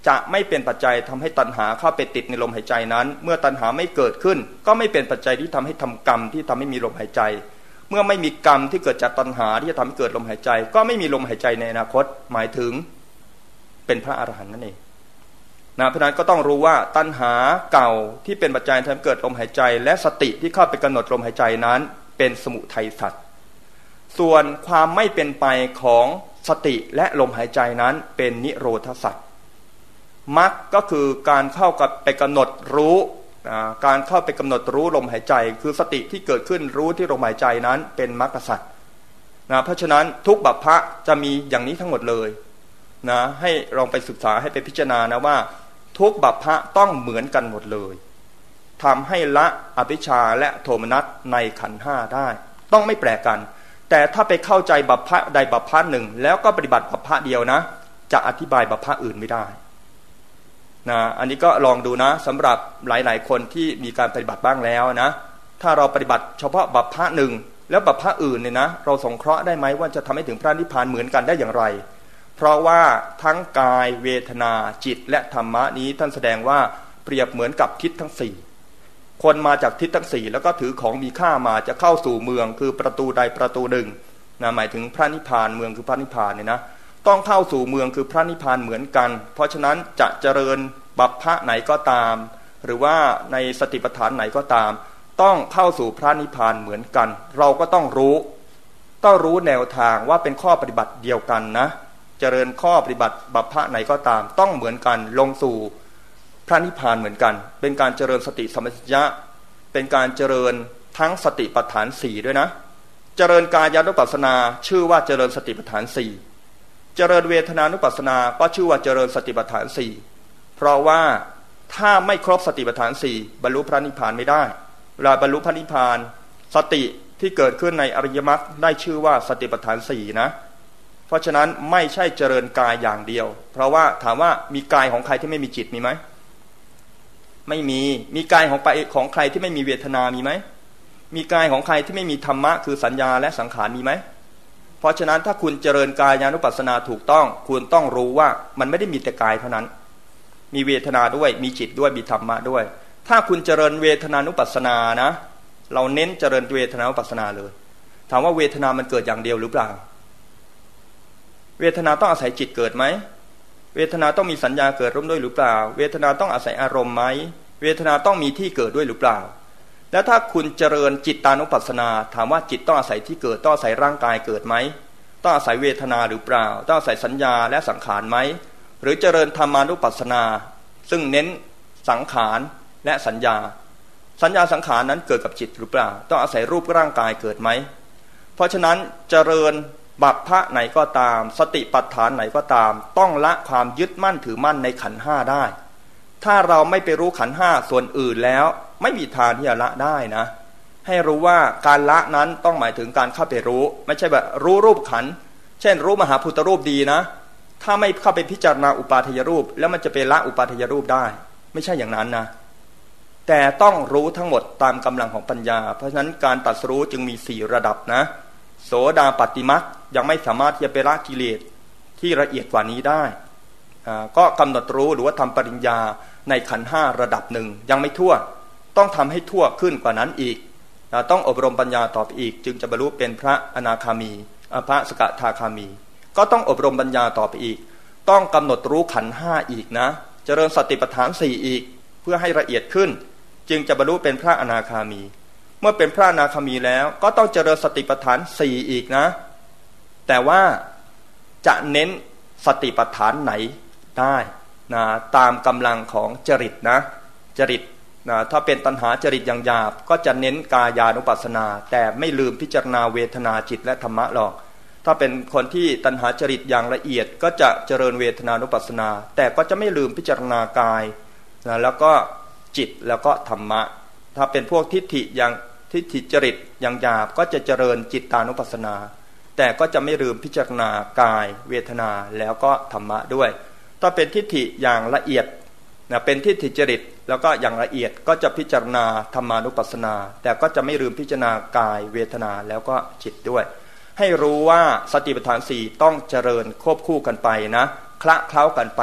จะไม่เป็นปัจจัยทำให้ตัณหาเข้าไปติดในลมหายใจนั้นเมื่อตัณหาไม่เกิดขึ้นก็ไม่เป็นปัจจัยที่ทำให้ทำกรรมที่ทำให้มีลมหายใจเมื่อไม่มีกรรมที่เกิดจากตัณหาที่จะทำให้เกิดลมหายใจก็ไม่มีลมหายใจในอนาคตหมายถึงเป็นพระอรหันต์นั่นเองนะเพราะนั้นก็ต้องรู้ว่าตัณหาเก่าที่เป็นปัจจัยทำให้เกิดลมหายใจและสติที่เข้าไปกำหนดลมหายใจนั้นเป็นสมุทัยสัตว์ส่วนความไม่เป็นไปของสติและลมหายใจนั้นเป็นนิโรธสัตว์มรรคก็คือการเข้ากับไปกำหนดรู้การเข้าไปกำหนดรู้ลมหายใจคือสติที่เกิดขึ้นรู้ที่ลมหายใจนั้นเป็นมรรคสัตว์นะเพราะฉะนั้นทุกบัพพะจะมีอย่างนี้ทั้งหมดเลยนะให้ลองไปศึกษาให้ไปพิจารณานะว่าทุกบัพพะต้องเหมือนกันหมดเลยทำให้ละอภิชฌาและโทมนัสในขันธ์ห้าได้ต้องไม่แปลกกันแต่ถ้าไปเข้าใจบัพพะใดบัพพะหนึ่งแล้วก็ปฏิบัติบัพพะเดียวนะจะอธิบายบัพพะอื่นไม่ได้นะอันนี้ก็ลองดูนะสำหรับหลายๆคนที่มีการปฏิบัติบ้างแล้วนะถ้าเราปฏิบัติเฉพาะบัพพะหนึ่งแล้วบัพพะอื่นเนี่ยนะเราสงเคราะห์ได้ไหมว่าจะทำให้ถึงพระนิพพานเหมือนกันได้อย่างไรเพราะว่าทั้งกายเวทนาจิตและธรรมะนี้ท่านแสดงว่าเปรียบเหมือนกับทิศทั้งสี่คนมาจากทิศทั้งสี่แล้วก็ถือของมีค่ามาจะเข้าสู่เมืองคือประตูใดประตูหนึ่งนะหมายถึงพระนิพพานเมืองคือพระนิพพานเนี่ยนะต้องเข้าสู่เมืองคือพระนิพพานเหมือนกันเพราะฉะนั้นจะเจริญบัพพะไหนก็ตามหรือว่าในสติปัฏฐานไหนก็ตามต้องเข้าสู่พระนิพพานเหมือนกันเราก็ต้องรู้แนวทางว่าเป็นข้อปฏิบัติเดียวกันนะเจริญข้อปฏิบัติบัพพะไหนก็ตามต้องเหมือนกันลงสู่พระนิพพานเหมือนกันเป็นการเจริญสติสัมปชัญญะเป็นการเจริญทั้งสติปัฏฐานสี่ด้วยนะเจริญกายานุปัสสนาชื่อว่าเจริญสติปัฏฐานสี่เจริญเวทนานุปัสสนาก็ชื่อว่าเจริญสติปัฏฐานสี่เพราะว่าถ้าไม่ครบสติปัฏฐานสี่บรรลุพระนิพพานไม่ได้เวลาบรรลุพระนิพพานสติที่เกิดขึ้นในอริยมรรคได้ชื่อว่าสติปัฏฐานสี่นะเพราะฉะนั้นไม่ใช่เจริญกายอย่างเดียวเพราะว่าถามว่ามีกายของใครที่ไม่มีจิตมีไหมไม่มีกายของใครที่ไม่มีเวทนามีไหมมีกายของใครที่ไม่มีธรรมะคือสัญญาและสังขารมีไหมเพราะฉะนั้นถ้าคุณเจริญกายานุปัสสนาถูกต้องคุณต้องรู้ว่ามันไม่ได้มีแต่กายเท่านั้นมีเวทนาด้วยมีจิตด้วยมีธรรมะด้วยถ้าคุณเจริญเวทนานุปัสสนานะเราเน้นเจริญเวทนานุปัสสนาเลยถามว่าเวทนามันเกิดอย่างเดียวหรือเปล่าเวทนาต้องอาศัยจิตเกิดไหมเวทนาต้องมีสัญญาเกิดร่วมด้วยหรือเปล่าเวทนาต้องอาศัยอารมณ์ไหมเวทนาต้องมีที่เกิดด้วยหรือเปล่าแล้วถ้าคุณเจริญจิตตานุปัสสนาถามว่าจิตต้องอาศัยที่เกิดต้องอาศัยร่างกายเกิดไหมต้องอาศัยเวทนาหรือเปล่าต้องอาศัยสัญญาและสังขารไหมหรือเจริญธรรมานุปัสสนาซึ่งเน้นสังขารและสัญญาสังขารนั้นเกิดกับจิตหรือเปล่าต้องอาศัยรูปร่างกายเกิดไหมเพราะฉะนั้นเจริญบัพพะไหนก็ตามสติปัฏฐานไหนก็ตามต้องละความยึดมั่นถือมั่นในขันธ์ห้าได้ถ้าเราไม่ไปรู้ขันธ์ห้าส่วนอื่นแล้วไม่มีทางที่จะละได้นะให้รู้ว่าการละนั้นต้องหมายถึงการเข้าไปรู้ไม่ใช่แบบรู้รูปขันธ์เช่นรู้มหาพุทธรูปดีนะถ้าไม่เข้าไปพิจารณาอุปาทายรูปแล้วมันจะไปละอุปาทายรูปได้ไม่ใช่อย่างนั้นนะแต่ต้องรู้ทั้งหมดตามกำลังของปัญญาเพราะฉะนั้นการตรัสรู้จึงมี4ระดับนะโสดาปัตติมรรคยังไม่สามารถที่จะไปละกิเลสที่ละเอียดกว่านี้ได้ก็กำหนดรู้หรือว่าทำปริญญาในขันธ์ห้าระดับหนึ่งยังไม่ทั่วต้องทำให้ทั่วขึ้นกว่านั้นอีกต้องอบรมปัญญาต่อไปอีกจึงจะบรรลุเป็นพระอนาคามีพระสกทาคามีก็ต้องอบรมปัญญาต่อไปอีกต้องกำหนดรู้ขันธ์ห้าอีกนะเจริญสติปัฏฐานสี่อีกเพื่อให้ละเอียดขึ้นจึงจะบรรลุเป็นพระอนาคามีเมื่อเป็นพระอนาคามีแล้วก็ต้องเจริญสติปัฏฐานสี่อีกนะแต่ว่าจะเน้นสติปัฏฐานไหนได้นะตามกำลังของจริตนะจริตนะถ้าเป็นตัณหาจริตอย่างหยาบก็จะเน้นกายานุปัสสนาแต่ไม่ลืมพิจารณาเวทนาจิตและธรรมะหรอกถ้าเป็นคนที่ตัณหาจริตอย่างละเอียดก็จะเจริญเวทนานุปัสสนาแต่ก็จะไม่ลืมพิจารณากายนะแล้วก็จิตแล้วก็ธรรมะถ้าเป็นพวกทิฏฐิอย่างทิฏฐิจริตอย่างหยาบก็จะเจริญจิตตานุปัสสนาแต่ก็จะไม่ลืมพิจารณากายเวทนาแล้วก็ธรรมะด้วยถ้าเป็นทิฏฐิอย่างละเอียดนะเป็นทิฏฐิจริตแล้วก็อย่างละเอียดก็จะพิจารณาธรรมานุปัสสนาแต่ก็จะไม่ลืมพิจารณากายเวทนาแล้วก็จิตด้วยให้รู้ว่าสติปัฏฐานสี่ต้องเจริญควบคู่กันไปนะคละเคล้ากันไป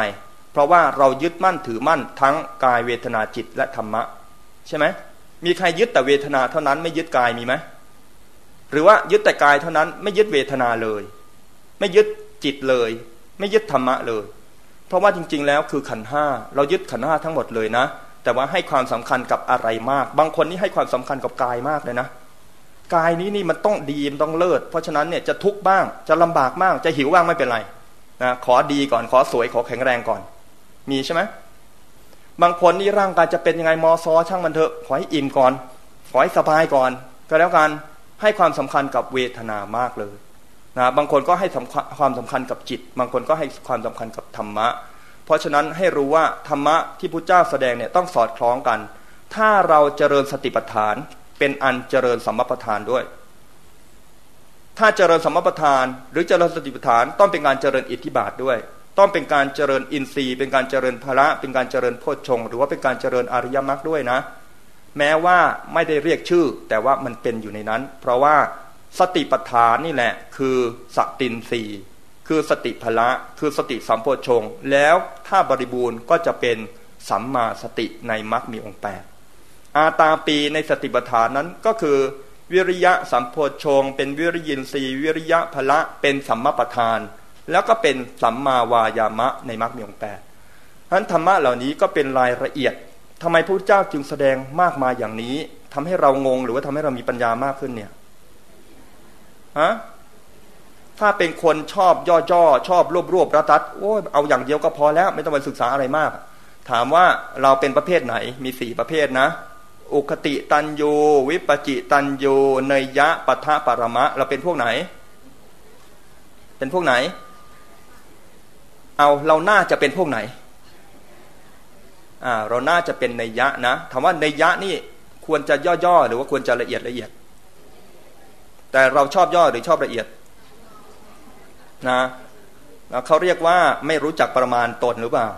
เพราะว่าเรายึดมั่นถือมั่นทั้งกายเวทนาจิตและธรรมะใช่ไหมมีใครยึดแต่เวทนาเท่านั้นไม่ยึดกายมีไหมหรือว่ายึดแต่กายเท่านั้นไม่ยึดเวทนาเลยไม่ยึดจิตเลยไม่ยึดธรรมะเลยเพราะว่าจริงๆแล้วคือขันธ์ห้าเรายึดขันธ์ห้าทั้งหมดเลยนะแต่ว่าให้ความสำคัญกับอะไรมากบางคนนี่ให้ความสำคัญกับกายมากเลยนะกายนี้นี่มันต้องดีมันต้องเลิศเพราะฉะนั้นเนี่ยจะทุกข์บ้างจะลำบากบ้างจะหิวบ้างไม่เป็นไรนะขอดีก่อนขอสวยขอแข็งแรงก่อนมีใช่ไหมบางคนนี่ร่างกายจะเป็นยังไงมอซอช่างมันเถอะขอให้อิ่มก่อนขอให้สบายก่อนก็แล้วกันให้ความสำคัญกับเวทนามากเลยนะบางคนก็ให้ความสำคัญกับจิตบางคนก็ให้ความสำคัญกับธรรมะเพราะฉะนั้นให้รู้ว่าธรรมะที่พุทธเจ้าแสดงเนี่ยต้องสอดคล้องกันถ้าเราเจริญสติปัฏฐานเป็นอันเจริญสัมมาปัฏฐานด้วยถ้าเจริญสัมมาปัฏฐานหรือเจริญสติปัฏฐานต้องเป็นการเจริญอิทธิบาทด้วยต้องเป็นการเจริญอินทรีย์เป็นการเจริญพละเป็นการเจริญโพชฌงค์หรือว่าเป็นการเจริญอริยมรรคด้วยนะแม้ว่าไม่ได้เรียกชื่อแต่ว่ามันเป็นอยู่ในนั้นเพราะว่าสติปัฏฐานนี่แหละคือสตินทรีย์คือสติพละคือสติสัมโพชฌงค์แล้วถ้าบริบูรณ์ก็จะเป็นสัมมาสติในมรรคมีองค์8อาตาปีในสติปัฏฐานนั้นก็คือวิริยะสัมโพชฌงค์เป็นวิริยินทรีย์วิริยะพละเป็นสัมมาปัฏฐานแล้วก็เป็นสัมมาวายามะในมรรคมีองค์8ฉะนั้นธรรมะเหล่านี้ก็เป็นรายละเอียดทำไมพระพุทธเจ้าจึงแสดงมากมายอย่างนี้ทำให้เรางงหรือว่าทำให้เรามีปัญญามากขึ้นเนี่ยถ้าเป็นคนชอบย่อๆชอบรวบรัดๆโอ้ยเอาอย่างเดียวก็พอแล้วไม่ต้องไปศึกษาอะไรมากถามว่าเราเป็นประเภทไหนมี4ประเภทนะอุคติตันยูวิปจิตันยูเนยยะปัฏฐปรมะเราเป็นพวกไหนเป็นพวกไหนเอาเราน่าจะเป็นพวกไหนเราน่าจะเป็นเนยยะนะถามว่าเนยยะนี่ควรจะย่อๆหรือว่าควรจะละเอียดแต่เราชอบย่อหรือชอบละเอียดนะเขาเรียกว่าไม่รู้จักประมาณตนหรือเปล่า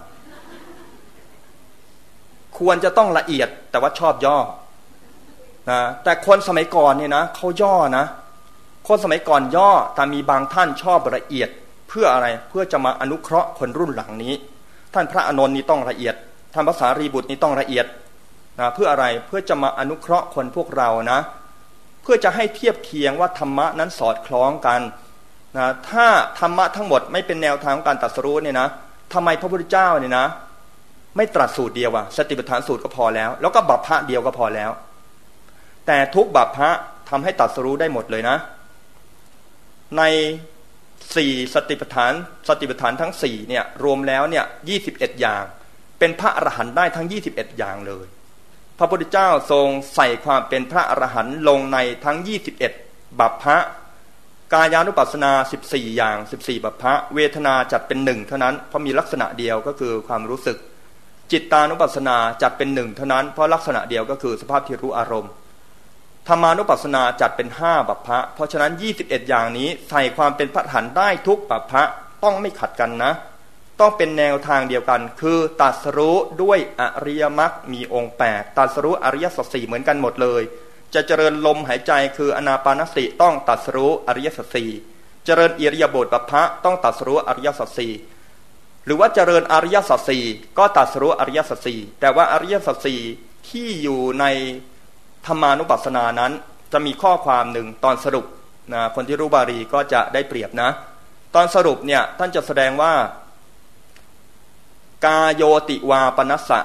ควรจะต้องละเอียดแต่ว่าชอบย่อนะแต่คนสมัยก่อนเนี่ยนะเขาย่อนะคนสมัยก่อนย่อแต่มีบางท่านชอบละเอียดเพื่ออะไรเพื่อจะมาอนุเคราะห์คนรุ่นหลังนี้ท่านพระอานนท์นี่ต้องละเอียดท่านพระสารีบุตรนี่ต้องละเอียดนะเพื่ออะไรเพื่อจะมาอนุเคราะห์คนพวกเรานะเพื่อจะให้เทียบเคียงว่าธรรมะนั้นสอดคล้องกันนะถ้าธรรมะทั้งหมดไม่เป็นแนวทางของการตรัสรู้เนี่ยนะทำไมพระพุทธเจ้าเนี่ยนะไม่ตรัสสูตรเดียวสติปัฏฐานสูตรก็พอแล้วก็บัพพะเดียวก็พอแล้วแต่ทุกบัพพะทำให้ตรัสรู้ได้หมดเลยนะใน4สติปัฏฐานทั้ง4เนี่ยรวมแล้วเนี่ย21อย่างเป็นพระอรหันต์ได้ทั้ง21อย่างเลยพระพุทธเจ้าทรงใส่ความเป็นพระอรหันต์ลงในทั้ง21บัพพะกายานุปัสสนา14อย่าง14บัพพะเวทนาจัดเป็น1เท่านั้นเพราะมีลักษณะเดียวก็คือความรู้สึกจิตตานุปัสสนาจัดเป็น1เท่านั้นเพราะลักษณะเดียวก็คือสภาพที่รู้อารมณ์ธรรมานุปัสสนาจัดเป็น5บัพพะเพราะฉะนั้น21อย่างนี้ใส่ความเป็นพระอรหันต์ได้ทุกบัพพะต้องไม่ขัดกันนะต้องเป็นแนวทางเดียวกันคือตรัสรู้ด้วยอริยมรรคมีองค์8ตรัสรู้อริยสัจ4เหมือนกันหมดเลยจะเจริญลมหายใจคืออนาปานสติต้องตรัสรู้อริยสัจ4เจริญอิริยาบถบัพพะต้องตรัสรู้อริยสัจ4หรือว่าเจริญอริยสัจ4ก็ตรัสรู้อริยสัจ4แต่ว่าอริยสัจ4ที่อยู่ในธรรมานุปัสสนานั้นจะมีข้อความหนึ่งตอนสรุปนะคนที่รู้บาลีก็จะได้เปรียบนะตอนสรุปเนี่ยท่านจะแสดงว่ากายโยติวาปนัสสะ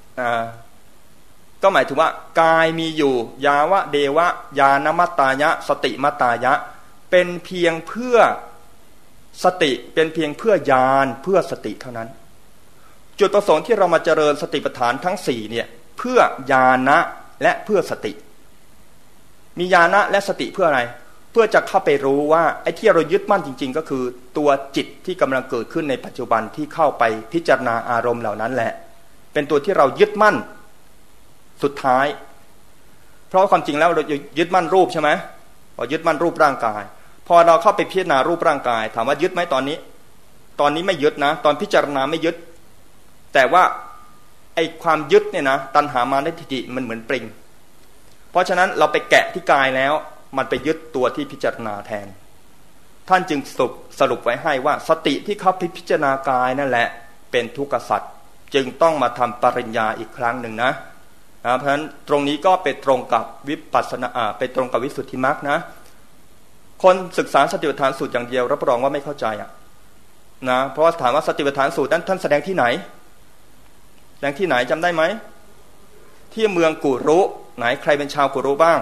ก็หมายถึงว่ากายมีอยู่ยาวะเดวะญาณมัตตายะสติมัตตายะเป็นเพียงเพื่อสติเป็นเพียงเพื่อญาณเพื่อสติเท่านั้นจุดประสงค์ที่เรามาเจริญสติปัฏฐานทั้ง4เนี่ยเพื่อญาณะและเพื่อสติมีญาณะและสติเพื่ออะไรเพื่อจะเข้าไปรู้ว่าไอ้ที่เรายึดมั่นจริงๆก็คือตัวจิตที่กำลังเกิดขึ้นในปัจจุบันที่เข้าไปพิจารณาอารมณ์เหล่านั้นแหละเป็นตัวที่เรายึดมั่นสุดท้ายเพราะความจริงแล้วเรายึดมั่นรูปใช่ไหมพอยึดมั่นรูปร่างกายพอเราเข้าไปพิจารณารูปร่างกายถามว่ายึดไหมตอนนี้ไม่ยึดนะตอนพิจารณาไม่ยึดแต่ว่าไอ้ความยึดเนี่ยนะตัณหามานะทิฏฐิมันเหมือนปริงเพราะฉะนั้นเราไปแกะที่กายแล้วมันไปยึดตัวที่พิจารณาแทนท่านจึงสรุปไว้ให้ว่าสติที่เข้าไปพิจารณากายนั่นแหละเป็นทุกขสัจจึงต้องมาทำปริญญาอีกครั้งหนึ่งนะเพราะฉะนั้นตรงนี้ก็ไปตรงกับวิปัสสนาไปตรงกับวิสุทธิมรรคนะคนศึกษาสติปัฏฐานสูตรอย่างเดียวรับรองว่าไม่เข้าใจนะเพราะว่าถามว่าสติปัฏฐานสูตรนั้นท่านแสดงที่ไหนแสดงที่ไหนจำได้ไหมที่เมืองกุรุไหนใครเป็นชาวกุรุบ้าง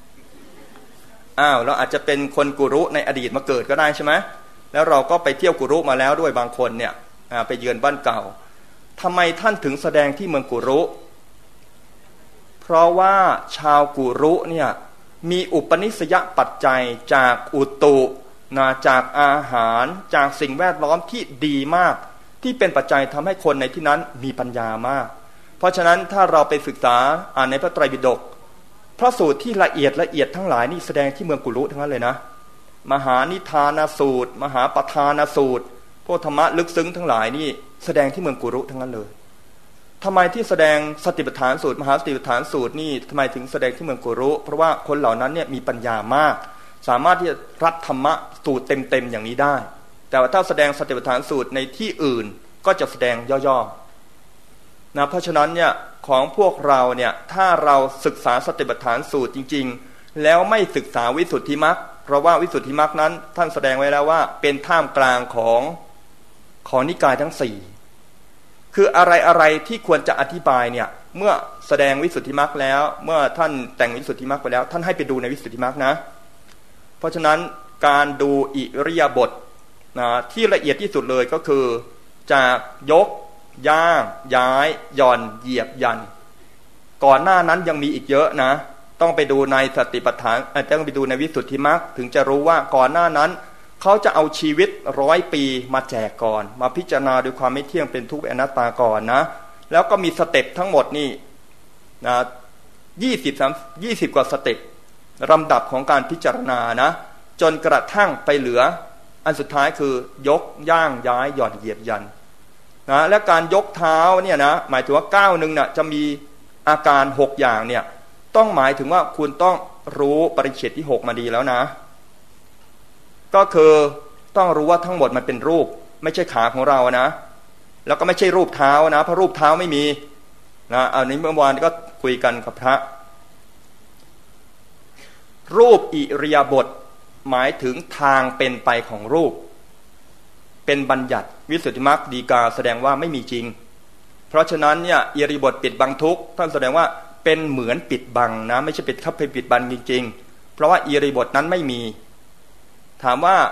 เราอาจจะเป็นคนกุรุในอดีตมาเกิดก็ได้ใช่ไหมแล้วเราก็ไปเที่ยวกุรุมาแล้วด้วยบางคนเนี่ยไปเยือนบ้านเก่าทำไมท่านถึงแสดงที่เมืองกุรุเพราะว่าชาวกุรุเนี่ยมีอุปนิสัยปัจจัยจากอุตุจากอาหารจากสิ่งแวดล้อมที่ดีมากที่เป็นปัจจัยทำให้คนในที่นั้นมีปัญญามากเพราะฉะนั้นถ้าเราไปศึกษาในพระไตรปิฎกพระสูตรที่ละเอียดทั้งหลายนี่แสดงที่เมืองกุรุทั้งนั้นเลยนะมหานิทานสูตรมหาปทานสูตรพวกธรรมะลึกซึ้งทั้งหลายนี่แสดงที่เมืองกุรุทั้งนั้นเลยทำไมที่แสดงสติปัฏฐานสูตรมหาสติปัฏฐานสูตรนี่ทำไมถึงแสดงที่เมืองกุรุเพราะว่าคนเหล่านั้นเนี่ยมีปัญญามากสามารถที่จะรับธรรมะสูตรเต็มอย่างนี้ได้แต่ว่าถ้าแสดงสติปัฏฐานสูตรในที่อื่นก็จะแสดงย่อๆนะเพราะฉะนั้นเนี่ยของพวกเราเนี่ยถ้าเราศึกษาสติปัฏฐานสูตรจริงๆแล้วไม่ศึกษาวิสุทธิมรรคเพราะว่าวิสุทธิมรรคนั้นท่านแสดงไว้แล้วว่าเป็นท่ามกลางของนิกายทั้งสี่คืออะไรที่ควรจะอธิบายเนี่ยเมื่อแสดงวิสุทธิมรรคแล้วเมื่อท่านแต่งวิสุทธิมรรคไปแล้วท่านให้ไปดูในวิสุทธิมรรคนะเพราะฉะนั้นการดูอิริยาบถที่ละเอียดที่สุดเลยก็คือจากยกย่างย้ายหย่อนเหยียบยันก่อนหน้านั้นยังมีอีกเยอะนะต้องไปดูในสติปัฏฐานต้องไปดูในวิสุทธิมรรคถึงจะรู้ว่าก่อนหน้านั้นเขาจะเอาชีวิต100 ปีมาแจกก่อนมาพิจารณาด้วยความไม่เที่ยงเป็นทุกข์เป็นอนัตตาก่อนนะแล้วก็มีสเต็ปทั้งหมดนี่นะ20 กว่าสเต็ปลำดับของการพิจารณานะจนกระทั่งไปเหลืออันสุดท้ายคือยกย่างย้ายหย่อนเหยียบยันนะและการยกเท้าเนี่ยนะหมายถึงว่าก้าวหนึ่งน่ะจะมีอาการ6อย่างเนี่ยต้องหมายถึงว่าคุณต้องรู้ปริเฉดที่6มาดีแล้วนะก็คือต้องรู้ว่าทั้งหมดมันเป็นรูปไม่ใช่ขาของเรานะแล้วก็ไม่ใช่รูปเท้านะเพราะรูปเท้าไม่มีนะอันนี้เมื่อวานก็คุยกันกับพระรูปอิริยาบถหมายถึงทางเป็นไปของรูปเป็นบัญญัติวิสุทธิมรรคฎีกาแสดงว่าไม่มีจริงเพราะฉะนั้นเนี่ยอิริยาบถปิดบังทุกข์ท่านแสดงว่าเป็นเหมือนปิดบังนะไม่ใช่ปิดบังจริงๆเพราะว่าอิริยาบถนั้นไม่มีถามว่า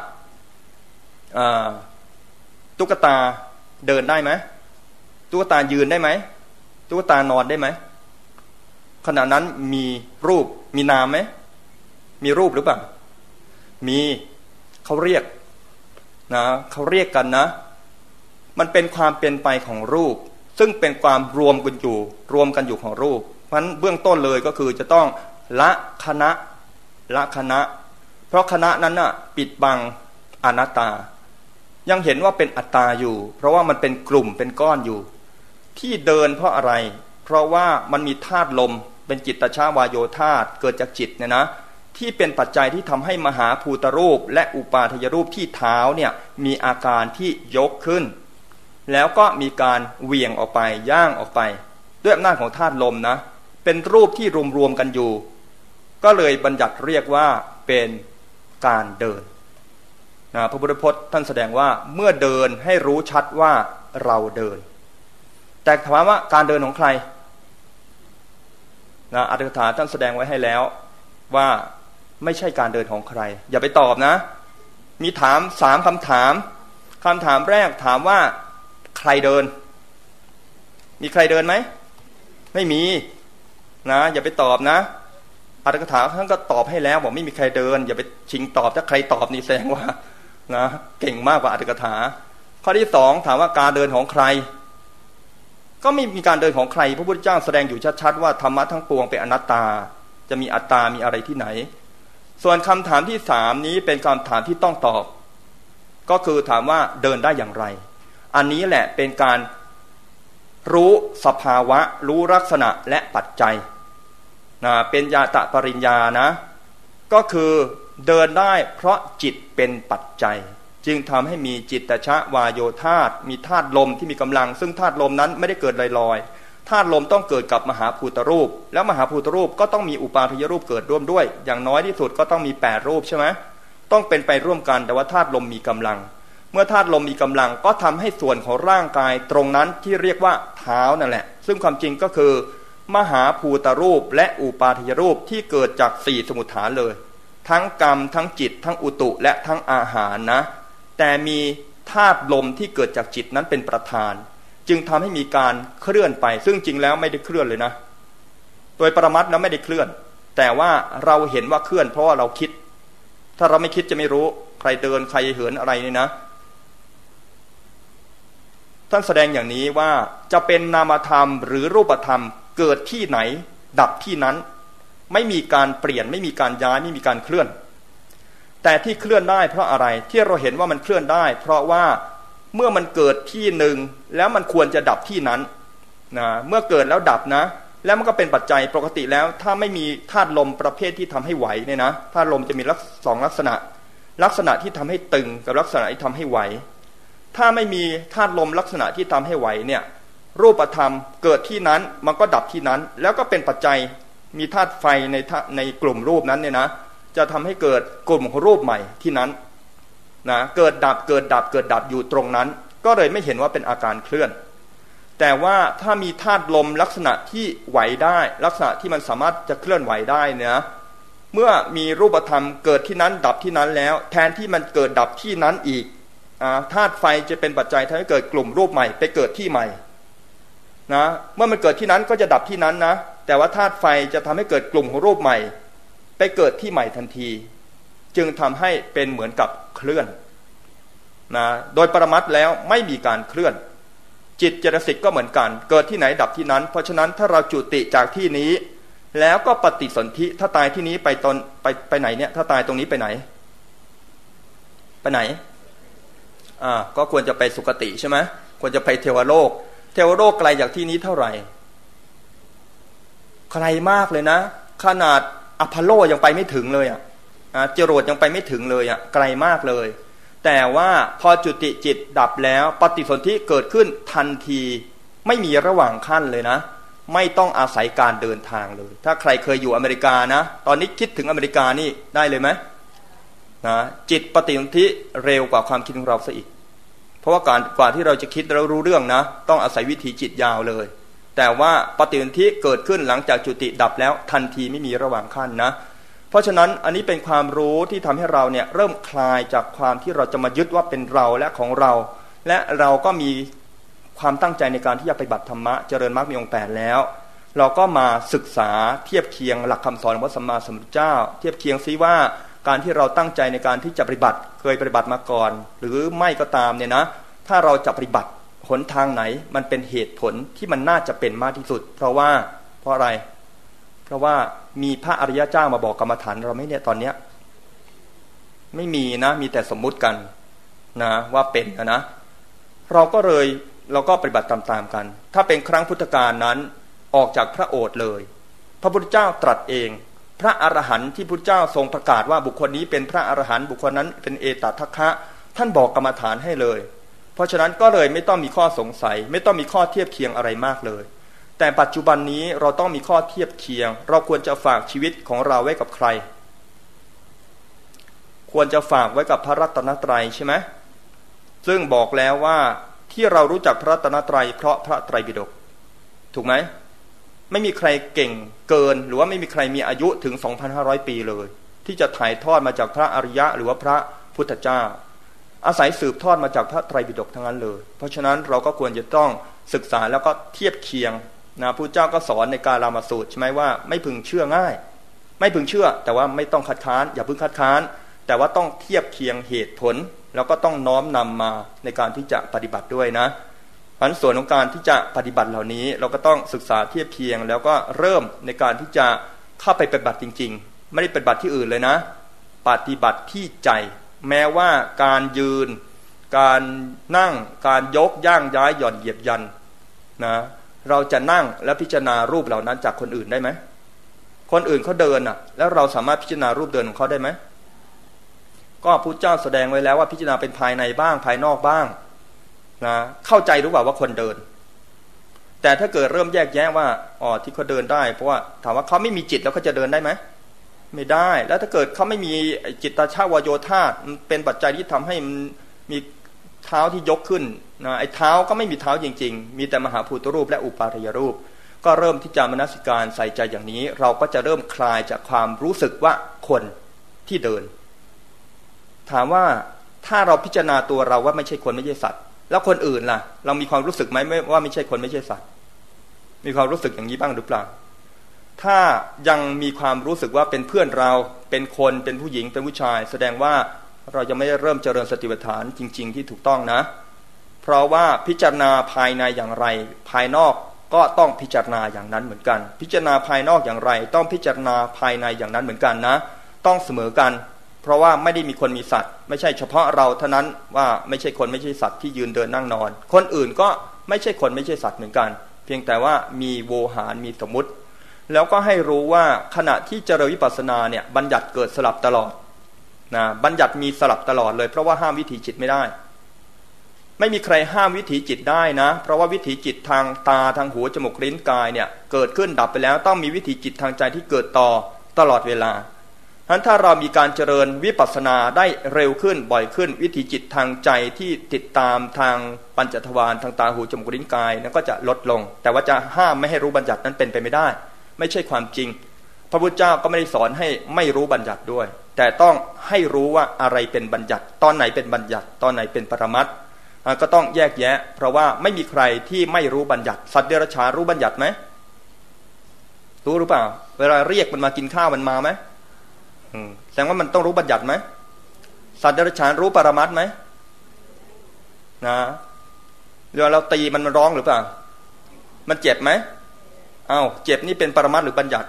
ตุ๊กตาเดินได้ไหมตุ๊กตายืนได้ไหมตุ๊กตานอนได้ไหมขณะนั้นมีรูปมีนามไหมมีรูปหรือเปล่ามีเขาเรียกนะเขาเรียกกันนะมันเป็นความเป็นไปของรูปซึ่งเป็นความรวมกันอยู่ของรูปเพราะฉะนั้นเบื้องต้นเลยก็คือจะต้องละคณะเพราะคณะนั้นน่ะปิดบังอนัตตายังเห็นว่าเป็นอัตตาอยู่เพราะว่ามันเป็นกลุ่มเป็นก้อนอยู่ที่เดินเพราะอะไรเพราะว่ามันมีธาตุลมเป็นจิตตชาวายโยธาตุเกิดจากจิตเนี่ยนะที่เป็นปัจจัยที่ทำให้มหาภูตรูปและอุปาทยรูปที่เท้าเนี่ยมีอาการที่ยกขึ้นแล้วก็มีการเหวี่ยงออกไปย่างออกไปด้วยอำนาจของธาตุลมนะเป็นรูปที่รวมกันอยู่ก็เลยบัญญัติเรียกว่าเป็นการเดินนะพระพุทธพจน์ท่านแสดงว่าเมื่อเดินให้รู้ชัดว่าเราเดินแต่ถามว่าการเดินของใครนะอรรถกถาท่านแสดงไว้ให้แล้วว่าไม่ใช่การเดินของใครอย่าไปตอบนะมีถาม3คำถามแรกถามว่าใครเดินมีใครเดินไหมไม่มีนะอย่าไปตอบนะอรรถกถาท่านก็ตอบให้แล้วบอกไม่มีใครเดินอย่าไปชิงตอบถ้าใครตอบนี่แสดงว่านะเก่งมากกว่าอรรถกถาข้อที่2ถามว่าการเดินของใครก็ไม่มีการเดินของใครพระพุทธเจ้าแสดงอยู่ชัดๆว่าธรรมะทั้งปวงเป็นอนัตตาจะมีอัตตามีอะไรที่ไหนส่วนคำถามที่3นี้เป็นคำถามที่ต้องตอบก็คือถามว่าเดินได้อย่างไรอันนี้แหละเป็นการรู้สภาวะรู้ลักษณะและปัจจัยนะเป็นญาตปริญญานะก็คือเดินได้เพราะจิตเป็นปัจจัยจึงทำให้มีจิตตชวาโยธาตุมีธาตุลมที่มีกำลังซึ่งธาตุลมนั้นไม่ได้เกิดลอยๆธาตุลมต้องเกิดกับมหาภูตรูปแล้วมหาภูตรูปก็ต้องมีอุปาทยรูปเกิดร่วมด้วยอย่างน้อยที่สุดก็ต้องมี8รูปใช่ไหมต้องเป็นไปร่วมกันแต่ว่าธาตุลมมีกำลังเมื่อธาตุลมมีกำลังก็ทำให้ส่วนของร่างกายตรงนั้นที่เรียกว่าเท้านั่นแหละซึ่งความจริงก็คือมหาภูตรูปและอุปาทยรูปที่เกิดจาก4สมุฏฐานเลยทั้งกรรมทั้งจิตทั้งอุตุและทั้งอาหารนะแต่มีธาตุลมที่เกิดจากจิตนั้นเป็นประธานจึงทำให้มีการเคลื่อนไปซึ่งจริงแล้วไม่ได้เคลื่อนเลยนะโดยปรมัตถ์แล้วไม่ได้เคลื่อนแต่ว่าเราเห็นว่าเคลื่อนเพราะว่าเราคิดถ้าเราไม่คิดจะไม่รู้ใครเดินใครเหินอะไรนี่นะท่านแสดงอย่างนี้ว่าจะเป็นนามธรรมหรือรูปธรรมเกิดที่ไหนดับที่นั้นไม่มีการเปลี่ยนไม่มีการย้ายไม่มีการเคลื่อนแต่ที่เคลื่อนได้เพราะอะไรที่เราเห็นว่ามันเคลื่อนได้เพราะว่าเมื่อมันเกิดที่หนึ่งแล้วมันควรจะดับที่นั้นนะเมื่อเกิดแล้วดับนะแล้วมันก็เป็นปัจจัยปกติแล้วถ้าไม่มีธาตุลมประเภทที่ทำให้ไหวเนี่ยนะธาตุลมจะมีสองลักษณะที่ทำให้ตึงกับลักษณะที่ทำให้ไหวถ้าไม่มีธาตุลมลักษณะที่ทำให้ไหวเนี่ยรูปธรรมเกิดที่นั้นมันก็ดับที่นั้นแล้วก็เป็นปัจจัยมีธาตุไฟในกลุ่มรูปนั้นเนี่ยนะจะทำให้เกิดกลุ่มของรูปใหม่ที่นั้นนะเกิดดับอยู่ตรงนั้นก็เลยไม่เห็นว่าเป็นอาการเคลื่อนแต่ว่าถ้ามีธาตุลมลักษณะที่ไหวได้ลักษณะที่มันสามารถจะเคลื่อนไหวได้เนี่ยเมื่อมีรูปธรรมเกิดที่นั้นดับที่นั้นแล้วแทนที่มันเกิดดับที่นั้นอีกธาตุไฟจะเป็นปัจจัยทำให้เกิดกลุ่มรูปใหม่ไปเกิดที่ใหม่นะเมื่อมันเกิดที่นั้นก็จะดับที่นั้นนะแต่ว่าธาตุไฟจะทำให้เกิดกลุ่มของรูปใหม่ไปเกิดที่ใหม่ทันทีจึงทำให้เป็นเหมือนกับเคลื่อนนะโดยปรมัตถ์แล้วไม่มีการเคลื่อนจิตเจตสิกก็เหมือนกันเกิดที่ไหนดับที่นั้นเพราะฉะนั้นถ้าเราจุติจากที่นี้แล้วก็ปฏิสนธิถ้าตายที่นี้ไปไหนเนี่ยถ้าตายตรงนี้ไปไหนก็ควรจะไปสุคติใช่ไหมควรจะไปเทวโลกไกลจากที่นี้เท่าไหร่ไกลมากเลยนะขนาดอพอลโลยังไปไม่ถึงเลยจรวดยังไปไม่ถึงเลยไกลมากเลยแต่ว่าพอจุติจิตดับแล้วปฏิสนธิเกิดขึ้นทันทีไม่มีระหว่างขั้นเลยนะไม่ต้องอาศัยการเดินทางเลยถ้าใครเคยอยู่อเมริกานะตอนนี้คิดถึงอเมริกานี่ได้เลยไหมนะจิตปฏิสนธิเร็วกว่าความคิดของเราซะอีกเพราะว่ากว่าที่เราจะคิดเรารู้เรื่องนะต้องอาศัยวิถีจิตยาวเลยแต่ว่าปฏิสนธิเกิดขึ้นหลังจากจุติดับแล้วทันทีไม่มีระหว่างขั้นนะเพราะฉะนั้นอันนี้เป็นความรู้ที่ทำให้เราเนี่ยเริ่มคลายจากความที่เราจะมายึดว่าเป็นเราและของเราและเราก็มีความตั้งใจในการที่จะปฏิบัติธรรมะเจริญมรรคมีองค์8แล้วเราก็มาศึกษาเทียบเคียงหลักคำสอนของพระสัมมาสัมพุทธเจ้าเทียบเคียงซิว่าการที่เราตั้งใจในการที่จะปฏิบัติเคยปฏิบัติมาก่อนหรือไม่ก็ตามเนี่ยนะถ้าเราจะปฏิบัติหนทางไหนมันเป็นเหตุผลที่มันน่าจะเป็นมากที่สุดเพราะอะไรเพราะว่ามีพระอริยเจ้ามาบอกกรรมฐานเราไม่เนี่ยตอนเนี้ยไม่มีนะมีแต่สมมุติกันนะว่าเป็นนะเราก็ปฏิบัติตามๆกันถ้าเป็นครั้งพุทธกาลนั้นออกจากพระโอษฐ์เลยพระพุทธเจ้าตรัสเองพระอรหันต์ที่พุทธเจ้าทรงประกาศว่าบุคคลนี้เป็นพระอรหันต์บุคคลนั้นเป็นเอตทัคคะท่านบอกกรรมฐานให้เลยเพราะฉะนั้นก็เลยไม่ต้องมีข้อสงสัยไม่ต้องมีข้อเทียบเคียงอะไรมากเลยแต่ปัจจุบันนี้เราต้องมีข้อเทียบเคียงเราควรจะฝากชีวิตของเราไว้กับใครควรจะฝากไว้กับพระรัตนตรัยใช่ไหมซึ่งบอกแล้วว่าที่เรารู้จักพระรัตนตรัยเพราะพระไตรปิฎกถูกไหมไม่มีใครเก่งเกินหรือว่าไม่มีใครมีอายุถึง 2,500 ปีเลยที่จะถ่ายทอดมาจากพระอริยะหรือว่าพระพุทธเจ้าอาศัยสืบทอดมาจากพระไตรปิฎกทั้งนั้นเลยเพราะฉะนั้นเราก็ควรจะต้องศึกษาแล้วก็เทียบเคียงนะพระเจ้าก็สอนในกาลามสูตรใช่ไหมว่าไม่พึงเชื่อง่ายไม่พึงเชื่อแต่ว่าไม่ต้องคัดค้านอย่าพึงคัดค้านแต่ว่าต้องเทียบเคียงเหตุผลแล้วก็ต้องน้อมนำมาในการที่จะปฏิบัติด้วยนะผลส่วนของการที่จะปฏิบัติเหล่านี้เราก็ต้องศึกษาเทียบเคียงแล้วก็เริ่มในการที่จะเข้าไปปฏิบัติจริงๆไม่ได้ปฏิบัติที่อื่นเลยนะปฏิบัติที่ใจแม้ว่าการยืนการนั่งการยกย่างย้ายหย่อนเหยียบยันนะเราจะนั่งและพิจารณารูปเหล่านั้นจากคนอื่นได้ไหมคนอื่นเขาเดินแล้วเราสามารถพิจารณารูปเดินของเขาได้ไหมก็พุทธเจ้าแสดงไว้แล้วว่าพิจารณาเป็นภายในบ้างภายนอกบ้างนะเข้าใจรู้เปล่าว่าคนเดินแต่ถ้าเกิดเริ่มแยกแยะว่าอ๋อที่เขาเดินได้เพราะว่าถามว่าเขาไม่มีจิตแล้วเขาจะเดินได้ไหมไม่ได้แล้วถ้าเกิดเขาไม่มีจิตตชาวโยธาเป็นปัจจัยที่ทำให้มันมีเท้าที่ยกขึ้นนะไอ้เท้าก็ไม่มีเท้าจริงๆมีแต่มหาภูตรูปและอุปาทยรูปก็เริ่มที่จะมนสิการใส่ใจอย่างนี้เราก็จะเริ่มคลายจากความรู้สึกว่าคนที่เดินถามว่าถ้าเราพิจารณาตัวเราว่าไม่ใช่คนไม่ใช่สัตว์แล้วคนอื่นล่ะเรามีความรู้สึกไหมว่าไม่ใช่คนไม่ใช่สัตว์มีความรู้สึกอย่างนี้บ้างหรือเปล่าถ้ายังมีความรู้สึกว่าเป็นเพื่อนเราเป็นคนเป็นผู้หญิงเป็นผู้ชายแสดงว่าเรายังไม่ได้เริ่มเจริญสติปัฏฐานจริงๆที่ถูกต้องนะเพราะว่าพิจารณาภายในอย่างไรภายนอกก็ต้องพิจารณาอย่างนั้นเหมือนกันพิจารณาภายนอกอย่างไรต้องพิจารณาภายในอย่างนั้นเหมือนกันนะต้องเสมอกันเพราะว่าไม่ได้มีคนมีสัตว์ไม่ใช่เฉพาะเราเท่านั้นว่าไม่ใช่คนไม่ใช่สัตว์ที่ยืนเดินนั่งนอนคนอื่นก็ไม่ใช่คนไม่ใช่สัตว์เหมือนกันเพียงแต่ว่ามีโวหารมีสมมุติแล้วก็ให้รู้ว่าขณะที่เจริญวิปัสสนาเนี่ยบัญญัติเกิดสลับตลอดนะบัญญัติมีสลับตลอดเลยเพราะว่าห้ามวิถีจิตไม่ได้ไม่มีใครห้ามวิถีจิตได้นะเพราะว่าวิถีจิตทางตาทางหูจมูกลิ้นกายเนี่ยเกิดขึ้นดับไปแล้วต้องมีวิถีจิตทางใจที่เกิดต่อตลอดเวลาฉะนั้นถ้าเรามีการเจริญวิปัสสนาได้เร็วขึ้นบ่อยขึ้นวิถีจิตทางใจที่ติดตามทางปัญจทวารทางตาหูจมูกลิ้นกายนั้นก็จะลดลงแต่ว่าจะห้ามไม่ให้รู้บัญญัตินั้นเป็นไปไม่ได้ไม่ใช่ความจริงพระพุทธเจ้าก็ไม่ได้สอนให้ไม่รู้บัญญัติด้วยแต่ต้องให้รู้ว่าอะไรเป็นบัญญัติตอนไหนเป็นบัญญัติตอนไหนเป็นปรมัตถ์ก็ต้องแยกแยะเพราะว่าไม่มีใครที่ไม่รู้บัญญัติสัตว์เดรัจฉานรู้บัญญัติไหมรู้หรือเปล่าเวลาเรียกมันมากินข้าวมันมาไหมแสดงว่ามันต้องรู้บัญญัติไหมสัตว์เดรัจฉานรู้ปรมัตถ์ไหมนะเวลาเราตีมันร้องหรือเปล่ามันเจ็บไหมเจ็บนี่เป็นปรมัตถ์หรือบัญญัติ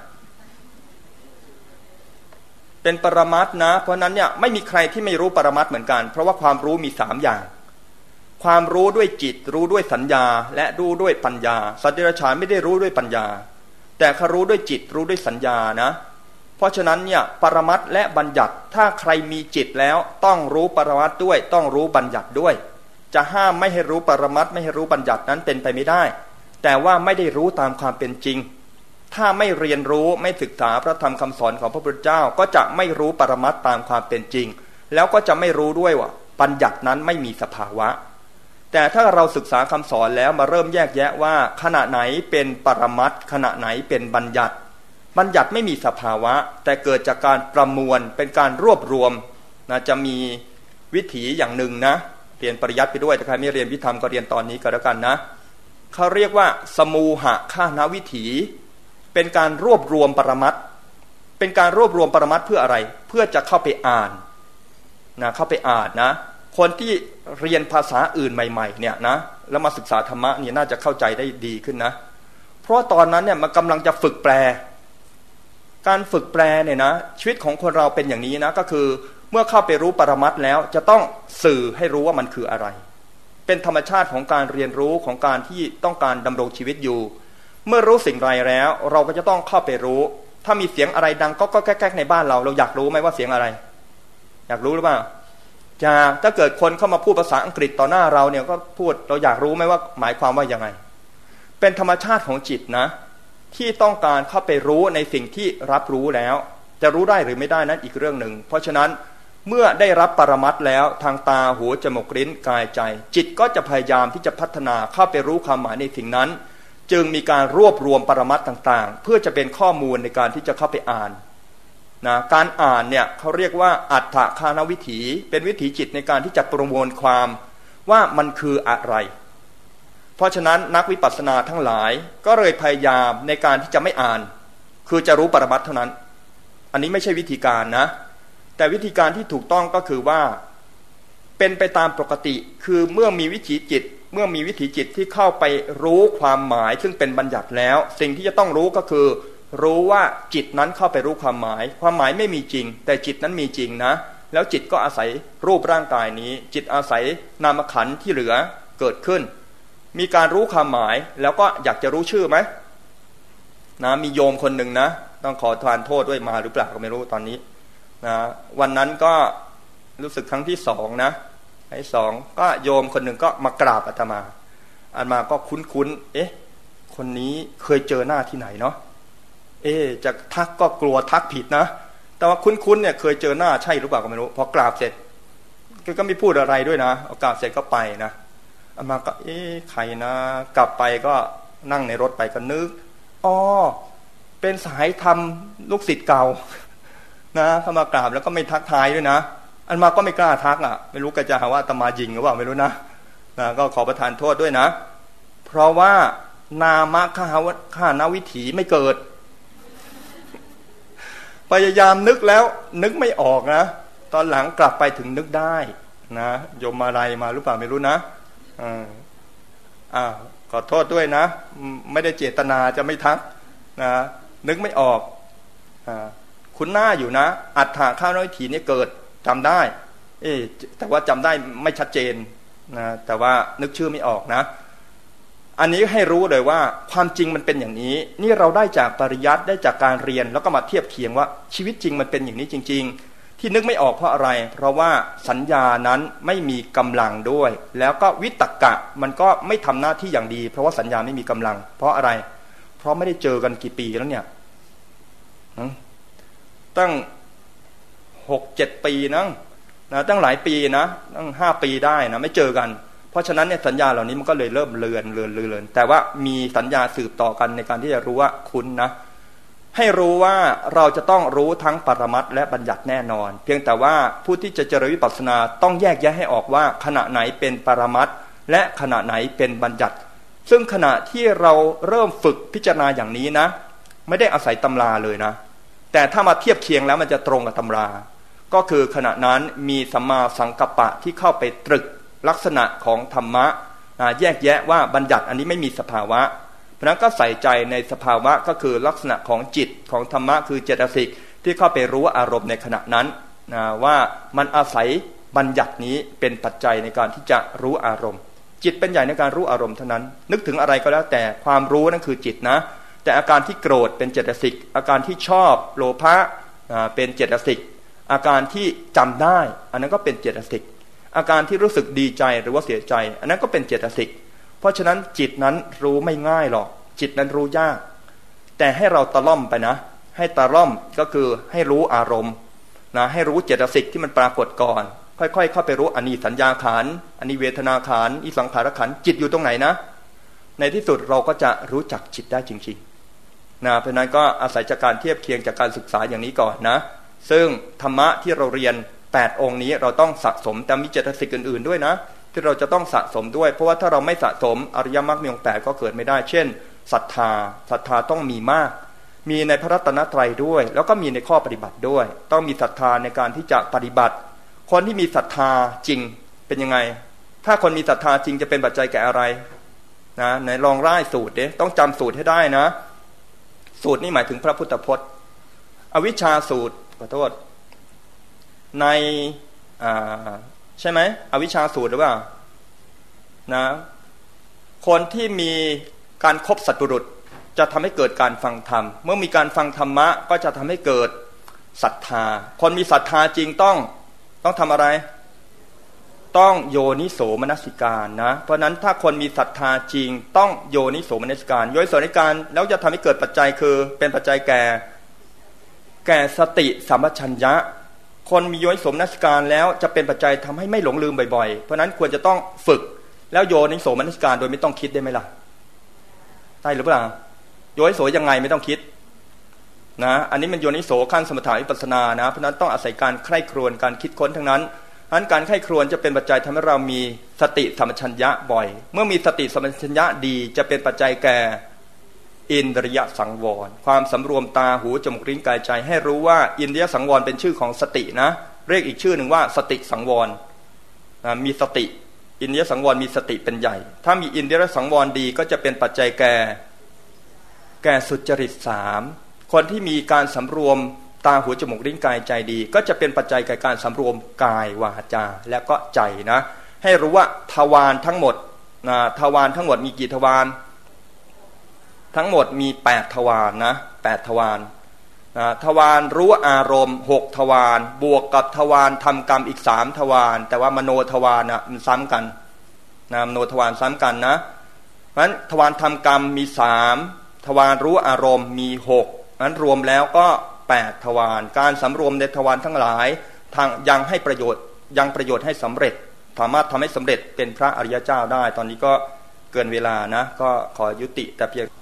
เป็นปรมัตถ์นะเพราะนั้นเนี่ยไม่มีใครที่ไม่รู้ปรมัตถ์เหมือนกันเพราะว่าความรู้มี3อย่างความรู้ด้วยจิตรู้ด้วยสัญญาและรู้ด้วยปัญญาสัตว์เดรัจฉานไม่ได้รู้ด้วยปัญญาแต่เขารู้ด้วยจิตรู้ด้วยสัญญานะเพราะฉะนั้นเนี่ยปรมัตถ์และบัญญัติถ้าใครมีจิตแล้วต้องรู้ปรมัตถ์ด้วยต้องรู้บัญญัติด้วยจะห้ามไม่ให้รู้ปรมัตถ์ไม่ให้รู้บัญญัตินั้นเป็นไปไม่ได้แต่ว่าไม่ได้รู้ตามความเป็นจริงถ้าไม่เรียนรู้ไม่ศึกษาพระธรรมคำสอนของพระพุทธเจ้าก็จะไม่รู้ปรมัตถ์ตามความเป็นจริงแล้วก็จะไม่รู้ด้วยว่าบัญญัตินั้นไม่มีสภาวะแต่ถ้าเราศึกษาคำสอนแล้วมาเริ่มแยกแยะว่าขณะไหนเป็นปรมัตถ์ขณะไหนเป็นบัญญัติบัญญัติไม่มีสภาวะแต่เกิดจากการประมวลเป็นการรวบรวมนะจะมีวิถีอย่างหนึ่งนะเรียนปริยัติไปด้วยแต่ใครไม่เรียนวิธรรมก็เรียนตอนนี้ก็แล้วกันนะเขาเรียกว่าสมูหะฆานวิถีเป็นการรวบรวมปรมัตถ์เป็นการรวบรวมปรมัตถ์เพื่ออะไรเพื่อจะเข้าไปอ่านนะเข้าไปอ่านนะคนที่เรียนภาษาอื่นใหม่ๆเนี่ยนะแล้วมาศึกษาธรรมะเนี่ยน่าจะเข้าใจได้ดีขึ้นนะเพราะตอนนั้นเนี่ยมันกำลังจะฝึกแปลการฝึกแปลเนี่ยนะชีวิตของคนเราเป็นอย่างนี้นะก็คือเมื่อเข้าไปรู้ปรมัตถ์แล้วจะต้องสื่อให้รู้ว่ามันคืออะไรเป็นธรรมชาติของการเรียนรู้ของการที่ต้องการดำรงชีวิตอยู่เมื่อรู้สิ่งไรแล้วเราก็จะต้องเข้าไปรู้ถ้ามีเสียงอะไรดังก็แก๊กๆในบ้านเราอยากรู้ไหมว่าเสียงอะไรอยากรู้หรือเปล่าถ้าเกิดคนเข้ามาพูดภาษาอังกฤษต่อหน้าเราเนี่ยก็พูดเราอยากรู้ไหมว่าหมายความว่ายังไงเป็นธรรมชาติของจิตนะที่ต้องการเข้าไปรู้ในสิ่งที่รับรู้แล้วจะรู้ได้หรือไม่ได้นั้นอีกเรื่องหนึ่งเพราะฉะนั้นเมื่อได้รับปรมัตถ์แล้วทางตาหูจมูกลิ้นกายใจจิตก็จะพยายามที่จะพัฒนาเข้าไปรู้ความหมายในสิ่งนั้นจึงมีการรวบรวมปรมัตถ์ต่างๆเพื่อจะเป็นข้อมูลในการที่จะเข้าไปอ่านนะการอ่านเนี่ยเขาเรียกว่าอัฏฐคานวิถีเป็นวิถีจิตในการที่จะประมวลความว่ามันคืออะไรเพราะฉะนั้นนักวิปัสสนาทั้งหลายก็เลยพยายามในการที่จะไม่อ่านคือจะรู้ปรมัตถ์เท่านั้นอันนี้ไม่ใช่วิธีการนะแต่วิธีการที่ถูกต้องก็คือว่าเป็นไปตามปกติคือเมื่อมีวิถีจิตที่เข้าไปรู้ความหมายซึ่งเป็นบัญญัติแล้วสิ่งที่จะต้องรู้ก็คือรู้ว่าจิตนั้นเข้าไปรู้ความหมายไม่มีจริงแต่จิตนั้นมีจริงนะแล้วจิตก็อาศัยรูปร่างกายนี้จิตอาศัยนามขันธ์ที่เหลือเกิดขึ้นมีการรู้ความหมายแล้วก็อยากจะรู้ชื่อไหมนะมีโยมคนหนึ่งนะต้องขอทานโทษด้วยมาหรือเปล่าก็ไม่รู้ตอนนี้นะวันนั้นก็รู้สึกครั้งที่2นะครั้งที่2ก็โยมคนหนึ่งก็มากราบอาตมาก็คุ้นเอ๊ะคนนี้เคยเจอหน้าที่ไหนเนาะจะทักก็กลัวทักผิดนะแต่ว่าคุ้นเนี่ยเคยเจอหน้าใช่หรือเปล่าก็ไม่รู้พอกราบเสร็จก็ไม่พูดอะไรด้วยนะเอากราบเสร็จก็ไปนะอาตมาก็ใครนะกลับไปก็นั่งในรถไปก็นึกเป็นสายธรรมลูกศิษย์เก่านะเข้ามากราบแล้วก็ไม่ทักทายด้วยนะอาตมาก็ไม่กล้าทักไม่รู้ก็จะหาว่าอาตมายิงหรือเปล่าไม่รู้นะก็ขอประทานโทษด้วยนะเพราะว่านามข้านวิถีไม่เกิดพยายามนึกแล้วนึกไม่ออกนะตอนหลังกลับไปถึงนึกได้นะโยมอะไรมาหรือเปล่าไม่รู้นะขอโทษด้วยนะไม่ได้เจตนาจะไม่ทักนะนึกไม่ออกคุณหน้าอยู่นะอัฏฐข้านวิถีนี่เกิดจำได้แต่ว่าจำได้ไม่ชัดเจนนะแต่ว่านึกชื่อไม่ออกนะอันนี้ให้รู้เลยว่าความจริงมันเป็นอย่างนี้นี่เราได้จากปริยัติได้จากการเรียนแล้วก็มาเทียบเคียงว่าชีวิตจริงมันเป็นอย่างนี้จริงๆที่นึกไม่ออกเพราะอะไรเพราะว่าสัญญานั้นไม่มีกำลังด้วยแล้วก็วิตกะมันก็ไม่ทำหน้าที่อย่างดีเพราะว่าสัญญาไม่มีกำลังเพราะอะไรเพราะไม่ได้เจอกันกี่ปีแล้วเนี่ยตั้ง 6-7 ปีนะตั้งหลายปีนะตั้ง5 ปีได้นะไม่เจอกันเพราะฉะนั้นเนี่ยสัญญาเหล่านี้มันก็เลยเริ่มเลือนแต่ว่ามีสัญญาสืบต่อกันในการที่จะรู้ว่าคุณนะให้รู้ว่าเราจะต้องรู้ทั้งปรมัตถ์และบัญญัติแน่นอนเพียงแต่ว่าผู้ที่จะเจริญวิปัสสนาต้องแยกแยะให้ออกว่าขณะไหนเป็นปรมัตถ์และขณะไหนเป็นบัญญัติซึ่งขณะที่เราเริ่มฝึกพิจารณาอย่างนี้นะไม่ได้อาศัยตำราเลยนะแต่ถ้ามาเทียบเคียงแล้วมันจะตรงกับตำราก็คือขณะนั้นมีสัมมาสังกัปปะที่เข้าไปตรึกลักษณะของธรรมะแยกแยะว่าบัญญัติอันนี้ไม่มีสภาวะเพราะนั้นก็ใส่ใจในสภาวะก็คือลักษณะของจิตของธรรมะคือเจตสิกที่เข้าไปรู้อารมณ์ในขณะนั้นว่ามันอาศัยบัญญัตินี้เป็นปัจจัยในการที่จะรู้อารมณ์จิตเป็นใหญ่ในการรู้อารมณ์เท่านั้นนึกถึงอะไรก็แล้วแต่ความรู้นั่นคือจิตนะแต่อาการที่โกรธเป็นเจตสิกอาการที่ชอบโลภะเป็นเจตสิกอาการที่จำได้อันนั้นก็เป็นเจตสิกอาการที่รู้สึกดีใจหรือว่าเสียใจอันนั้นก็เป็นเจตสิกเพราะฉะนั้นจิตนั้นรู้ไม่ง่ายหรอกจิตนั้นรู้ยากแต่ให้เราตะล่อมไปนะให้ตะล่อมก็คือให้รู้อารมณ์นะให้รู้เจตสิกที่มันปรากฏก่อนค่อยๆเข้าไปรู้อันนี้สัญญาขันธ์อันนี้เวทนาขันธ์อีสังขารขันธ์จิตอยู่ตรงไหนนะในที่สุดเราก็จะรู้จักจิตได้จริงๆนะเพราะนั้นก็อาศัยจากการเทียบเคียงจากการศึกษาอย่างนี้ก่อนนะซึ่งธรรมะที่เราเรียน8 องค์นี้เราต้องสะสมแต่มีเจตสิกอื่นๆด้วยนะที่เราจะต้องสะสมด้วยเพราะว่าถ้าเราไม่สะสมอริยมรรคมีองค์8ก็เกิดไม่ได้เช่นศรัทธาต้องมีมากมีในพระรัตนตรัยด้วยแล้วก็มีในข้อปฏิบัติด้วยต้องมีศรัทธาในการที่จะปฏิบัติคนที่มีศรัทธาจริงเป็นยังไงถ้าคนมีศรัทธาจริงจะเป็นปัจจัยแก่อะไรนะในลองไล่สูตรต้องจำสูตรให้ได้นะสูตรนี่หมายถึงพระพุทธพจน์อวิชชาสูตรขอโทษในใช่ไหมอวิชชาสูตรหรือเปล่านะคนที่มีการคบสัตบุรุษจะทำให้เกิดการฟังธรรมเมื่อมีการฟังธรรมะก็จะทำให้เกิดศรัทธาคนมีศรัทธาจริงต้องทำอะไรต้องโยนิโสมนสิการนะเพราะนั้นถ้าคนมีศรัทธาจริงต้องโยนิโสมนสิการโยนิโสมนสิการแล้วจะทำให้เกิดปัจจัยคือเป็นปัจจัยแก่สติสัมปชัญญะคนมีโยนิโสมนสิการแล้วจะเป็นปัจจัยทำให้ไม่หลงลืมบ่อยๆเพราะนั้นควรจะต้องฝึกแล้วโยนิโสมนสิการโดยไม่ต้องคิดได้ไหมล่ะได้หรือเปล่าโยนิโสยังไงไม่ต้องคิดนะอันนี้มันโยนิโสขั้นสมถะวิปัสสนานะเพราะนั้นต้องอาศัยการใคร่ครวญการคิดค้นทั้งนั้นการใคร่ครวญจะเป็นปัจจัยทำให้เรามีสติสัมปชัญญะบ่อยเมื่อมีสติสัมปชัญญะดีจะเป็นปัจจัยแก่อินทรียสังวรความสำรวมตาหูจมูกลิ้นกายใจให้รู้ว่าอินทรียสังวรเป็นชื่อของสตินะเรียกอีกชื่อหนึ่งว่าสติสังวรมีสติอินทรียสังวรมีสติเป็นใหญ่ถ้ามีอินทรียสังวรดีก็จะเป็นปัจจัยแก่สุจริต3คนที่มีการสำรวมตาหูจมูกลิ้นกายใจดีก็จะเป็นปัจจัยแก่การสำรวมกายวาจาและก็ใจนะให้รู้ว่าทวารทั้งหมดทวารทั้งหมดมีกี่ทวารทั้งหมดมี8ทวารนะ8ทวารทวารรู้อารมณ์6ทวารบวกกับทวารทำกรรมอีก3ทวารแต่ว่ามโนทวารมันซ้ำกันมโนทวารซ้ำกันนะเพราะฉะนั้นทวารทำกรรมมี3ทวารรู้อารมณ์มี6นั้นรวมแล้วก็8ทวารการสำรวมในทวารทั้งหลายยังให้ประโยชน์ให้สำเร็จสามารถทำให้สำเร็จเป็นพระอริยเจ้าได้ตอนนี้ก็เกินเวลานะก็ขอยุติแต่เพียง